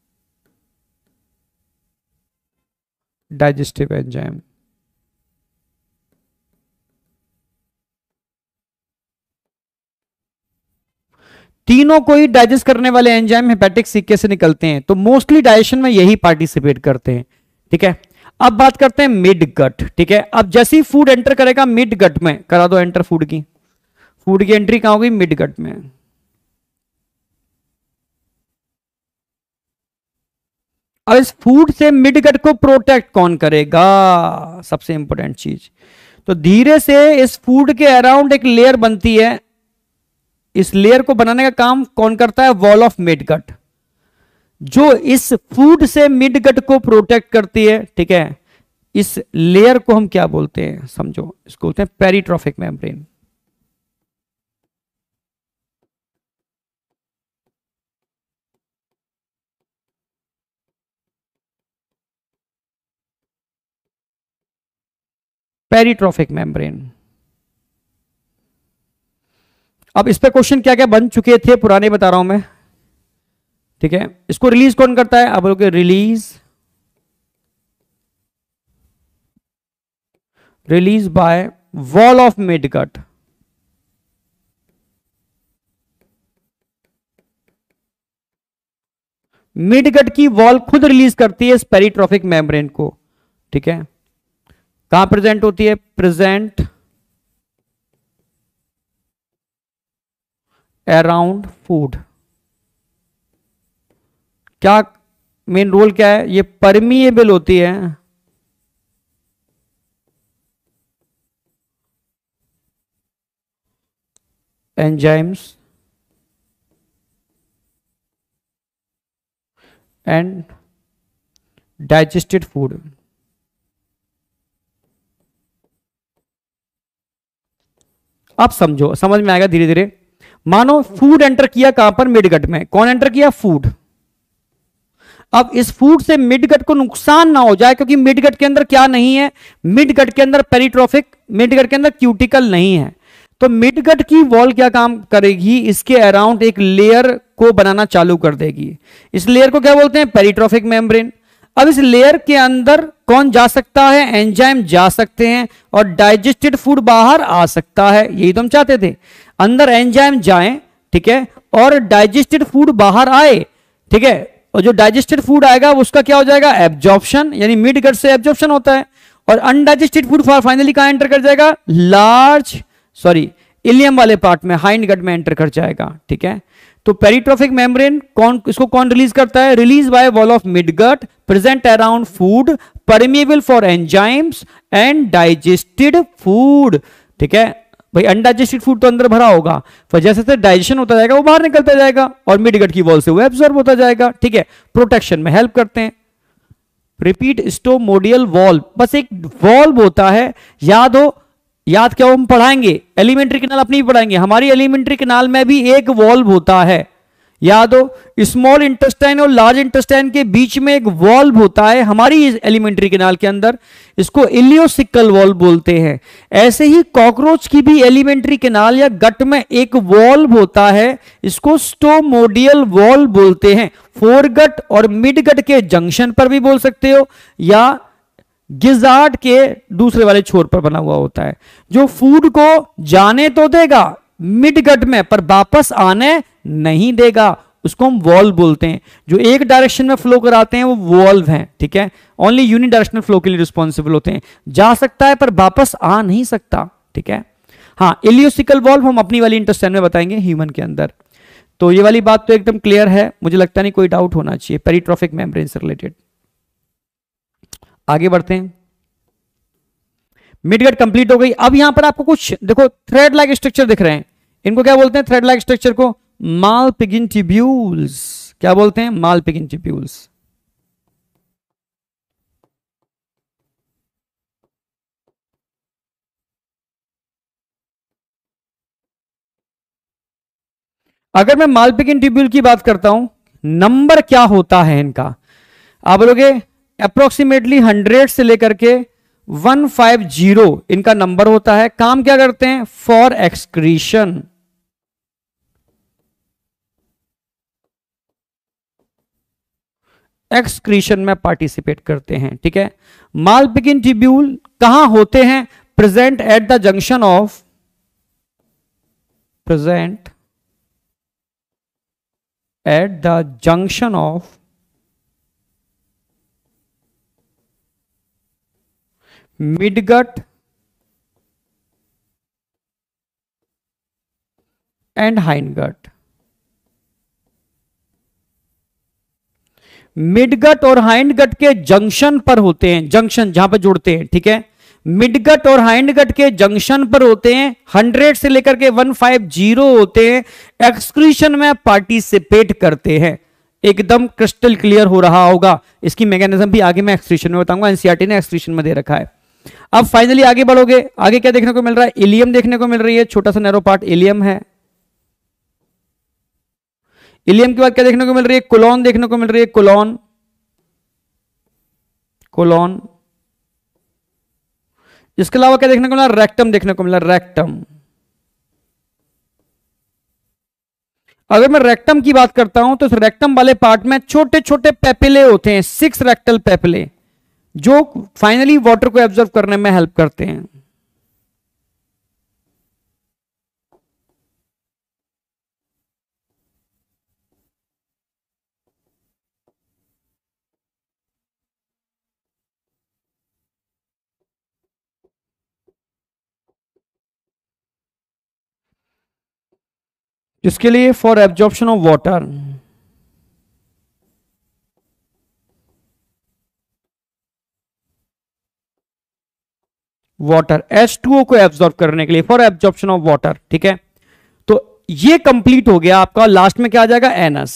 digestive enzyme. तीनों को ही डाइजेस्ट करने वाले एंजाइम हेपेटिक सिक्के से निकलते हैं, तो मोस्टली डाइजेशन में यही पार्टिसिपेट करते हैं, ठीक है। अब बात करते हैं मिड गट, ठीक है। अब जैसे ही फूड एंटर करेगा मिड गट में, करा दो एंटर फूड की, फूड की एंट्री कहां होगी, मिड गट में। अब इस फूड से मिड गट को प्रोटेक्ट कौन करेगा, सबसे इंपॉर्टेंट चीज। तो धीरे से इस फूड के अराउंड एक लेयर बनती है, इस लेयर को बनाने का काम कौन करता है, वॉल ऑफ मिड गट, जो इस फूड से मिड गट को प्रोटेक्ट करती है, ठीक है। इस लेयर को हम क्या बोलते हैं, समझो, इसको बोलते हैं पेरिट्रॉफिक मेम्ब्रेन। पेरिट्रॉफिक मेम्ब्रेन। अब इस पे क्वेश्चन क्या क्या बन चुके थे पुराने बता रहा हूं मैं, ठीक है। इसको रिलीज कौन करता है, अब बोलोगे release, release by wall of mid gut. Mid gut की वॉल खुद रिलीज करती है इस पेरिट्रॉफिक मेम्ब्रेन को, ठीक है। कहां प्रेजेंट होती है? Present around food. क्या मेन रोल क्या है? ये परमिएबल होती है एंजाइम्स एंड डाइजेस्टेड फूड। आप समझो, समझ में आएगा धीरे धीरे। मानो फूड एंटर किया कहां पर? मिडगट में। कौन एंटर किया? फूड। अब इस फूड से मिडगट को नुकसान ना हो जाए, क्योंकि मिडगट के अंदर क्या नहीं है? मिडगट के अंदर पेरिट्रोफिक, मिडगट के अंदर क्यूटिकल नहीं है। तो मिडगट की वॉल क्या काम करेगी? इसके अराउंड एक लेयर को बनाना चालू कर देगी। इस लेयर को क्या बोलते हैं? Peritrophic membrane. अब इस लेयर के अंदर कौन जा सकता है? एंजाइम जा सकते हैं और डाइजेस्टेड फूड बाहर आ सकता है। यही तो हम चाहते थे, अंदर एंजाइम जाएं, ठीक है, और डाइजेस्टेड फूड बाहर आए, ठीक है। और जो डाइजेस्टेड फूड आएगा उसका क्या हो जाएगा? एब्जॉर्प्शन, यानी मिड गट से एब्जॉर्प्शन होता है। और अनडाइजेस्टेड फूड फाइनली कहां एंटर कर जाएगा? लार्ज सॉरी इलियम वाले पार्ट में, हाइंड गट में एंटर कर जाएगा, ठीक है। तो पेरिट्रोफिक मेम्ब्रेन कौन, इसको कौन रिलीज करता है? Release by wall of midgut, present around food, permeable for enzymes and digested food, ठीक है। भाई अनडाइजेस्टेड फूड तो अंदर भरा होगा, फिर जैसे जैसे डाइजेशन होता जाएगा वो बाहर निकलता जाएगा और मिडगट की वॉल से वो एब्जॉर्ब होता जाएगा, ठीक है। प्रोटेक्शन में हेल्प करते हैं। रिपीट, स्टोमोडियल वॉल्व, बस एक वॉल्व होता है, याद हो, याद क्या हो, हम पढ़ाएंगे एलिमेंट्री कैनाल अपनी भी पढ़ाएंगे। हमारी एलिमेंट्री कैनाल में भी एक वॉल्व होता है, याद हो। स्मॉल इंटेस्टाइन और लार्ज इंटेस्टाइन के बीच में एक वॉल्व होता है हमारी एलिमेंट्री कैनाल के अंदर, इसको इलियोसिकल वॉल्व बोलते हैं। ऐसे ही कॉकरोच की भी एलिमेंट्री कैनाल या गट में एक वॉल्व होता है, इसको स्टोमोडियल वॉल्व बोलते हैं। फोरगट और मिडगट के जंक्शन पर भी बोल सकते हो, या गिजार्ड के दूसरे वाले छोर पर बना हुआ होता है, जो फूड को जाने तो देगा मिडगट में पर वापस आने नहीं देगा, उसको हम वॉल्व बोलते हैं। जो एक डायरेक्शन में फ्लो कराते हैं वो वॉल्व हैं, ठीक है। ओनली यूनिडायरेक्शनल फ्लो के लिए रिस्पॉन्सिबल होते हैं, जा सकता है पर वापस आ नहीं सकता, ठीक है। हाँ, इलियोसिकल वॉल्व हम अपनी वाली इंटेस्टाइन में बताएंगे ह्यूमन के अंदर। तो ये वाली बात तो एकदम क्लियर है, मुझे लगता नहीं कोई डाउट होना चाहिए पेरिट्रोफिक मेम्ब्रेन से रिलेटेड। आगे बढ़ते हैं। मिडगट कंप्लीट हो गई। अब यहां पर आपको कुछ देखो थ्रेड लाइक स्ट्रक्चर दिख रहे हैं, इनको क्या बोलते हैं? थ्रेड लाइक स्ट्रक्चर को मालपिगिन ट्यूब्यूल्स। क्या बोलते हैं? Malpighian tubules. अगर मैं मालपिगिन ट्यूब्यूल की बात करता हूं, नंबर क्या होता है इनका? आप बोलोगे अप्रोक्सीमेटली हंड्रेड से लेकर के वन फाइव जीरो इनका नंबर होता है। काम क्या करते हैं? फॉर एक्सक्रीशन, एक्सक्रीशन में पार्टिसिपेट करते हैं, ठीक है। मालपिगिन ट्यूब्यूल कहां होते हैं? Present at the junction of, present at the junction of midgut and hindgut. Midgut और हाइंडगट के जंक्शन पर होते हैं, जंक्शन जहां पर जुड़ते हैं, ठीक है। मिडगट और हाइंडगट के जंक्शन पर होते हैं, हंड्रेड से लेकर के वन फाइव जीरो होते हैं, एक्सक्रीशन में पार्टिसिपेट करते हैं। एकदम क्रिस्टल क्लियर हो रहा होगा। इसकी मैकेनिज्म भी आगे मैं एक्सक्रीशन में बताऊंगा, एनसीईआरटी ने एक्सक्रीशन में दे रखा है। अब फाइनली आगे बढ़ोगे, आगे क्या देखने को मिल रहा है? इलियम देखने को मिल रही है, छोटा सा नैरो पार्ट इलियम है। इलियम के बाद क्या देखने को मिल रही है? कोलॉन देखने को मिल रही है, कोलॉन, कोलॉन। इसके अलावा क्या देखने को मिला? रेक्टम देखने को मिला, रेक्टम। अगर मैं रेक्टम की बात करता हूं तो इस रेक्टम वाले पार्ट में छोटे छोटे पेपिले होते हैं, सिक्स रेक्टल पेपिले, जो फाइनली वाटर को एब्जॉर्ब करने में हेल्प करते हैं। इसके लिए for absorption of water, water H two O को एब्जॉर्ब करने के लिए फॉर एब्जॉर्प्शन ऑफ वाटर, ठीक है। तो ये कंप्लीट हो गया आपका, लास्ट में क्या आ जाएगा एनस,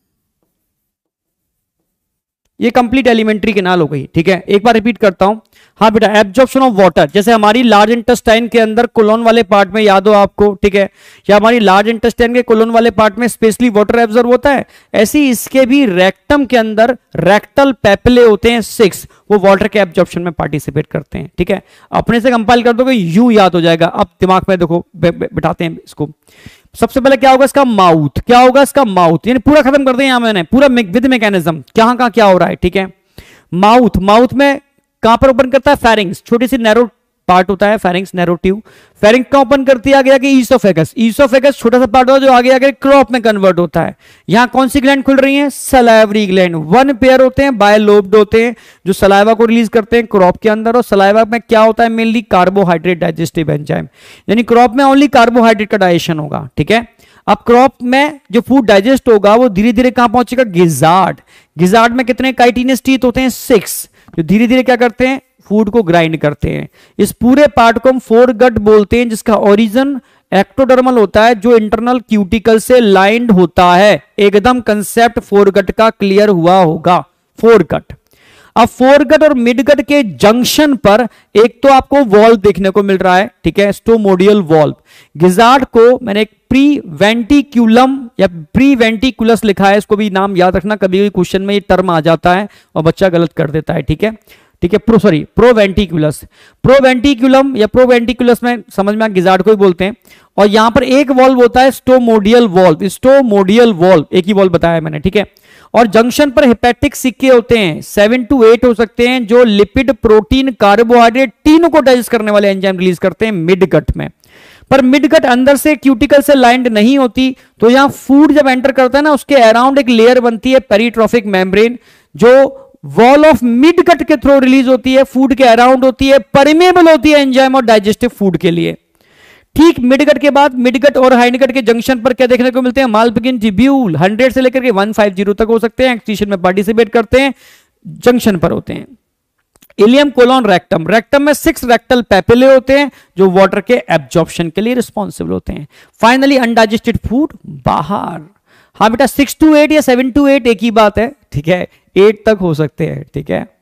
ये कंप्लीट एलिमेंट्री केनाल हो गई, ठीक है। एक बार रिपीट करता हूं, हाँ बेटा, एब्जॉर्प्शन ऑफ वाटर, जैसे हमारी लार्ज इंटेस्टाइन के अंदर कोलोन वाले पार्ट में याद हो आपको, ठीक है, या हमारी लार्ज इंटेस्टाइन के कोलोन वाले पार्ट में स्पेशली वाटर एब्जॉर्ब होता है, ऐसे ही इसके भी रेक्टम के अंदर रेक्टल पेपिले होते हैं सिक्स, वो वाटर के एब्जॉर्प्शन में पार्टिसिपेट करते हैं, ठीक है। अपने से कंपाइल कर दोगे यू याद हो जाएगा। अब दिमाग में देखो बिठाते हैं इसको। सबसे पहले क्या होगा इसका माउथ, क्या होगा इसका माउथ, यानी पूरा खत्म कर दें यहां मैंने पूरा विद मैकेनिज्म, कहां कहां क्या हो रहा है, ठीक है। माउथ, माउथ में कहां पर ओपन करता है, फेरिंग्स, छोटी सी नैरो पार्ट होता है फेरिंग्स, नैरो ट्यूब। फेरिंग का ओपन करती है आगे आगे ईसोफेगस, ईसोफेगस छोटा सा पार्ट होता है जो आगे आगे क्रॉप में कन्वर्ट होता है। यहां कौन सी ग्लैंड खुल रही है, सलाइवरी ग्लैंड, वन पेयर होते हैं, बायलोब्ड होते हैं, जो सलाइवा को रिलीज करते हैं क्रॉप के अंदर। और सलाइवा में क्या होता है, मेनली कार्बोहाइड्रेट डाइजेस्टिव एंजाइम, यानी क्रॉप में ओनली कार्बोहाइड्रेट का डाइजेशन होगा, ठीक है। अब क्रॉप में जो फूड डाइजेस्ट होगा वो धीरे धीरे कहां पहुंचेगा, गिजार्ड। गिजार्ड में कितने काइटिनस टीथ होते हैं, सिक्स, जो धीरे धीरे क्या करते हैं, फूड को ग्राइंड करते हैं। इस पूरे पार्ट को हम फोरगट बोलते हैं, जिसका ओरिजिन एक्टोडर्मल होता है, जो इंटरनल क्यूटिकल से लाइंड होता है। एकदम कंसेप्ट फोरगट का क्लियर हुआ होगा, फोरगट। अब फोरगट और मिडगट के जंक्शन पर एक तो आपको वॉल्व देखने को मिल रहा है, ठीक है, स्टोमोडियल वॉल्व। गिजार्ड को मैंने एक प्री वेंटिक्यूलम या प्री वेंटिकुलस लिखा है, इसको भी नाम याद रखना, कभी भी क्वेश्चन में ये टर्म आ जाता है और बच्चा गलत कर देता है, ठीक है, ठीक है। प्रो सॉरी प्रोवेंटिकुलस, प्रोवेंटिकुलम या प्रोवेंटिकुलस में समझ में, गिजार्ड को ही बोलते हैं। और यहां पर एक वॉल्व होता है स्टोमोडियल वॉल्व, स्टोमोडियल वॉल्व एक ही वॉल्व बताया मैंने, ठीक है। और जंक्शन पर हेपेटिक सिक्के होते हैं, सेवन टू एट हो सकते हैं, जो लिपिड, प्रोटीन, कार्बोहाइड्रेट तीनों को डाइजेस्ट करने वाले एंजाइम रिलीज करते हैं मिडगट में। पर मिडगट अंदर से क्यूटिकल से लाइंड नहीं होती, तो यहां फूड जब एंटर करता है ना, उसके अराउंड एक लेयर बनती है पेरिट्रोफिक मेम्ब्रेन, जो वॉल ऑफ मिडगट के थ्रू रिलीज होती है, फूड के अराउंड होती है, परमेबल होती है एंजाइम और डाइजेस्टिव फूड के लिए। ठीक मिडगट के बाद मिडगट और हाइंडगट के जंक्शन पर क्या देखने को मिलते हैं, माल्पिगिन ट्यूब्यूल, हंड्रेड से लेकर के वन फिफ्टी तक हो सकते हैं, एक्सक्रीशन में पार्टिसिपेट करते हैं, जंक्शन पर होते हैं। इलियम, कोलोन, रेक्टम, रेक्टम में सिक्स रेक्टल पेपिले होते हैं, जो वाटर के एब्जॉर्प्शन के लिए रिस्पॉन्सिबल होते हैं। फाइनली अनडाइजेस्टेड फूड बाहर। हाँ बेटा, सिक्स टू एट या सेवन टू एट एक ही बात है, ठीक है, एट तक हो सकते हैं, ठीक है।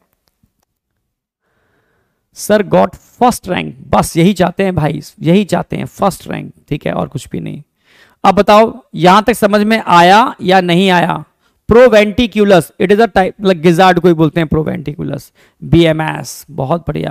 सर गॉट फर्स्ट रैंक, बस यही चाहते हैं भाई, यही चाहते हैं, फर्स्ट रैंक, ठीक है, और कुछ भी नहीं। अब बताओ यहां तक समझ में आया या नहीं आया। Proventriculus, it is a type, मतलब गिजार्ड को ही बोलते हैं प्रोवेंटिकुलस, बीएमएस, बहुत बढ़िया।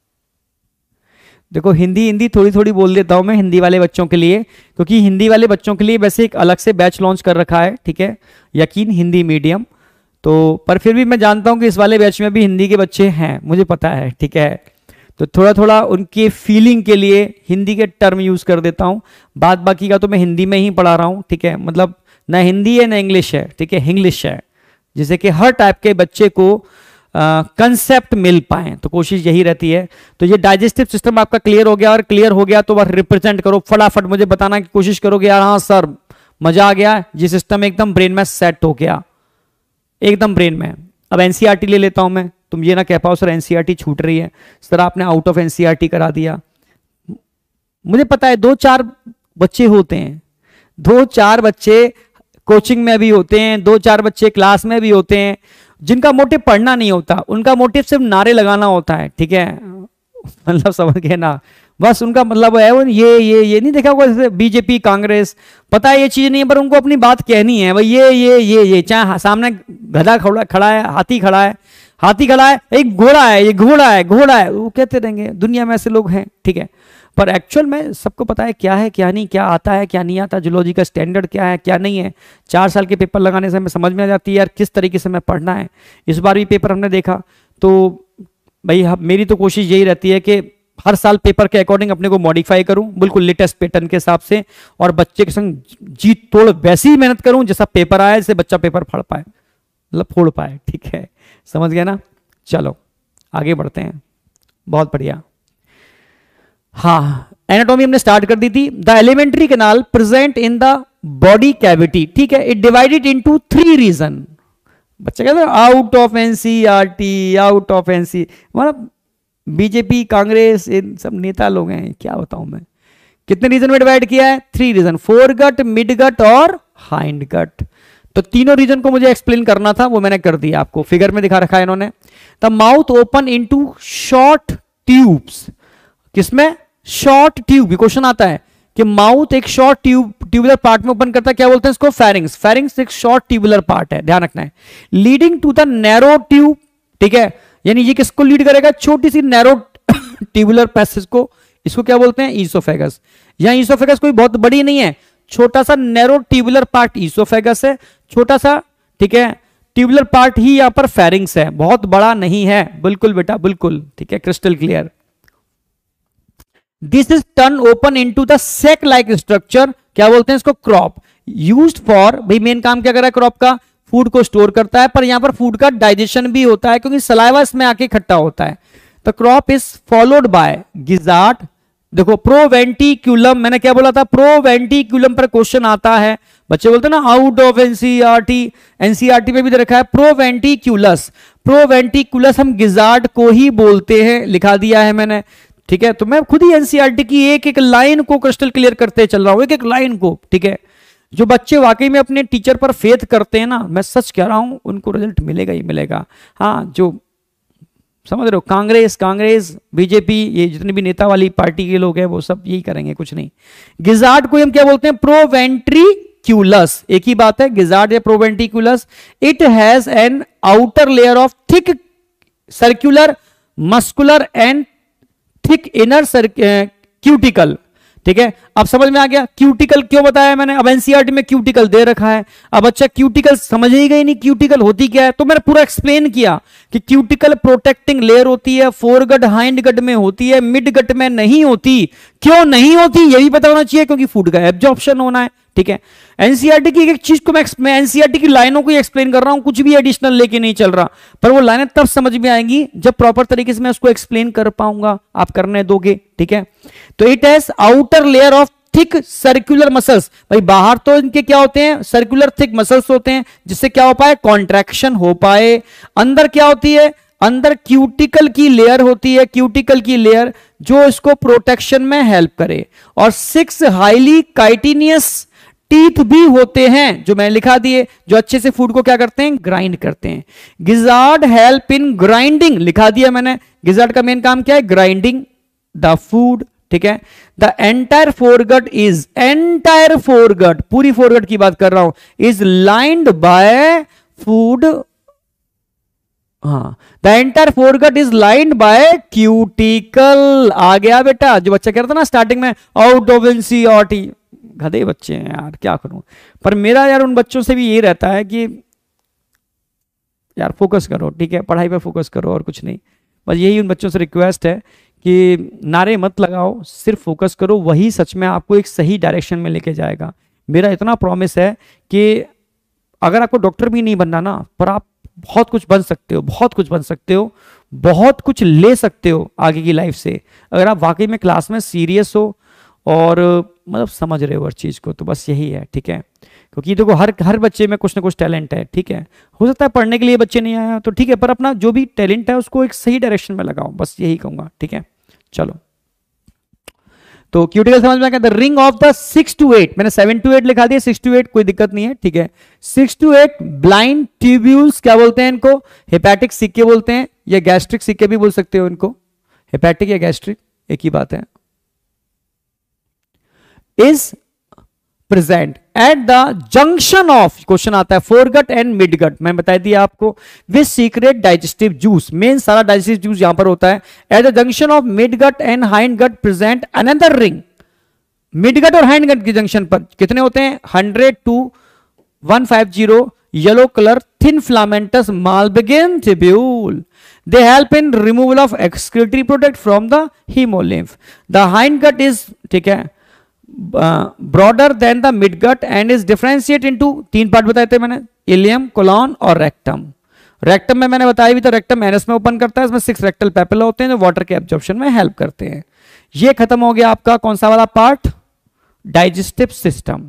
देखो हिंदी हिंदी थोड़ी थोड़ी बोल देता हूं मैं हिंदी वाले बच्चों के लिए, क्योंकि हिंदी वाले बच्चों के लिए वैसे एक अलग से बैच लॉन्च कर रखा है, ठीक है, यकीन हिंदी मीडियम। तो पर फिर भी मैं जानता हूं कि इस वाले बैच में भी हिंदी के बच्चे हैं, मुझे पता है, ठीक है। तो थोड़ा थोड़ा उनके फीलिंग के लिए हिंदी के टर्म यूज कर देता हूं, बाद बाकी का तो मैं हिंदी में ही पढ़ा रहा हूं, ठीक है। मतलब ना हिंदी है ना इंग्लिश है, ठीक है, इंग्लिश है, जिससे कि हर टाइप के बच्चे को कंसेप्ट uh, मिल पाए, तो कोशिश यही रहती है। तो ये डाइजेस्टिव सिस्टम आपका क्लियर हो गया, और क्लियर हो गया तो बस रिप्रेजेंट करो, फटाफट मुझे बताना की कोशिश करोगे, यार हाँ सर मजा आ गया, ये सिस्टम एकदम ब्रेन में सेट हो गया, एकदम ब्रेन में। अब एनसीईआरटी ले लेता हूं मैं, तुम ये ना कह पाओ सर एनसीईआरटी छूट रही है, सर आपने आउट ऑफ एनसीईआरटी करा दिया। मुझे पता है दो चार बच्चे होते हैं, दो चार बच्चे कोचिंग में भी होते हैं, दो चार बच्चे क्लास में भी होते हैं, जिनका मोटिव पढ़ना नहीं होता, उनका मोटिव सिर्फ नारे लगाना होता है, ठीक है, मतलब समझ गए ना, बस उनका मतलब है वो ये ये ये नहीं देखा होगा जैसे बीजेपी कांग्रेस, पता है ये चीज नहीं है, पर उनको अपनी बात कहनी है भाई, ये ये ये ये चाहे सामने गधा खड़ा खड़ा है, हाथी खड़ा है, हाथी खड़ा है, एक घोड़ा है, ये घोड़ा है, घोड़ा है, वो कहते रहेंगे, दुनिया में ऐसे लोग हैं, ठीक है। पर एक्चुअल में सबको पता है क्या है क्या नहीं, क्या आता है क्या नहीं आता, जूलॉजी का स्टैंडर्ड क्या है क्या नहीं है। चार साल के पेपर लगाने से हमें समझ में आ जाती है यार किस तरीके से हमें पढ़ना है। इस बार भी पेपर हमने देखा, तो भाई मेरी तो कोशिश यही रहती है कि हर साल पेपर के अकॉर्डिंग अपने को मॉडिफाई करूं, बिल्कुल लेटेस्ट पैटर्न के हिसाब से, और बच्चे के संग जीत तोड़ वैसी ही मेहनत करूं जैसा पेपर आए, जिससे बच्चा पेपर फाड़ पाए, मतलब फोड़ पाए, ठीक है, समझ गया ना। चलो आगे बढ़ते हैं, बहुत बढ़िया। हाँ एनाटॉमी हमने स्टार्ट कर दी थी। The alimentary canal present in the body cavity, ठीक है, it divided into three region. बच्चे कहते हैं out of NCERT, out of NC, मतलब बीजेपी कांग्रेस इन सब नेता लोग हैं, क्या बताऊं मैं। कितने रीजन में डिवाइड किया है? थ्री रीजन, फोर गट, मिड गट और हाइंड गट। तो तीनों रीजन को मुझे एक्सप्लेन करना था, वो मैंने कर दिया, आपको फिगर में दिखा रखा है इन्होंने। The mouth open into short tubes, किसमें? Short tube. क्वेश्चन आता है कि माउथ एक शॉर्ट ट्यूब ट्यूबुलर पार्ट में ओपन करता है, क्या बोलते हैं इसको? फेरिंग्स। फेरिंग्स एक शॉर्ट ट्यूबुलर पार्ट है, ध्यान रखना है। Leading to the narrow tube, ठीक है, यानी ये किसको लीड करेगा? छोटी सी नैरो ट्यूबुलर पैसेज को, इसको क्या बोलते हैं? ईसोफेगस। यहां ईसोफेगस कोई बहुत बड़ी नहीं है, छोटा सा नैरो ट्यूबुलर पार्ट ईसोफेगस है, छोटा सा, ठीक है, ट्यूबुलर पार्ट ही यहां पर फेरिंग्स है, बहुत बड़ा नहीं है। बिल्कुल बेटा, बिल्कुल, ठीक है, crystal clear. This is turn open into the sac like structure, क्या बोलते हैं इसको? क्रॉप। यूज्ड फॉर, भाई मेन काम क्या कर रहा है क्रॉप का? फूड को स्टोर करता है, पर यहां पर फूड का डाइजेशन भी होता है क्योंकि सलाइवा इसमें आके इकट्ठा होता है। The crop is followed by gizzard. देखो प्रोवेंटिक्यूलम, मैंने क्या बोला था? प्रोवेंटिक्यूलम पर क्वेश्चन आता है, बच्चे बोलते हैं ना आउट ऑफ एनसीईआरटी, एनसीईआरटी में भी दे रखा है प्रोवेंटिक्यूलस। प्रोवेंटिक्यूलस हम गिजार्ड को ही बोलते हैं, लिखा दिया है मैंने, ठीक है। तो मैं खुद ही एनसीईआरटी की एक एक लाइन को क्रिस्टल क्लियर करते चल रहा हूं, एक एक लाइन को, ठीक है। जो बच्चे वाकई में अपने टीचर पर फेथ करते हैं ना, मैं सच कह रहा हूं, उनको रिजल्ट मिलेगा ही मिलेगा। हाँ, जो समझ रहे हो, कांग्रेस कांग्रेस बीजेपी, ये जितने भी नेता वाली पार्टी के लोग हैं वो सब यही करेंगे, कुछ नहीं। गिजार्ड को हम क्या बोलते हैं? प्रोवेंट्रिक्यूलस, एक ही बात है, गिजार्ड या proventriculus. It has an outer layer of thick circular muscular and thick inner cuticle, ठीक है। अब समझ में आ गया क्यूटिकल क्यों बताया मैंने? अब एनसीईआरटी में क्यूटिकल दे रखा है, अब अच्छा क्यूटिकल समझ ही गई नहीं क्यूटिकल होती क्या है, तो मैंने पूरा एक्सप्लेन किया कि क्यूटिकल प्रोटेक्टिंग लेयर होती है, फोरगट हाइंड गट में होती है, मिड गट में नहीं होती। क्यों नहीं होती ये भी पता होना चाहिए, क्योंकि फूड का एब्जॉर्प्शन होना है, ठीक है। एनसीईआरटी की एक चीज को मैं मैं एनसीईआरटी की लाइनों को एक्सप्लेन कर रहा हूं, कुछ भी एडिशनल लेके नहीं चल रहा, पर वो लाइनें तब समझ में आएंगी जब प्रॉपर तरीके से मैं उसको एक्सप्लेन कर पाऊंगा, आप करने दोगे, ठीक है। तो it has outer layer of thick circular muscles, भाई बाहर तो इनके क्या होते हैं? सर्कुलर थिक मसल्स होते हैं, जिससे क्या हो पाए? कॉन्ट्रैक्शन हो पाए। अंदर क्या होती है? अंदर क्यूटिकल की लेयर होती है, क्यूटिकल की लेयर जो इसको प्रोटेक्शन में हेल्प करे। और सिक्स हाईली काइटिनियस टीथ भी होते हैं, जो मैंने लिखा दिए, जो अच्छे से फूड को क्या करते हैं? ग्राइंड करते हैं। गिजार्ड हेल्प इन ग्राइंडिंग, लिखा दिया मैंने, गिजार्ड का मेन काम क्या है? ग्राइंडिंग द फूड, ठीक है। The entire foregut is, entire foregut, पूरी फोरगट की बात कर रहा हूं, इज लाइंड बाय फूड, हाँ, the entire foregut is lined by cuticle. आ गया बेटा, जो बच्चा कह रहा था ना स्टार्टिंग में आउट ऑफ एनसीईआरटी, गधे बच्चे हैं यार, क्या करूं। पर मेरा यार उन बच्चों से भी ये रहता है कि यार फोकस करो, ठीक है, पढ़ाई पे फोकस करो और कुछ नहीं। बस यही उन बच्चों से रिक्वेस्ट है कि नारे मत लगाओ, सिर्फ फोकस करो, वही सच में आपको एक सही डायरेक्शन में लेके जाएगा। मेरा इतना प्रॉमिस है कि अगर आपको डॉक्टर भी नहीं बनना ना, पर आप बहुत कुछ बन सकते हो, बहुत कुछ बन सकते हो, बहुत कुछ ले सकते हो आगे की लाइफ से, अगर आप वाकई में क्लास में सीरियस हो और मतलब समझ रहे हो हर चीज को। तो बस यही है, ठीक है, क्योंकि देखो हर हर बच्चे में कुछ ना कुछ टैलेंट है, ठीक है। हो सकता है पढ़ने के लिए बच्चे नहीं आया तो ठीक है, पर अपना जो भी टैलेंट है उसको एक सही डायरेक्शन में लगाओ, बस यही कहूंगा, ठीक है। चलो, तो क्यूटिकल समझ में आ गया। The ring of the six two eight, मैंने सेवन टू एट लिखा दिया, सिक्स टू एट कोई दिक्कत नहीं है, ठीक है। Six two eight blind tubules, क्या बोलते हैं इनको? हेपेटिक सिक्के बोलते हैं, या गैस्ट्रिक सिक्के भी बोल सकते हो इनको, हेपेटिक या गैस्ट्रिक एक ही बात है। Is present at the junction of, question आता है, फोरगट एंड मिडगट, मैं बता दिया आपको, which secrete digestive juice, main सारा डाइजेस्टिव जूस यहां पर होता है। At the junction of midgut and hindgut present another ring, midgut और हाइंड गट के जंक्शन पर कितने होते हैं? Hundred two one five zero yellow colour thin filamentous Malpighian tubule, they help in removal of excretory product from the hemolymph. The hind gut is, ठीक है, broader than the midgut and is differentiate into, तीन पार्ट बताए थे मैंने, ileum, colon और rectum. Rectum में मैंने बताया भी था, रेक्टम एनस में ओपन करता है, इसमें सिक्स रेक्टल पेपिला होते हैं जो वाटर के एब्जॉर्प्शन में हेल्प करते हैं। ये खत्म हो गया आपका कौन सा वाला पार्ट? Digestive system.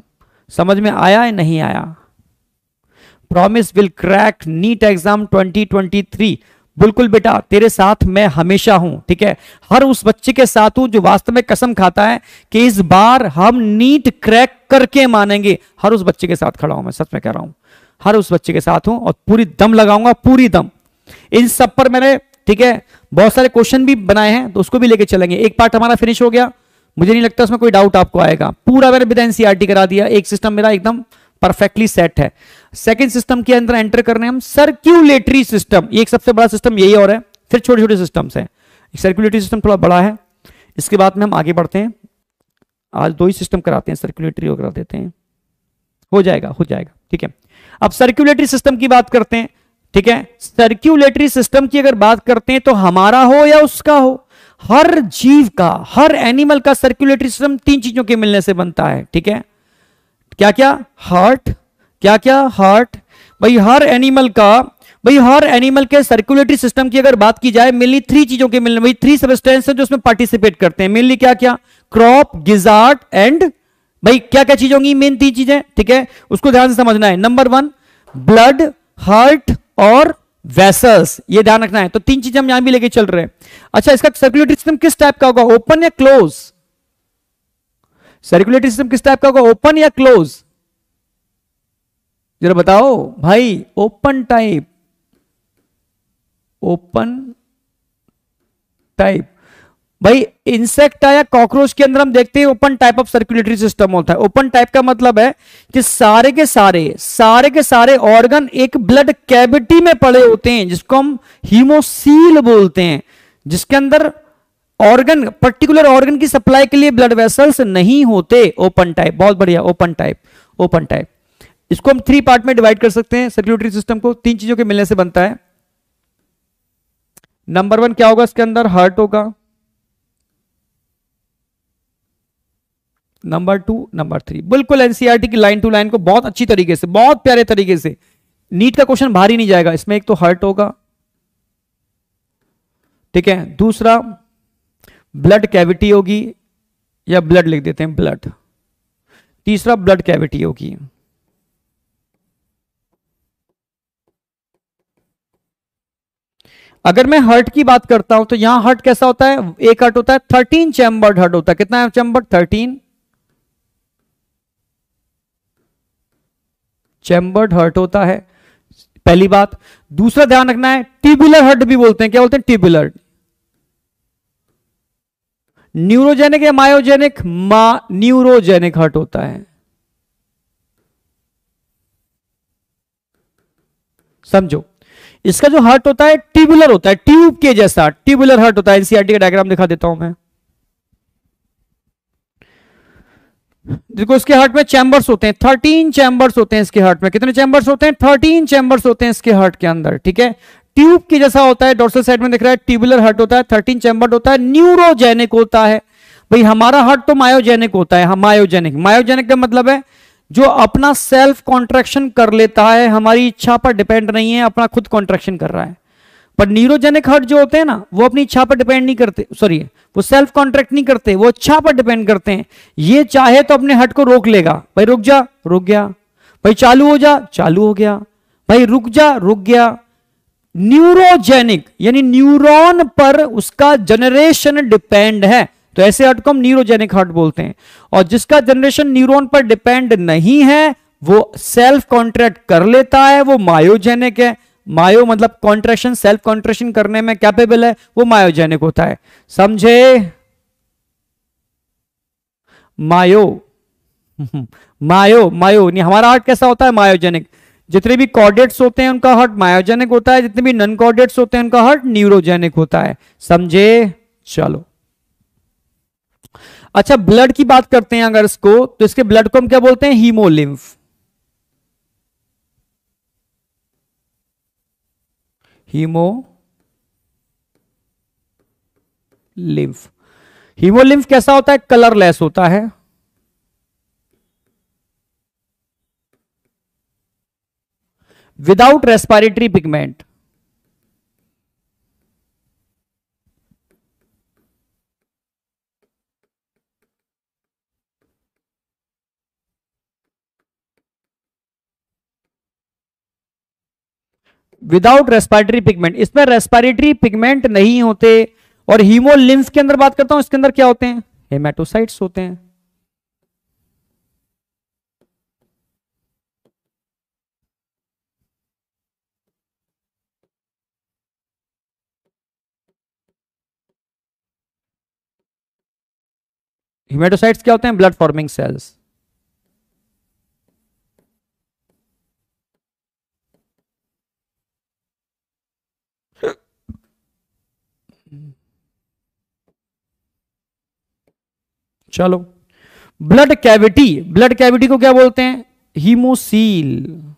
समझ में आया है नहीं आया? Promise will crack NEET exam twenty twenty three. बिल्कुल बेटा, तेरे साथ मैं हमेशा हूं, ठीक है। हर उस बच्चे के साथ हूं जो वास्तव में कसम खाता है कि इस बार हम नीट क्रैक करके मानेंगे। हर उस बच्चे के साथ खड़ा हूं, मैं सच में कह रहा हूं, हर उस बच्चे के साथ हूं और पूरी दम लगाऊंगा, पूरी दम। इन सब पर मैंने, ठीक है, बहुत सारे क्वेश्चन भी बनाए हैं, तो उसको भी लेके चलेंगे। एक पार्ट हमारा फिनिश हो गया, मुझे नहीं लगता उसमें कोई डाउट आपको आएगा। पूरा मैंने विद एनसीईआरटी करा दिया, एक सिस्टम मेरा एकदम परफेक्टली सेट है। सेकंड सिस्टम के अंदर एंटर करने हम सर्क्यूलेटरी सिस्टम, ये एक सबसे बड़ा सिस्टम यही और है, फिर छोटे छोटे सिस्टम्स हैं। सर्क्यूलेटरी सिस्टम थोड़ा बड़ा है, इसके बाद में हम आगे बढ़ते हैं। आज दो ही सिस्टम कराते हैं, सर्क्यूलेटरी करा देते हैं, हो जाएगा हो जाएगा, ठीक है। अब सर्क्यूलेटरी सिस्टम की बात करते हैं, ठीक है। सर्क्यूलेटरी सिस्टम की अगर बात करते हैं तो हमारा हो या उसका हो, हर जीव का, हर एनिमल का सर्क्यूलेटरी सिस्टम तीन चीजों के मिलने से बनता है, ठीक है। क्या क्या? हार्ट, क्या क्या? हार्ट। भाई हर एनिमल का, भाई हर एनिमल के सर्कुलेटरी सिस्टम की अगर बात की जाए, मेनली थ्री चीजों के मिलने, भाई थ्री सबस्टेंस है जो उसमें पार्टिसिपेट करते हैं। मेनली क्या क्या? क्रॉप, गिजार्ड एंड, भाई क्या क्या चीज होंगी? मेन तीन चीजें, ठीक है, उसको ध्यान से समझना है। नंबर वन, ब्लड, हार्ट और वेसल्स, ये ध्यान रखना है। तो तीन चीजें हम यहां भी लेके चल रहे हैं। अच्छा, इसका सर्कुलेटरी सिस्टम किस टाइप का होगा, ओपन या क्लोज? सर्कुलेटरी सिस्टम किस टाइप का होगा, ओपन या क्लोज? जरा बताओ भाई। Open type, open type. भाई इंसेक्ट या कॉकरोच के अंदर हम देखते हैं open type of circulatory system होता है। ओपन टाइप का मतलब है कि सारे के सारे सारे के सारे ऑर्गन एक ब्लड कैविटी में पड़े होते हैं, जिसको हम हीमोसील बोलते हैं, जिसके अंदर ऑर्गन, पर्टिकुलर ऑर्गन की सप्लाई के लिए ब्लड वेसल्स नहीं होते। ओपन टाइप, बहुत बढ़िया, ओपन टाइप, ओपन टाइप। इसको हम थ्री पार्ट में डिवाइड कर सकते हैं। सर्कुलेटरी सिस्टम को तीन चीजों के मिलने से बनता है। नंबर वन क्या होगा इसके अंदर? हार्ट होगा। नंबर टू, नंबर थ्री, बिल्कुल एनसीईआरटी की लाइन टू लाइन को बहुत अच्छी तरीके से, बहुत प्यारे तरीके से, नीट का क्वेश्चन भारी नहीं जाएगा इसमें। एक तो हार्ट होगा, ठीक है। दूसरा ब्लड कैविटी होगी, या ब्लड लिख देते हैं, ब्लड। तीसरा ब्लड कैविटी होगी। अगर मैं हार्ट की बात करता हूं तो यहां हार्ट कैसा होता है? एक हार्ट होता है, थर्टीन चैम्बर्ड हार्ट होता है। कितना है चैम्बर? थर्टीन चैम्बर्ड हार्ट होता है, पहली बात। दूसरा ध्यान रखना है, ट्यूबुलर हार्ट भी बोलते हैं। क्या बोलते हैं? ट्यूबुलर। न्यूरोजेनिक या मायोजेनिक? मा न्यूरोजेनिक हार्ट होता है, समझो। इसका जो हार्ट होता है ट्यूबुलर होता है, ट्यूब के जैसा ट्यूबुलर हार्ट होता है। एनसीईआरटी का डायग्राम दिखा देता हूं मैं। देखो इसके हार्ट में चैम्बर्स होते हैं, थर्टीन चैम्बर्स होते हैं इसके हार्ट में। कितने चैम्बर्स होते हैं? थर्टीन चैम्बर्स होते हैं इसके हार्ट के अंदर, ठीक है। ट्यूब के जैसा होता है, डोर्सल साइड में दिख रहा है, ट्यूबुलर हार्ट होता है, थर्टीन चैम्बर्ड होता है, न्यूरोजेनिक होता है। भाई हमारा हार्ट तो मायोजेनिक होता है। हम मायोजेनिक, मायोजेनिक का मतलब है जो अपना सेल्फ कॉन्ट्रैक्शन कर लेता है, हमारी इच्छा पर डिपेंड नहीं है, अपना खुद कॉन्ट्रैक्शन कर रहा है। पर न्यूरोजेनिक हार्ट जो होते हैं ना, वो अपनी इच्छा पर डिपेंड नहीं करते, सॉरी वो सेल्फ कॉन्ट्रैक्ट नहीं करते, वो इच्छा पर डिपेंड करते हैं। ये चाहे तो अपने हार्ट को रोक लेगा, भाई रुक जा, रुक गया। भाई चालू हो जा, चालू हो गया। भाई रुक जा, रुक गया। न्यूरोजेनिक यानी न्यूरॉन पर उसका जनरेशन डिपेंड है, तो ऐसे हार्ट को हम न्यूरोजेनिक हार्ट बोलते हैं। और जिसका जनरेशन न्यूरॉन पर डिपेंड नहीं है, वो सेल्फ कॉन्ट्रैक्ट कर लेता है, वो मायोजेनिक है। मायो मतलब कॉन्ट्रैक्शन, सेल्फ कॉन्ट्रैक्शन करने में कैपेबल है, वो मायोजेनिक होता है, समझे? मायो मायो मायो नहीं, हमारा हार्ट कैसा होता है? मायोजेनिक। जितने भी कॉर्डेट्स होते हैं उनका हार्ट मायोजेनिक होता है, जितने भी नॉन कॉर्डेट्स होते हैं उनका हार्ट न्यूरोजेनिक होता है, समझे? चलो अच्छा, ब्लड की बात करते हैं अगर इसको, तो इसके ब्लड को हम क्या बोलते हैं? हीमोलिम्फ। Haemo lymph. हीमोलिम्फ कैसा होता है? कलरलेस होता है, without respiratory pigment. Without respiratory pigment, इसमें रेस्पिरेटरी पिगमेंट नहीं होते। और हीमोलिम्फ के अंदर बात करता हूं, इसके अंदर क्या होते हैं? हेमाटोसाइट्स होते हैं। हेमाटोसाइट्स क्या होते हैं? Blood forming cells. चलो, ब्लड कैविटी, ब्लड कैविटी को क्या बोलते हैं? हीमोसील।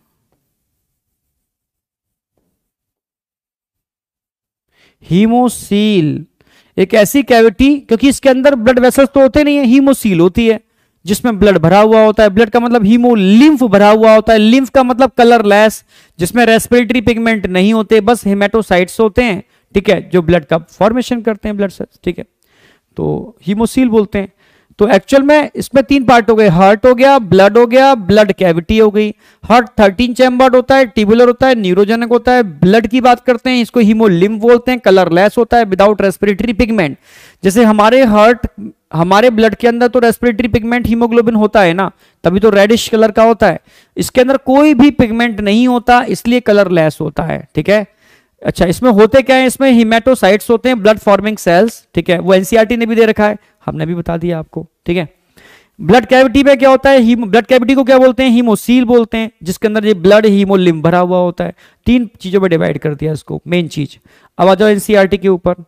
हीमोसील एक ऐसी कैविटी, क्योंकि इसके अंदर ब्लड वेसल्स तो होते नहीं है, हीमोसील होती है जिसमें ब्लड भरा हुआ होता है। ब्लड का मतलब हीमोलिम्फ भरा हुआ होता है, लिम्फ का मतलब कलरलेस, जिसमें रेस्पिरेटरी पिगमेंट नहीं होते, बस हेमाटोसाइट्स होते हैं, ठीक है, जो ब्लड का फॉर्मेशन करते हैं, ब्लड सेल्स, ठीक है, तो हीमोसील बोलते हैं। तो एक्चुअल में इसमें तीन पार्ट हो गए, हार्ट हो गया, ब्लड हो गया, ब्लड कैविटी हो गई। हार्ट थर्टीन चैम्बर्ड होता है, ट्यूबुलर होता है, न्यूरोजेनिक होता है। ब्लड की बात करते हैं, इसको हीमोलिम्फ बोलते हैं, कलरलेस होता है, विदाउट रेस्पिरेटरी पिगमेंट। जैसे हमारे हार्ट, हमारे ब्लड के अंदर तो रेस्पिरेटरी पिगमेंट हीमोग्लोबिन होता है ना, तभी तो रेडिश कलर का होता है। इसके अंदर कोई भी पिगमेंट नहीं होता, इसलिए कलरलेस होता है, ठीक है। अच्छा, इसमें होते क्या है? इसमें हिमेटोसाइट्स होते हैं, ब्लड फॉर्मिंग सेल्स, ठीक है, वो एनसीईआरटी ने भी दे रखा है, हमने भी बता दिया आपको, ठीक है। ब्लड कैविटी में क्या होता है? ब्लड कैविटी को क्या बोलते हैं? हीमोसील बोलते हैं, जिसके अंदर ये ब्लड हीमोलिम्फ भरा हुआ होता है। तीन चीजों में डिवाइड कर दिया इसको, मेन चीज। अब आ जाओ एनसीईआरटी के ऊपर,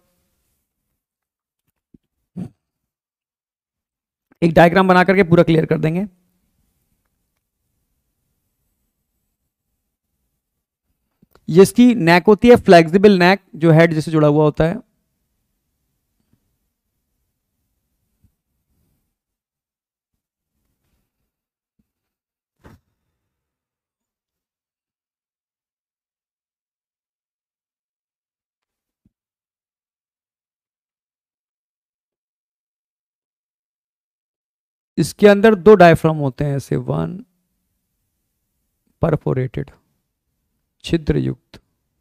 एक डायग्राम बना करके पूरा क्लियर कर देंगे। ये इसकी नेक होती है, फ्लेक्सिबल नेक, जो हेड जैसे जुड़ा हुआ होता है। इसके अंदर दो डायफ्राम होते हैं, ऐसे वन परफोरेटेड, छिद्र युक्त।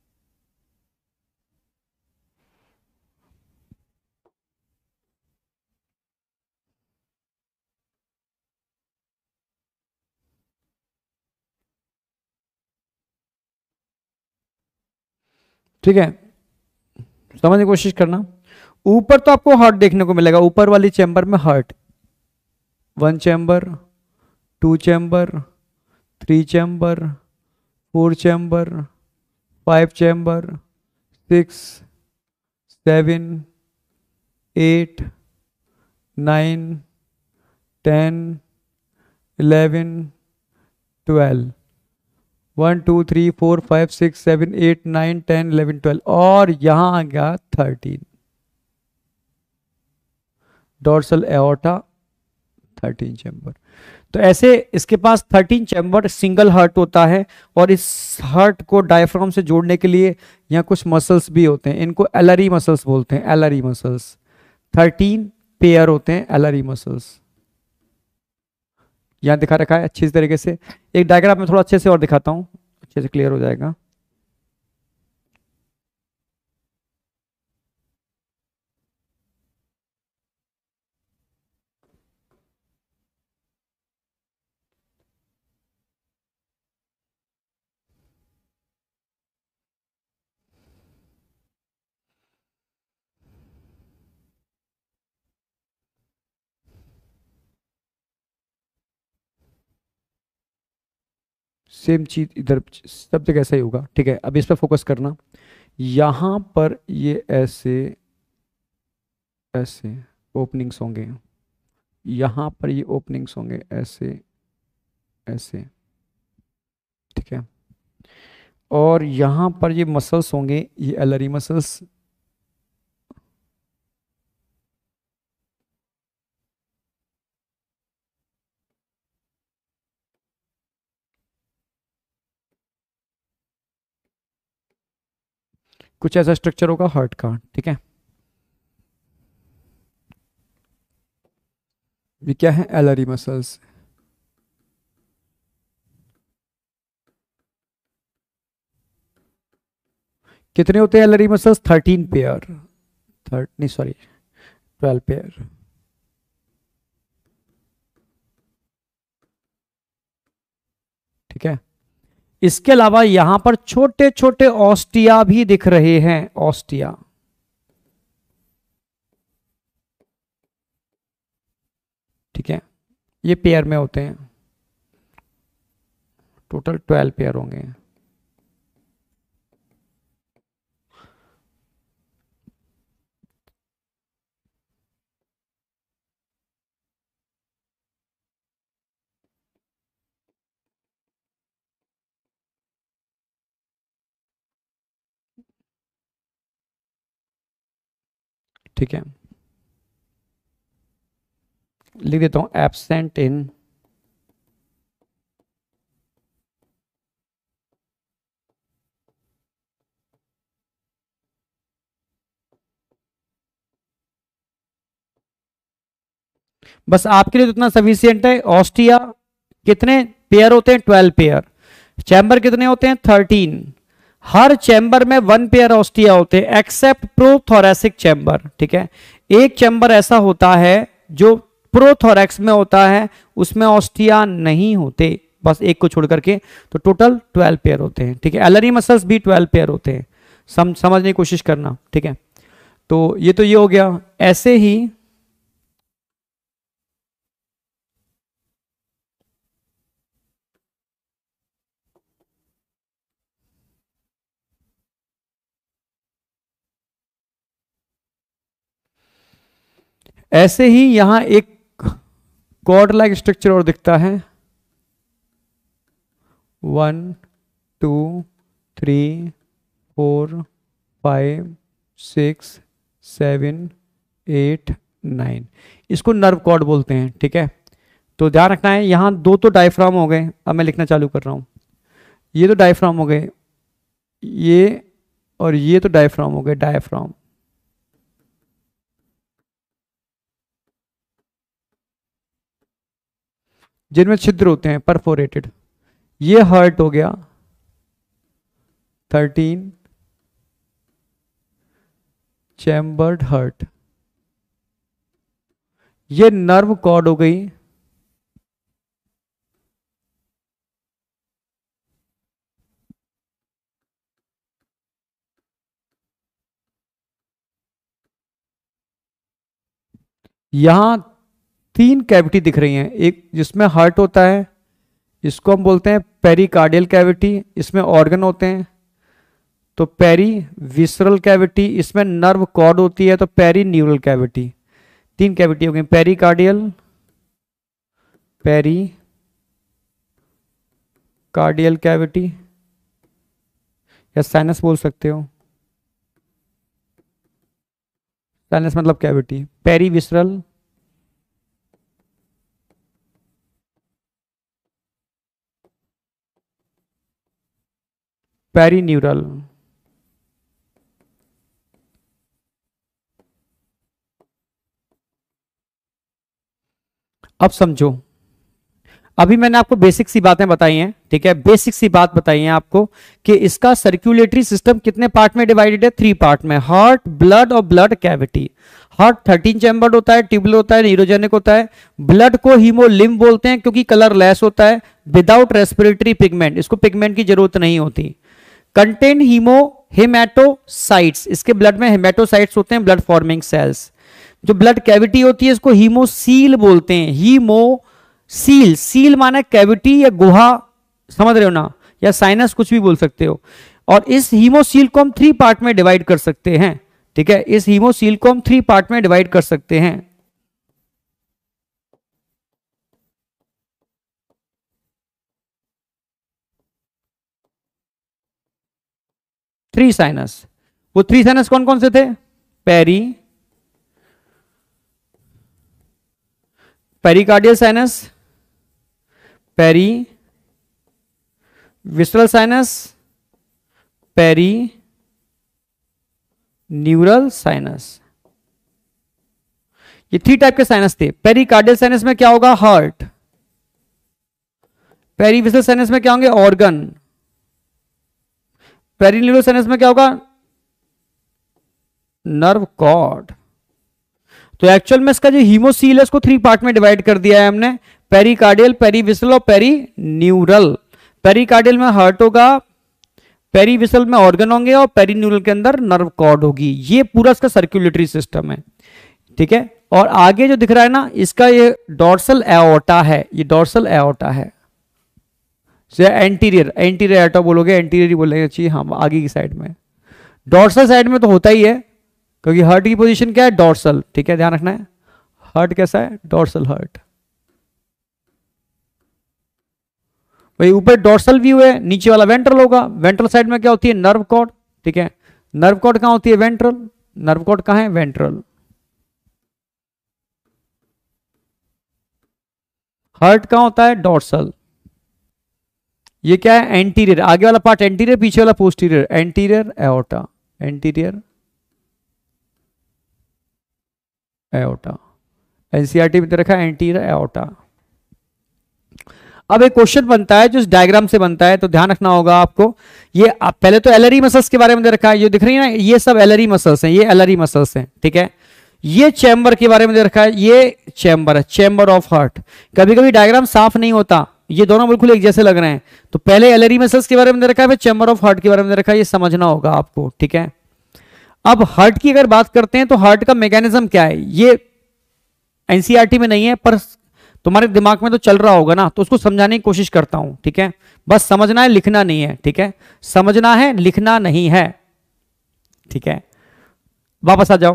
ठीक है, समझने की कोशिश करना। ऊपर तो आपको हार्ट देखने को मिलेगा, ऊपर वाली चैम्बर में heart, one chamber, two chamber, three chamber, four chamber, five chamber, six, seven, eight, nine, ten, eleven, twelve, one two three four five six seven eight nine ten eleven twelve, और यहां आ गया thirteen, dorsal aorta, thirteen chamber. तो ऐसे इसके पास thirteen chamber single heart होता है, और इस हार्ट को डायफ्राम से जोड़ने के लिए यहाँ कुछ मसल्स भी होते हैं, इनको एलरी मसल्स बोलते हैं, एलरी मसल्स। थर्टीन पेयर होते हैं एलरी मसल्स, यहाँ दिखा रखा है अच्छी तरीके से। एक डायग्राम में थोड़ा अच्छे से और दिखाता हूँ, अच्छे से क्लियर हो जाएगा। सेम चीज इधर सब जगह ऐसा ही होगा, ठीक है। अब इस पर फोकस करना, यहां पर ये ऐसे ऐसे ओपनिंग्स होंगे, यहां पर ये ओपनिंग्स होंगे ऐसे ऐसे, ठीक है। और यहां पर ये मसल्स होंगे, ये एलरी मसल्स, कुछ ऐसा स्ट्रक्चर होगा हार्ट का, ठीक है। ये क्या है? Alary muscles. कितने होते हैं एलरी मसल्स? थर्टीन पेयर, थर्ट नहीं सॉरी ट्वेल्व पेयर। ठीक है, इसके अलावा यहां पर छोटे छोटे ऑस्टिया भी दिख रहे हैं, ऑस्टिया। ठीक है, ये पेयर में होते हैं, टोटल ट्वेल्व पेयर होंगे। ठीक है, लिख देता हूं एब्सेंट इन बस आपके लिए तो इतना सफिशियंट है। ऑस्टिया कितने पेयर होते हैं? Twelve pair. चैम्बर कितने होते हैं? थर्टीन। हर चैम्बर में वन पेयर ऑस्टिया होते हैं एक्सेप्ट प्रोथोरेसिक चैम्बर। ठीक है, एक चैम्बर ऐसा होता है जो प्रोथोरेक्स में होता है, उसमें ऑस्टिया नहीं होते, बस एक को छोड़ करके, तो टोटल ट्वेल्व पेयर होते हैं। ठीक है, एलरी मसल्स भी ट्वेल्व पेयर होते हैं, सम, समझने की कोशिश करना। ठीक है, तो ये तो ये हो गया। ऐसे ही ऐसे ही यहां एक कॉर्ड लाइक स्ट्रक्चर और दिखता है। One two three four five six seven eight nine, इसको नर्व कॉर्ड बोलते हैं। ठीक है, तो ध्यान रखना है, यहां दो तो डायफ्राम हो गए। अब मैं लिखना चालू कर रहा हूं, ये तो डायफ्राम हो गए, ये और ये तो डायफ्राम हो गए, डायफ्राम। जिनमें छिद्र होते हैं, परफोरेटेड। ये हर्ट हो गया थर्टीन चैम्बर्ड हर्ट। ये नर्व कॉर्ड हो गई यहां तीन कैविटी दिख रही हैं, एक जिसमें हार्ट होता है, इसको हम बोलते हैं पेरिकार्डियल कैविटी, इसमें ऑर्गन होते हैं तो पेरी विसरल कैविटी, इसमें नर्व कॉर्ड होती है तो पेरी न्यूरल कैविटी। तीन कैविटी हो गई, पेरिकार्डियल, पेरी कार्डियल कैविटी या साइनस बोल सकते हो, साइनस मतलब कैविटी, पेरी विसरल, पेरीन्यूरल। अब समझो, अभी मैंने आपको बेसिक सी बातें बताई हैं। ठीक है, बेसिक सी बात बताई है आपको कि इसका सर्कुलेटरी सिस्टम कितने पार्ट में डिवाइडेड है? थ्री पार्ट में, हार्ट, ब्लड और blood cavity. Heart thirteen chambered होता है, ट्यूबुलर होता है, न्यूरोजेनिक होता है। ब्लड को हीमोलिम्फ बोलते हैं क्योंकि कलर लेस होता है, विदाउट रेस्पिरेटरी पिगमेंट, इसको पिगमेंट की जरूरत नहीं होती। कंटेन हीमो हेमेटोसाइट्स, इसके ब्लड में हेमेटोसाइट्स होते हैं, ब्लड फॉर्मिंग सेल्स। जो ब्लड कैविटी होती है इसको हीमोसील बोलते हैं, हीमो सील, सील माना कैविटी या गुहा, समझ रहे हो ना, या साइनस कुछ भी बोल सकते हो। और इस हीमोसील को हम थ्री पार्ट में डिवाइड कर सकते हैं। ठीक है, इस हीमोसील को हम थ्री पार्ट में डिवाइड कर सकते हैं। थ्री साइनस, वो थ्री साइनस कौन कौन से थे? Peri pericardial sinus, perivisceral sinus, perineural sinus. ये थ्री टाइप के साइनस थे। पेरिकार्डियल साइनस में क्या होगा? हार्ट। पेरी विसरल साइनस में क्या होंगे? ऑर्गन। पेरी न्यूरल साइनस में क्या होगा? Nerve cord. तो एक्चुअल में इसका जो हीमोसील है उसको थ्री पार्ट में डिवाइड कर दिया है हमने, पेरिकार्डियल, पेरीविसल और पेरी न्यूरल। पेरिकार्डियल में हार्ट होगा, पेरीविसल में ऑर्गन होंगे और पेरी न्यूरल के अंदर नर्व कॉर्ड होगी। ये पूरा इसका सर्कुलेटरी सिस्टम है, ठीक है। और आगे जो दिख रहा है ना, इसका ये डोर्सल एओर्टा है, ये डोर्सल एओर्टा है। एंटीरियर, एंटीरियर एओर्टा बोलोगे, एंटीरियर ही बोलेंगे चाहिए, हाँ आगे की साइड में। डोर्सल साइड में तो होता ही है, क्योंकि हार्ट की पोजीशन क्या है, डोर्सल, ठीक है, ध्यान रखना है। हार्ट कैसा है, डोर्सल हार्ट। भाई ऊपर डोर्सल व्यू है, नीचे वाला वेंट्रल होगा। वेंट्रल साइड में क्या होती है, नर्व कॉर्ड, ठीक है। नर्व कॉर्ड कहां होती है, वेंट्रल। नर्व कॉर्ड कहां है, वेंट्रल। हार्ट कहां होता है, डोर्सल। ये क्या है, एंटीरियर, आगे वाला पार्ट एंटीरियर, पीछे वाला posterior. Anterior aorta, anterior aorta, NCERT में दे रखा है एंटीरियर एओर्टा। अब एक क्वेश्चन बनता है जो इस डायग्राम से बनता है, तो ध्यान रखना होगा आपको। ये आप पहले तो एलरी मसल्स के बारे में दे रखा है, ये दिख रही है ना, ये सब एलरी मसल्स हैं, ये एलरी मसल्स हैं, ठीक है। ये चैम्बर के बारे में दे रखा है, ये चैम्बर है, चैम्बर ऑफ हार्ट। कभी कभी डायग्राम साफ नहीं होता, ये दोनों बिल्कुल एक जैसे लग रहे हैं, तो पहले एलरी मसल्स के बारे में दे रखा है, फिर चैम्बर ऑफ हार्ट के बारे में दे रखा है, ये समझना होगा आपको, ठीक है। अब हार्ट की अगर बात करते हैं तो हार्ट का मैकेनिज्म क्या है, ये एनसीईआरटी में नहीं है पर तुम्हारे दिमाग में तो चल रहा होगा ना, तो उसको समझाने की कोशिश करता हूं, ठीक है। बस समझना है, लिखना नहीं है, ठीक है। समझना है, लिखना नहीं है, ठीक है। वापस आ जाओ।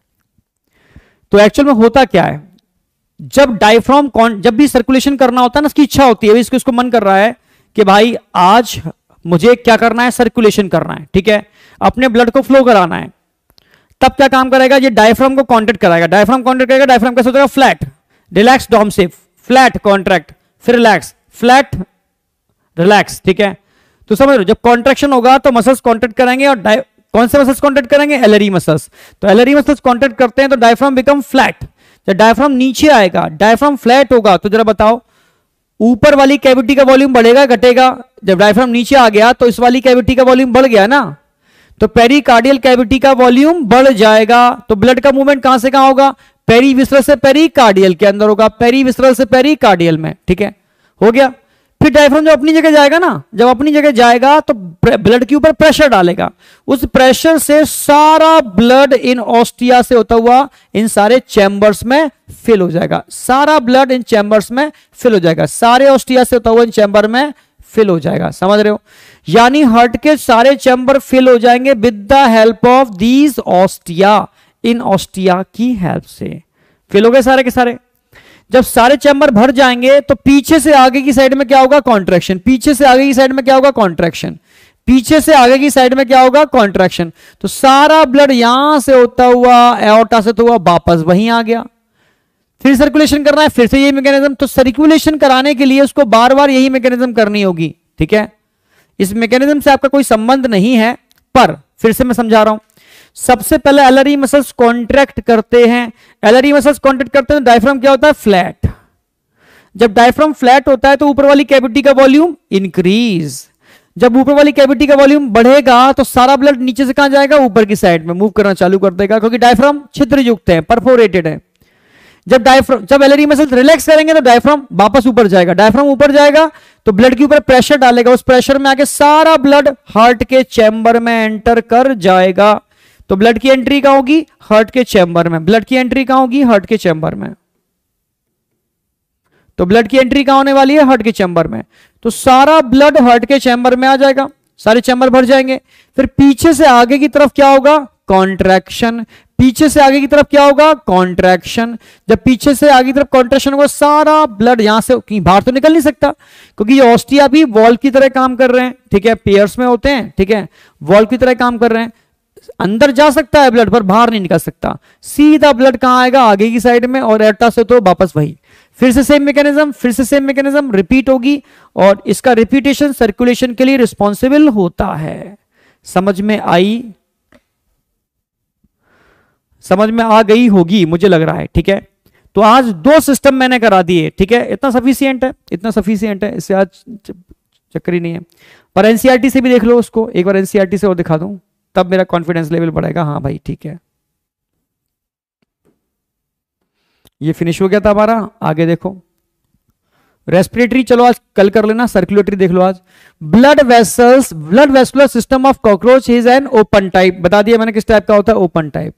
तो एक्चुअल में होता क्या है, जब डायफ्राम कौन जब भी सर्कुलेशन करना होता है ना, उसकी इच्छा होती है, इसको इसको मन कर रहा है कि भाई आज मुझे क्या करना है, सर्कुलेशन करना है, ठीक है, अपने ब्लड को फ्लो कराना है। तब क्या काम करेगा, ये डायफ्राम को कॉन्ट्रैक्ट कराएगा। डायफ्राम कॉन्ट्रैक्ट करेगा, डायफ्राम कैसे होता है, flat, relax, dome shape, flat contract, फिर रिलैक्स, फ्लैट रिलैक्स, ठीक है। तो समझ लो, जब कॉन्ट्रैक्शन होगा तो मसल्स कॉन्ट्रैक्ट करेंगे, और कौन से मसल्स कॉन्ट्रैक्ट करेंगे, एलरी मसल्स। तो एलरी मसल्स कॉन्ट्रैक्ट करते हैं तो डायफ्राम बिकम फ्लैट। जब डायफ्राम नीचे आएगा, डायफ्राम फ्लैट होगा, तो जरा बताओ ऊपर वाली कैविटी का वॉल्यूम बढ़ेगा घटेगा। जब डायफ्राम नीचे आ गया तो इस वाली कैविटी का वॉल्यूम बढ़ गया ना, तो पेरिकार्डियल कैविटी का वॉल्यूम बढ़ जाएगा। तो ब्लड का मूवमेंट कहां से कहां होगा, पेरीविसरल से पेरिकार्डियल के अंदर होगा, पेरीविसरल से पेरिकार्डियल में, ठीक है, हो गया। फिर डायफ्राम जब अपनी जगह जाएगा ना, जब अपनी जगह जाएगा तो ब्लड के ऊपर प्रेशर डालेगा, उस प्रेशर से सारा ब्लड इन ऑस्टिया से होता हुआ इन सारे चैम्बर्स में फिल हो जाएगा। सारा ब्लड इन चैम्बर्स में फिल हो जाएगा, सारे ऑस्टिया से होता हुआ इन चैम्बर में फिल हो जाएगा, समझ रहे हो। यानी हार्ट के सारे चैम्बर फिल हो जाएंगे with the help of these ostia, इन ऑस्टिया की हेल्प से फिल हो गए सारे के सारे। जब सारे चैम्बर भर जाएंगे तो पीछे से आगे की साइड में क्या होगा, कॉन्ट्रैक्शन। पीछे से आगे की साइड में क्या होगा, कॉन्ट्रैक्शन। पीछे से आगे की साइड में क्या होगा, कॉन्ट्रैक्शन। तो सारा ब्लड यहां से होता हुआ एओर्टा से तो हुआ वापस वहीं आ गया। फिर सर्कुलेशन करना है, फिर से यही मैकेनिज्म। तो सर्कुलेशन कराने के लिए उसको बार बार यही मैकेनिज्म करनी होगी, ठीक है। इस मैकेनिज्म से आपका कोई संबंध नहीं है, पर फिर से मैं समझा रहा हूं। सबसे पहले एलरी मसल्स कॉन्ट्रैक्ट करते हैं। एलरी मसल्स कॉन्ट्रैक्ट करते हैं, डायफ्राम क्या होता है, फ्लैट। जब डायफ्राम फ्लैट होता है तो ऊपर वाली कैविटी का वॉल्यूम इंक्रीज। जब ऊपर वाली कैविटी का वॉल्यूम बढ़ेगा तो सारा ब्लड नीचे से कहां जाएगा, ऊपर की साइड में मूव करना चालू कर देगा, क्योंकि डायफ्राम छिद्र युक्त है, परफोरेटेड है। जब डायफ्राम जब एलरी मसल्स रिलैक्स करेंगे तो डायफ्राम वापस ऊपर जाएगा। डायफ्राम ऊपर जाएगा तो ब्लड के ऊपर प्रेशर डालेगा, उस प्रेशर में आके सारा ब्लड हार्ट के चैम्बर में एंटर कर जाएगा। तो ब्लड की एंट्री कहां होगी, हार्ट के चैम्बर में। ब्लड की एंट्री कहां होगी, हार्ट के चैम्बर में। तो ब्लड की एंट्री कहां होने वाली है, हार्ट के चैम्बर में। तो सारा ब्लड हार्ट के चैम्बर में आ जाएगा, सारे चैम्बर भर जाएंगे। फिर पीछे से आगे की तरफ क्या होगा, कॉन्ट्रैक्शन। पीछे से आगे की तरफ क्या होगा, कॉन्ट्रैक्शन। जब पीछे से आगे की तरफ कॉन्ट्रैक्शन होगा, सारा ब्लड यहां से कहीं बाहर तो निकल नहीं सकता, क्योंकि ये ऑस्टिया भी वॉल्व की तरह काम कर रहे हैं, ठीक है, पेयर्स में होते हैं, ठीक है, वॉल्व की तरह काम कर रहे हैं। अंदर जा सकता है ब्लड, पर बाहर नहीं निकल सकता। सीधा ब्लड कहां आएगा, आगे की साइड में, और एर्टा से तो वापस वही। फिर से सेम मैकेनिज्म, फिर से सेम मैकेनिज्म रिपीट होगी, और इसका रिपीटेशन सर्कुलेशन के लिए रिस्पॉन्सिबल होता है। समझ में आई, समझ में आ गई होगी मुझे लग रहा है, ठीक है। तो आज दो सिस्टम मैंने करा दिए, ठीक है, इतना सफिशियंट है, इतना सफिशियंट है, इससे आज चक्कर ही नहीं है। पर एनसीईआरटी से भी देख लो उसको एक बार, एनसीईआरटी से और दिखा दूं, तब मेरा कॉन्फिडेंस लेवल बढ़ेगा। हाँ भाई ठीक है, ये फिनिश हो गया था हमारा। आगे देखो रेस्पिरेटरी, चलो आज कल कर लेना। सर्कुलेटरी देख लो आज। Blood vessels, blood vascular system of cockroach is an open type. बता दिया मैंने किस टाइप का होता है, ओपन टाइप।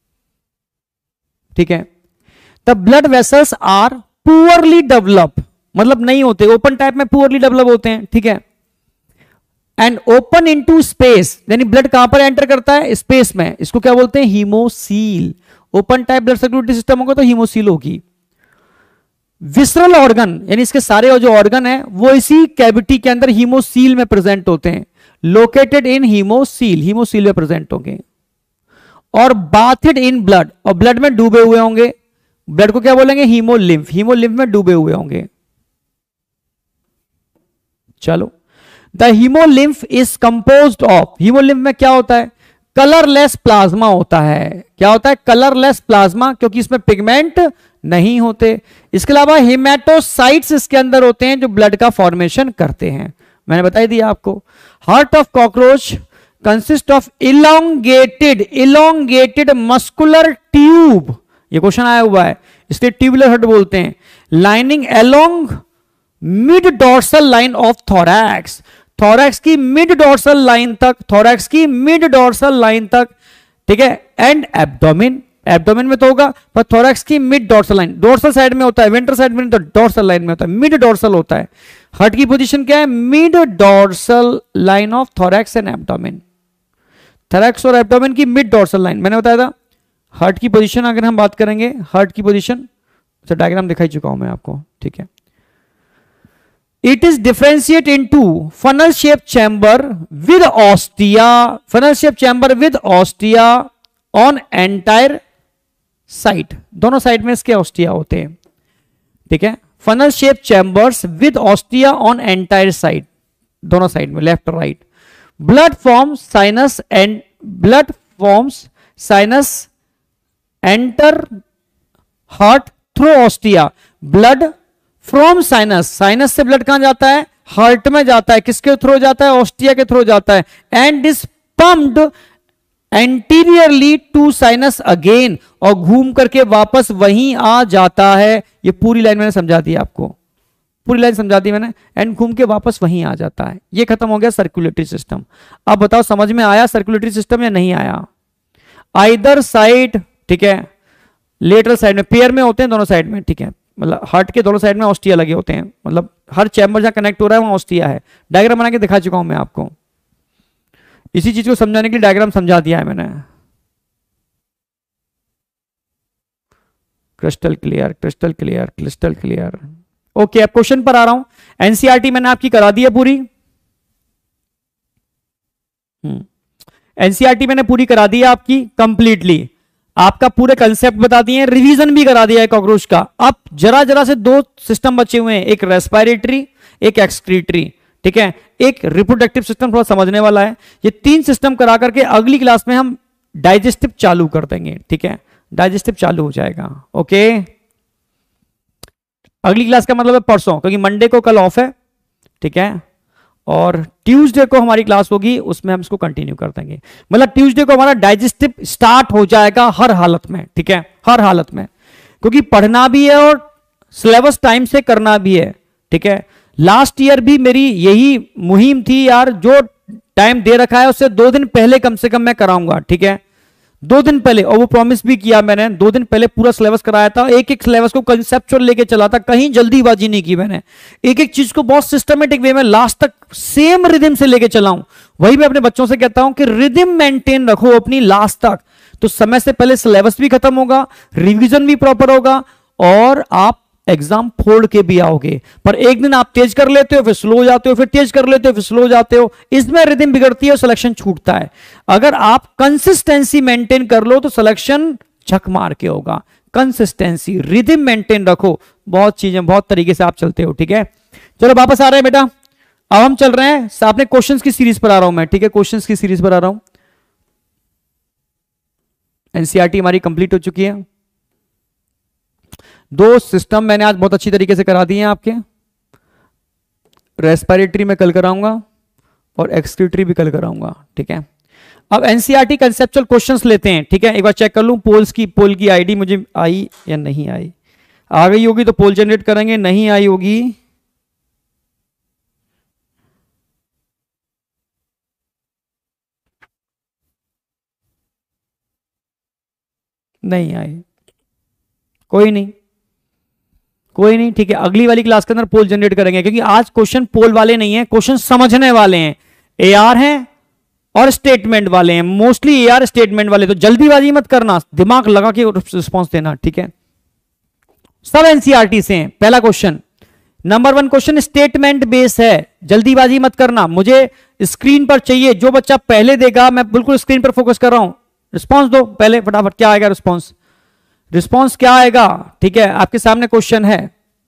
ठीक है, the blood vessels are poorly develop, मतलब नहीं होते, ओपन टाइप में पुअरली डेवलप होते हैं। ठीक है, एंड ओपन इनटू स्पेस, यानी ब्लड कहां पर एंटर करता है, स्पेस में। इसको क्या बोलते हैं, haemocoel. Open type blood circulatory system होगा तो हीमोसील होगी। विसरल ऑर्गन, यानी इसके सारे जो ऑर्गन है वो इसी कैविटी के अंदर हीमोसील में प्रेजेंट होते हैं। लोकेटेड इन हीमोसील, हीमोसील में प्रेजेंट होंगे। और बाथिड इन ब्लड, और ब्लड में डूबे हुए होंगे। ब्लड को क्या बोलेंगे, हीमोलिम्फ, हीमोलिम्फ में डूबे हुए होंगे। चलो, the haemolymph is composed of, haemolymph में क्या होता है, कलरलेस प्लाज्मा होता है। क्या होता है, कलरलेस प्लाज्मा, क्योंकि इसमें पिगमेंट नहीं होते। इसके अलावा हेमाटोसाइट्स इसके अंदर होते हैं जो ब्लड का फॉर्मेशन करते हैं। मैंने बता ही दिया आपको। Heart of cockroach consist of elongated, elongated muscular tube, ये क्वेश्चन आया हुआ है, इसलिए ट्यूबुलर हार्ट बोलते हैं। Lining along mid dorsal line of thorax, thorax की मिड डॉर्सल लाइन तक, थोरैक्स की मिड डॉर्सल लाइन तक। ठीक है, एंड एब्डोमेन, एब्डोमेन में तो होगा पर थोरैक्स की mid dorsal line, dorsal side में होता है, वेंट्रल साइड में नहीं तो डॉर्सल लाइन में होता है, मिड डॉर्सल होता है। हार्ट की पोजीशन क्या है, mid dorsal line of thorax and abdomen. Thorax और एब्डोमेन की मिड डॉर्सल लाइन मैंने बताया था। हार्ट की पोजीशन अगर हम बात करेंगे, हार्ट की पोजीशन, तो डायग्राम दिखाई चुका हूं मैं आपको। ठीक है, it is differentiate into funnel shape chamber with ostia, funnel shape chamber with ostia on entire side, दोनों साइड में इसके ऑस्टिया होते हैं। ठीक है, funnel shape chambers with ostia on entire side, दोनों साइड में, लेफ्ट और right. Blood forms sinus and blood forms sinus enter heart through ostia, blood from sinus, sinus से ब्लड कहां जाता है, हार्ट में जाता है। किसके थ्रू जाता है, ऑस्टिया के थ्रू जाता है। And is pumped anteriorly to sinus again, और घूम करके वापस वहीं आ जाता है। ये पूरी लाइन मैंने समझा दी आपको, पूरी लाइन समझा दी मैंने। एंड घूम के वापस वहीं आ जाता है। ये खत्म हो गया सर्कुलेटरी सिस्टम। अब बताओ समझ में आया सर्कुलेटरी सिस्टम या नहीं आया। आइदर साइड, ठीक है, लेटरल साइड में, पेयर में होते हैं दोनों साइड में। ठीक है, मतलब हार्ट के दोनों साइड में ऑस्टिया लगे होते हैं, मतलब हर चैम्बर जहां कनेक्ट हो रहा है वहां ऑस्टिया है। डायग्राम बना के दिखा चुका हूं मैं आपको, इसी चीज को समझाने के लिए डायग्राम समझा दिया है मैंने। Crystal clear, crystal clear, crystal clear. Okay, अब क्वेश्चन पर आ रहा हूं। एनसीईआरटी मैंने आपकी करा दी है पूरी, एनसीईआरटी मैंने पूरी करा दी है आपकी कंप्लीटली। आपका पूरे कंसेप्ट बता दिए, रिवीजन भी करा दिया है कॉकरोच का। अब जरा जरा से दो सिस्टम बचे हुए हैं, एक रेस्पिरेटरी, एक एक्सक्रीटरी। ठीक है, एक रिप्रोडक्टिव सिस्टम थोड़ा समझने वाला है। ये तीन सिस्टम करा करके अगली क्लास में हम डाइजेस्टिव चालू कर देंगे। ठीक है, डाइजेस्टिव चालू हो जाएगा। ओके, अगली क्लास का मतलब है परसों, क्योंकि मंडे को कल ऑफ है। ठीक है, और ट्यूसडे को हमारी क्लास होगी, उसमें हम इसको कंटिन्यू कर देंगे। मतलब ट्यूसडे को हमारा डाइजेस्टिव स्टार्ट हो जाएगा हर हालत में। ठीक है, हर हालत में, क्योंकि पढ़ना भी है और सिलेबस टाइम से करना भी है। ठीक है, लास्ट ईयर भी मेरी यही मुहिम थी यार, जो टाइम दे रखा है उससे दो दिन पहले कम से कम मैं कराऊंगा। ठीक है, दो दिन पहले, और वो प्रॉमिस भी किया मैंने, दो दिन पहले पूरा सिलेबस कराया था। एक एक सिलेबस को कंसेप्चुअल लेके चला था, कहीं जल्दीबाजी नहीं की मैंने। एक एक चीज को बहुत सिस्टमेटिक वे में लास्ट तक सेम रिदम से लेके चला हूं। वही मैं अपने बच्चों से कहता हूं कि रिदम मेंटेन रखो अपनी लास्ट तक, तो समय से पहले सिलेबस भी खत्म होगा, रिविजन भी प्रॉपर होगा, और आप एग्जाम फोड़ के भी आओगे। पर एक दिन आप तेज कर लेते हो, फिर स्लो हो जाते हो, फिर तेज कर लेते हो, फिर स्लो हो जाते हो, इसमें रिदम बिगड़ती है और सिलेक्शन छूटता है। अगर आप कंसिस्टेंसी मेंटेन कर लो तो सिलेक्शन झक मार के होगा। कंसिस्टेंसी, रिदम मेंटेन रखो, बहुत चीजें, बहुत तरीके से आप चलते हो। ठीक है, चलो वापस आ रहे हैं बेटा। अब हम चल रहे हैं, अपने क्वेश्चंस की सीरीज पर आ रहा हूं मैं। ठीक है, क्वेश्चंस की सीरीज पर आ रहा हूं। एनसीईआरटी हमारी कंप्लीट हो चुकी है। दो सिस्टम मैंने आज बहुत अच्छी तरीके से करा दिए हैं आपके। रेस्पिरेटरी में कल कराऊंगा और एक्सक्रीटरी भी कल कराऊंगा। ठीक है, अब एनसीईआरटी कंसेप्चुअल क्वेश्चंस लेते हैं। ठीक है, एक बार चेक कर लूं पोल्स की, पोल की आईडी मुझे आई या नहीं आई। आ गई होगी तो पोल जनरेट करेंगे, नहीं आई होगी नहीं आई, कोई नहीं कोई नहीं, ठीक है, अगली वाली क्लास के अंदर पोल जनरेट करेंगे, क्योंकि आज क्वेश्चन पोल वाले नहीं है, क्वेश्चन समझने वाले हैं, ए आर हैं और स्टेटमेंट वाले हैं, मोस्टली ए आर स्टेटमेंट वाले, तो जल्दीबाजी मत करना, दिमाग लगा के रिस्पॉन्स देना, ठीक है। सब एनसीईआरटी से हैं। पहला question, number one question statement base है, जल्दीबाजी मत करना, मुझे स्क्रीन पर चाहिए, जो बच्चा पहले देगा, मैं बिल्कुल स्क्रीन पर फोकस कर रहा हूं, रिस्पॉन्स दो पहले फटाफट, क्या आएगा रिस्पॉन्स, रिस्पॉन्स क्या आएगा, ठीक है, आपके सामने क्वेश्चन है।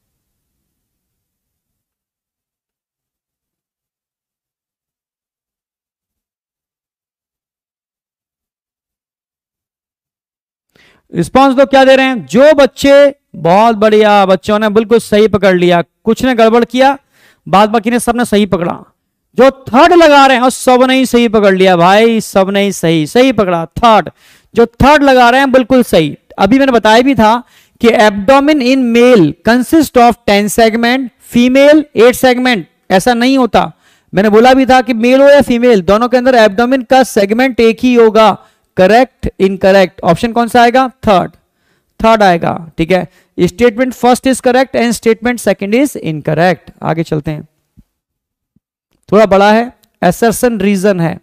रिस्पॉन्स दो, क्या दे रहे हैं, जो बच्चे, बहुत बढ़िया, बच्चों ने बिल्कुल सही पकड़ लिया, कुछ ने गड़बड़ किया, बाद बाकी ने सबने सही पकड़ा, जो थर्ड लगा रहे हैं और सब ने ही सही पकड़ लिया भाई, सब ने ही सही सही पकड़ा, थर्ड, जो थर्ड लगा रहे हैं बिल्कुल सही। अभी मैंने बताया भी था कि abdomen in male consist of ten segment, female eight segment, ऐसा नहीं होता, मैंने बोला भी था कि मेल हो या फीमेल दोनों के अंदर एब्डोमेन का सेगमेंट एक ही होगा, करेक्ट इनकरेक्ट, ऑप्शन कौन सा आएगा, थर्ड, थर्ड आएगा, ठीक है, statement first is correct and statement second is incorrect. आगे चलते हैं, थोड़ा बड़ा है, एसर्शन रीजन है,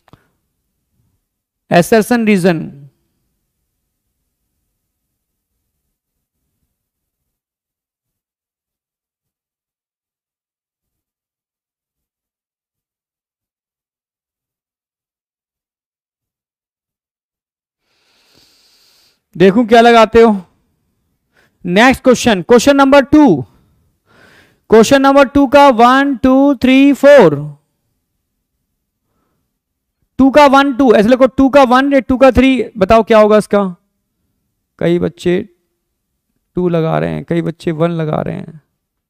एसर्शन रीजन, देखूं क्या लगाते हो। Next question, question number two, question number two का one two three four, two का वन टू ऐसे लिखो, टू का वन या टू का थ्री, बताओ क्या होगा इसका, कई बच्चे टू लगा रहे हैं, कई बच्चे वन लगा रहे हैं,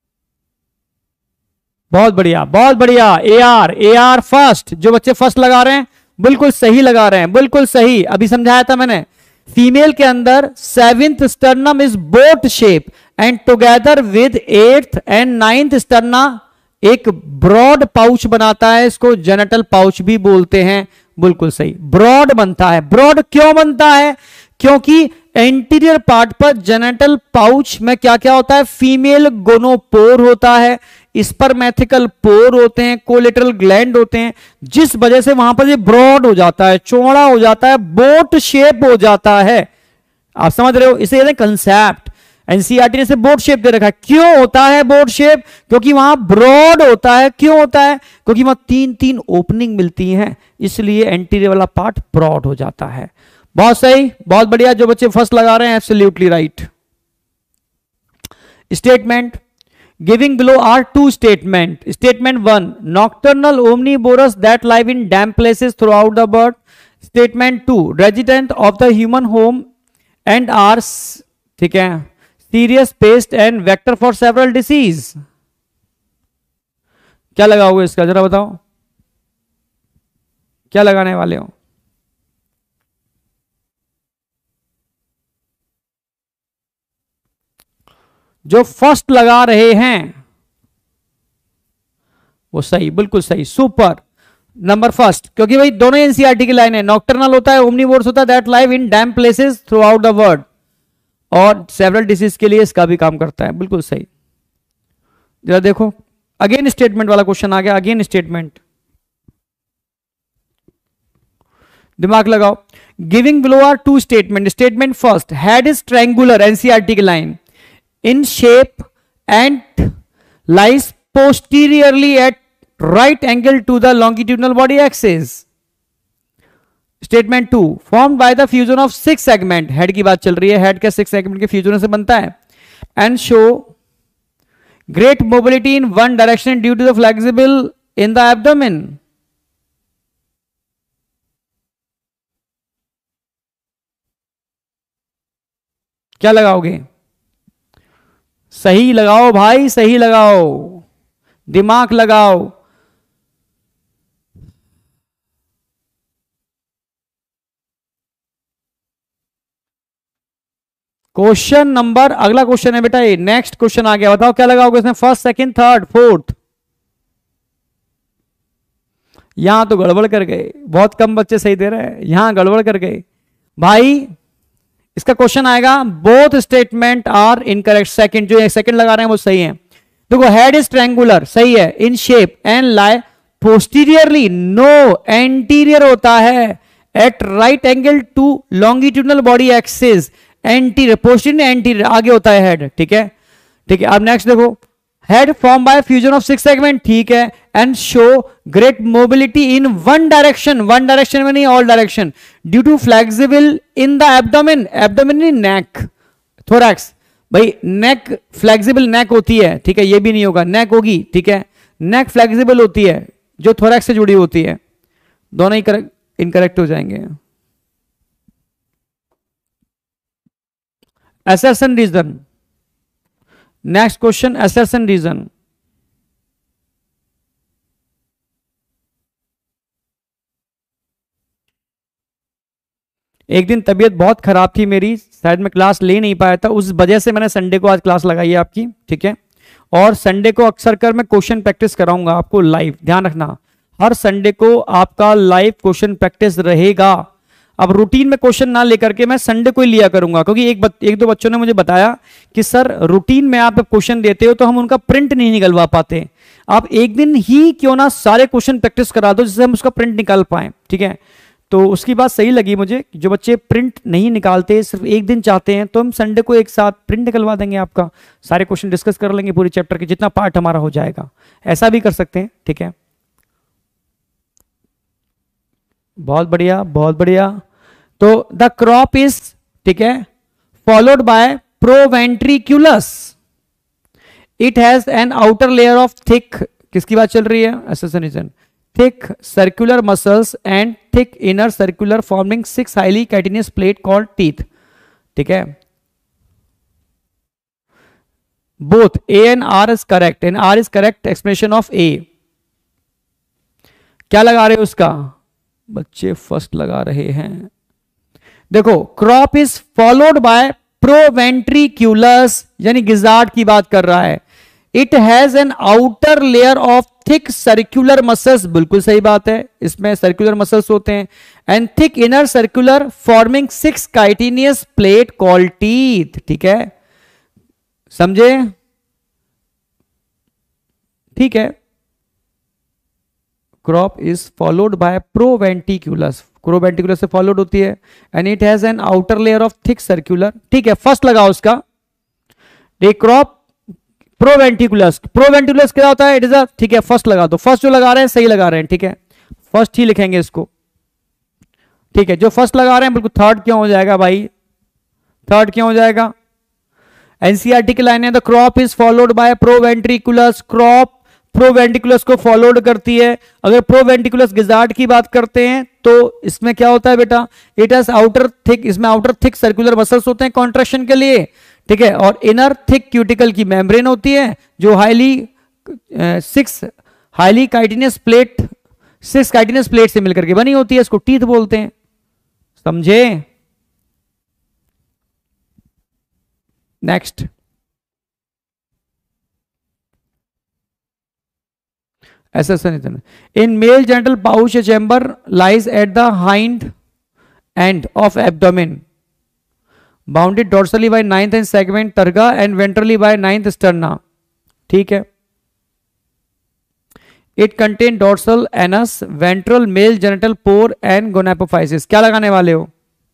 बहुत बढ़िया बहुत बढ़िया, A R A R first, जो बच्चे फर्स्ट लगा रहे हैं बिल्कुल सही लगा रहे हैं, बिल्कुल सही, अभी समझाया था मैंने, फीमेल के अंदर seventh sternum is boat shape and together with eighth and ninth sterna एक ब्रॉड पाउच बनाता है, इसको जेनेटल पाउच भी बोलते हैं, बिल्कुल सही, ब्रॉड बनता है, ब्रॉड क्यों बनता है, क्योंकि एंटीरियर पार्ट पर जेनेटल पाउच में क्या क्या होता है, फीमेल गोनोपोर होता है, स्पर्मेथिकल पोर होते हैं, कोलेटरल ग्लैंड होते हैं, जिस वजह से वहां पर ये ब्रॉड हो जाता है, चौड़ा हो जाता है, बोट शेप हो जाता है, आप समझ रहे हो, इसे कहते हैं कंसेप्ट, एनसीईआरटी ने इसे बोट शेप दे रखा है, क्यों होता है बोट शेप, क्योंकि वहां ब्रॉड होता है, क्यों होता है, क्योंकि वहां तीन तीन ओपनिंग मिलती हैं, इसलिए एंटीरियर वाला पार्ट ब्रॉड हो जाता है। बहुत सही, बहुत बढ़िया, जो बच्चे फर्स्ट लगा रहे हैं absolutely right. Statement giving below are two statement, statement one, nocturnal omnivorous that live in damp places throughout the bird, statement two, resident of the human home and are, ठीक है, serious pest and vector for several disease, क्या लगाओगे इसका जरा बताओ, क्या लगाने वाले हो, जो फर्स्ट लगा रहे हैं वो सही, बिल्कुल सही, सुपर, नंबर फर्स्ट, क्योंकि भाई दोनों एनसीईआरटी की लाइन है, नॉक्टर्नल होता है, ओमनीवोर्स होता है, that live in damp places throughout the world, और सेवरल डिसीज के लिए इसका भी काम करता है, बिल्कुल सही। जरा देखो, अगेन स्टेटमेंट वाला क्वेश्चन आ गया, अगेन स्टेटमेंट, दिमाग लगाओ, giving below are two statement, statement first, head is triangular, NCERT की line, in shape and lies posteriorly at right angle to the longitudinal body axis. Statement two, formed by the fusion of six segment, head की बात चल रही है, head के six segment के fusion से बनता है, and show great mobility in one direction due to the flexible in the abdomen. क्या लगाओगे, सही लगाओ भाई, सही लगाओ, दिमाग लगाओ, क्वेश्चन नंबर, अगला क्वेश्चन है बेटा ये, नेक्स्ट क्वेश्चन आ गया, बताओ क्या लगाओगे इसमें, फर्स्ट सेकंड थर्ड फोर्थ। यहां तो गड़बड़ कर गए, बहुत कम बच्चे सही दे रहे हैं, यहां गड़बड़ कर गए भाई। इसका क्वेश्चन आएगा both statement are incorrect. Second, जो सेकंड लगा रहे हैं वो सही है। देखो हेड इज ट्रायंगुलर, सही है, in shape and lie posteriorly, no, anterior होता है, at right angle to longitudinal body axis, anterior, posterior anterior, आगे होता है हेड, ठीक है ठीक है। अब नेक्स्ट देखो, head form by fusion of six segment, ठीक है, and show great mobility in one direction, one direction में नहीं all direction, due to flexible in the abdomen, abdomen नहीं नेक, थोरैक्स, भाई नेक फ्लेक्सिबल नेक होती है, ठीक है, ये भी नहीं होगा, नेक होगी, ठीक है, नेक फ्लेक्सिबल होती है जो थोरैक्स से जुड़ी होती है, दोनों ही करेक्ट इनकरेक्ट हो जाएंगे। assertion reason, next question assertion reason. एक दिन तबीयत बहुत खराब थी मेरी, शायद मैं क्लास ले नहीं पाया था, उस वजह से मैंने संडे को आज क्लास लगाई है आपकी, ठीक है। और संडे को अक्सर कर मैं क्वेश्चन प्रैक्टिस कराऊंगा आपको लाइव, ध्यान रखना, हर संडे को आपका लाइव क्वेश्चन प्रैक्टिस रहेगा। अब रूटीन में क्वेश्चन ना लेकर के मैं संडे को ही लिया करूंगा, क्योंकि एक बत, एक दो बच्चों ने मुझे बताया कि सर रूटीन में आप क्वेश्चन देते हो तो हम उनका प्रिंट नहीं निकलवा पाते, आप एक दिन ही क्यों ना सारे क्वेश्चन प्रैक्टिस करा दो जिससे हम उसका प्रिंट निकाल पाए, ठीक है। तो उसकी बात सही लगी मुझे, जो बच्चे प्रिंट नहीं निकालते सिर्फ एक दिन चाहते हैं, तो हम संडे को एक साथ प्रिंट निकलवा देंगे, आपका सारे क्वेश्चन डिस्कस कर लेंगे पूरी चैप्टर के, जितना पार्ट हमारा हो जाएगा, ऐसा भी कर सकते हैं, ठीक है। बहुत बढ़िया बहुत बढ़िया। तो द क्रॉप इज, ठीक है, followed by proventriculus, it has an outer layer of thick, किसकी बात चल रही है, assertion reason, thick circular muscles and thick inner circular forming six highly chitinous plate called teeth, ठीक है। both A and R is correct and R is correct explanation of A। क्या लगा रहे हो उसका, बच्चे फर्स्ट लगा रहे हैं। देखो crop is followed by proventriculus, यानी गिजार्ड की बात कर रहा है, it has an outer layer of thick circular muscles, बिल्कुल सही बात है, इसमें सर्कुलर मसल्स होते हैं, and thick inner circular forming six chitinous plate called teeth, ठीक है, समझे, ठीक है। Crop is followed by proventriculus, proventriculus से फॉलोड होती है, and it has an outer layer of thick circular, ठीक है, फर्स्ट लगाओ उसका, क्रॉप प्रोवेंट्रिकुलस, प्रोवेंट्रिकुलस क्या होता है, इट इज अ, ठीक है, फर्स्ट लगा दो, फर्स्ट जो लगा रहे हैं सही लगा रहे हैं, ठीक है, फर्स्ट ही लिखेंगे इसको, ठीक है, जो फर्स्ट लगा रहे हैं बिल्कुल, थर्ड क्यों हो जाएगा भाई, थर्ड क्यों हो जाएगा, एनसीईआरटी की लाइन है, the crop is followed by proventriculus, crop proventriculus को फॉलोड करती है। अगर प्रोवेंट्रिकुलस गिजार्ड की बात करते हैं तो इसमें क्या होता है बेटा, इट हैज आउटर थिक, इसमें आउटर थिक सर्कुलर मसल्स होते हैं कॉन्ट्रैक्शन के लिए, ठीक है, और इनर थिक क्यूटिकल की मेम्ब्रेन होती है जो highly six highly chitinous plate, six chitinous plate से मिलकर के बनी होती है, इसको टीथ बोलते हैं, समझे। Next, assertion in male genital pouch a chamber lies at the hind end of abdomen, bounded dorsally by ninth and segment targa and ventrally by ninth sterna, ठीक है। It contain dorsal anus, ventral male genital pore and gonapophysis। क्या लगाने वाले हो,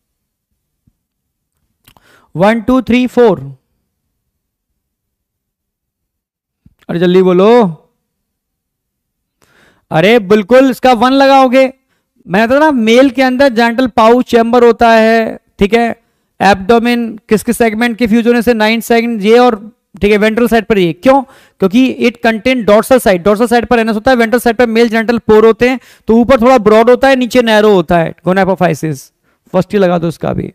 one two three four, अरे जल्दी बोलो, अरे बिल्कुल इसका वन लगाओगे, मैंने तो ना मेल के अंदर जेनिटल पाउच चैम्बर होता है, ठीक है, एब्डोमेन किस किस सेगमेंट के फ्यूज होने से, नाइन सेगमेंट ये, और ठीक है वेंट्रल साइड पर ये, क्यों, क्योंकि it contain dorsal side, dorsal side पर एनस होता है, वेंट्रल साइड पर मेल जेनिटल पोर होते हैं, तो ऊपर थोड़ा ब्रॉड होता है, नीचे नैरो होता है, गोनापोफाइसिस, फर्स्ट ही लगा दो उसका भी।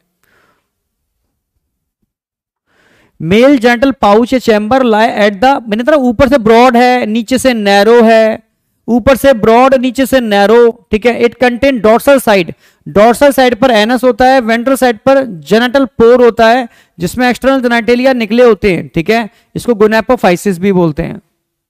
Male genital pouch chamber lie at the, मैंने तो ऊपर से ब्रॉड है, नीचे से नैरो है, ऊपर से ब्रॉड, नीचे से नैरो, ठीक है। It contain dorsal side, dorsal side पर एनस होता है, वेंट्रल साइड पर जेनेटल पोर होता है जिसमें एक्सटर्नल जेनेटेलिया निकले होते हैं, ठीक है। इसको गोनेपोफाइसिस भी बोलते हैं।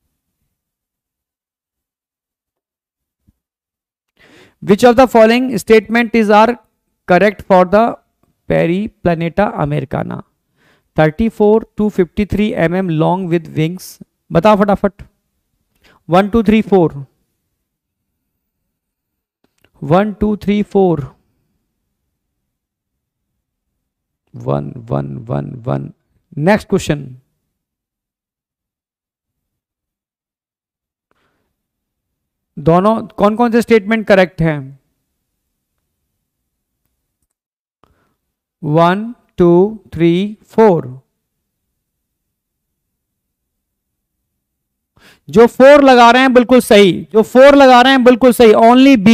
Which of the following statement is are correct for the Periplaneta americana? Thirty four to fifty three M M long with wings, बताओ फटाफट। One two three four, one two three four, one one one one. Next question, दोनों कौन कौन से statement correct हैं? One two three four. जो four लगा रहे हैं बिल्कुल सही, जो फोर लगा रहे हैं बिल्कुल सही, ओनली बी।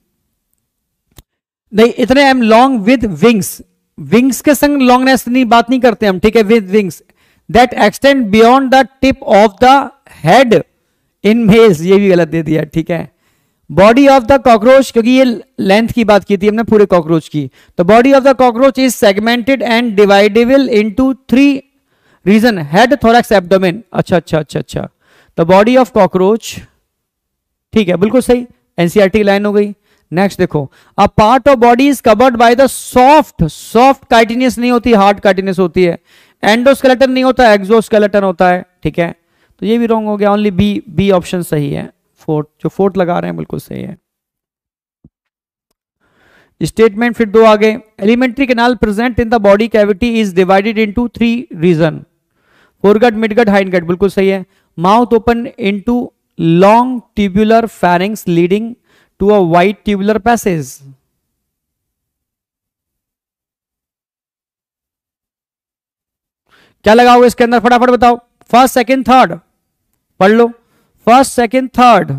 नहीं, इतने M long with wings, wings के संग लॉन्गनेस नहीं बात नहीं करते हम, ठीक है। With wings that extend beyond the tip of the head in males, ये भी गलत दे दिया, ठीक है। बॉडी ऑफ द कॉकरोच, क्योंकि ये लेंथ की बात की थी हमने पूरे कॉकरोच की, तो body of the cockroach is segmented and dividable into three region, head, thorax, abdomen. अच्छा अच्छा अच्छा अच्छा, द बॉडी ऑफ कॉकरोच, ठीक है, बिल्कुल सही, एनसीईआरटी की लाइन हो गई। नेक्स्ट देखो, a part of body is covered by the soft, soft chitinous नहीं होती, हार्ड काइटिनियस होती है। एंडोस्केलेटन नहीं होता, एक्सोस्केलेटन होता है, ठीक है। तो ये भी रॉन्ग हो गया, ओनली बी, बी ऑप्शन सही है। फोर्थ, जो फोर्थ लगा रहे हैं बिल्कुल सही है। स्टेटमेंट फिर दो आगे, alimentary canal present in the body cavity is divided into three region, foregut, midgut, hindgut, बिल्कुल सही है। Mouth open into long tubular pharynx leading to a wide tubular passage. क्या लगा हुआ इसके अंदर, फटाफट बताओ। फर्स्ट, सेकंड, थर्ड, पढ़ लो। First, second, third,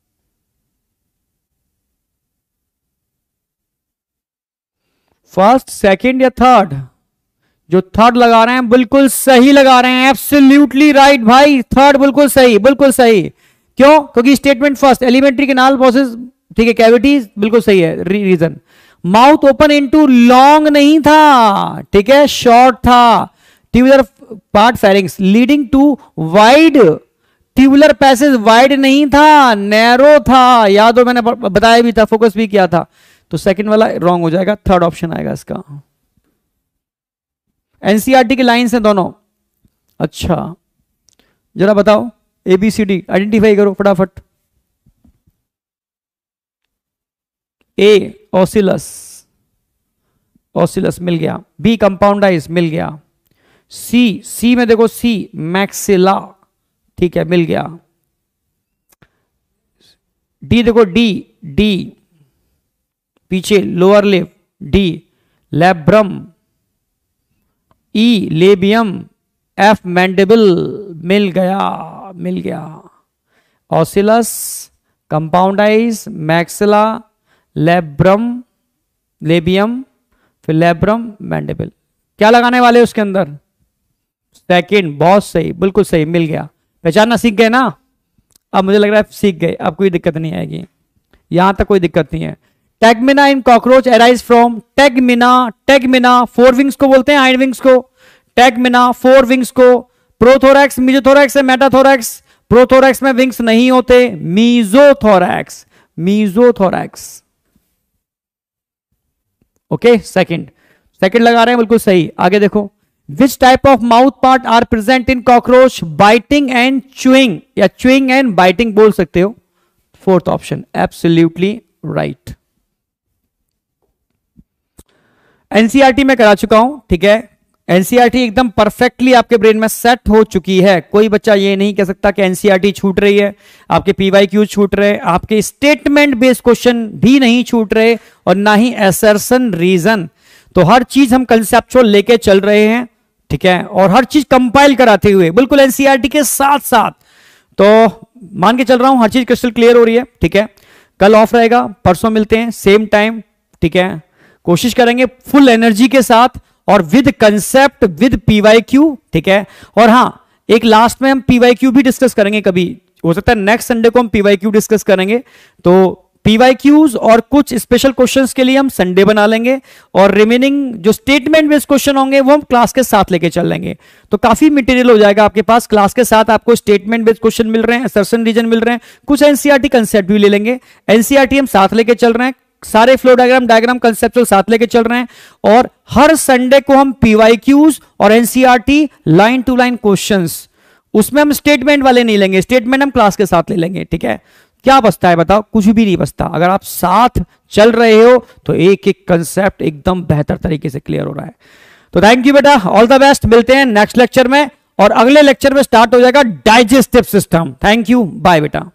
first, second या थर्ड? जो थर्ड लगा रहे हैं बिल्कुल सही लगा रहे हैं, एब्सोल्युटली राइट भाई, थर्ड बिल्कुल सही, बिल्कुल सही। क्यों? क्योंकि statement first, alimentary canal process, ठीक है, कैविटीज, बिल्कुल सही है। Reason, mouth open into long नहीं था, ठीक है, शॉर्ट था। Tubular part pharynx leading to wide tubular passage, wide नहीं था, नैरो था, याद हो मैंने बताया भी था, फोकस भी किया था। तो सेकंड वाला रॉन्ग हो जाएगा, थर्ड ऑप्शन आएगा इसका। एनसीईआरटी की लाइंस हैं दोनों। अच्छा, जरा बताओ, एबीसीडी आइडेंटिफाई करो फटाफट। ए ओसिलस, ओसिलस मिल गया। बी कंपाउंडाइज मिल गया। सी, सी में देखो, सी मैक्सिला, ठीक है, मिल गया। डी देखो, डी, डी पीछे lower lip, D labrum. E labium. F mandible, मिल गया, मिल गया। Ocellus, compound eyes, maxilla, labrum, labium, फिर लैब्रम, मैंडिबल। क्या लगाने वाले उसके अंदर? सेकंड, बहुत सही, बिल्कुल सही, मिल गया। पहचानना सीख गए ना? अब मुझे लग रहा है सीख गए, अब कोई दिक्कत नहीं आएगी, यहां तक कोई दिक्कत नहीं है। Tegmina in cockroach arise from, tegmina, tegmina fore wings को बोलते हैं, हाइंड विंग्स को। टैगमिना फोर विंग्स को, प्रोथोरैक्स, मेसोथोरैक्स, मेटाथोरैक्स। प्रोथोरैक्स में विंग्स नहीं होते, mesothorax, mesothorax. Okay, second, second लगा रहे हैं, बिल्कुल सही। आगे देखो, which type of mouth part are present in cockroach? Biting and chewing, या च्यूइंग एंड बाइटिंग बोल सकते हो। Fourth option absolutely right. NCERT में करा चुका हूं, ठीक है। एनसीईआरटी एकदम परफेक्टली आपके ब्रेन में सेट हो चुकी है। कोई बच्चा ये नहीं कह सकता कि एनसीईआरटी छूट रही है, आपके पीवाईक्यू छूट रहे, आपके स्टेटमेंट बेस्ड क्वेश्चन भी नहीं छूट रहे, और ना ही असर्शन रीजन। तो हर चीज हम कंसेप्चुअल लेके चल रहे हैं, ठीक है, और हर चीज कंपाइल कराते हुए बिल्कुल एनसीईआरटी के साथ साथ। तो मान के चल रहा हूं हर चीज क्रिस्टल क्लियर हो रही है, ठीक है। कल ऑफ रहेगा, परसों मिलते हैं सेम टाइम, ठीक है। कोशिश करेंगे फुल एनर्जी के साथ और विद कंसेप्ट, विद पीवाईक्यू, ठीक है। और हाँ, एक लास्ट में हम पीवाईक्यू भी डिस्कस करेंगे कभी, हो सकता है नेक्स्ट संडे को हम पीवाईक्यू डिस्कस करेंगे, तो पीवाईक्यूज और कुछ स्पेशल क्वेश्चंस के लिए हम संडे बना लेंगे, और रिमेनिंग जो स्टेटमेंट बेस्ड क्वेश्चन होंगे वो हम क्लास के साथ लेके चल लेंगे। तो काफी मटेरियल हो जाएगा आपके पास। क्लास के साथ आपको स्टेटमेंट बेस्ड क्वेश्चन मिल रहे हैं, असर्शन रीजन मिल रहे हैं, कुछ एनसीईआरटी कंसेप्ट भी ले लेंगे। एनसीईआरटी हम साथ लेके चल रहे हैं, सारे फ्लो डायग्राम डायग्राम कंसेप्चुअल साथ लेके चल रहे हैं, और हर संडे को हम पीवाईक्यूज और NCERT line to line questions, उसमें हम स्टेटमेंट वाले नहीं लेंगे, स्टेटमेंट हम क्लास के साथ ले लेंगे। ठीक है, क्या बचता है बताओ? कुछ भी नहीं बचता। अगर आप साथ चल रहे हो तो एक एक कंसेप्ट एकदम बेहतर तरीके से क्लियर हो रहा है। तो थैंक यू बेटा, ऑल द बेस्ट। मिलते हैं नेक्स्ट लेक्चर में, और अगले लेक्चर में स्टार्ट हो जाएगा digestive system. Thank you, bye बेटा।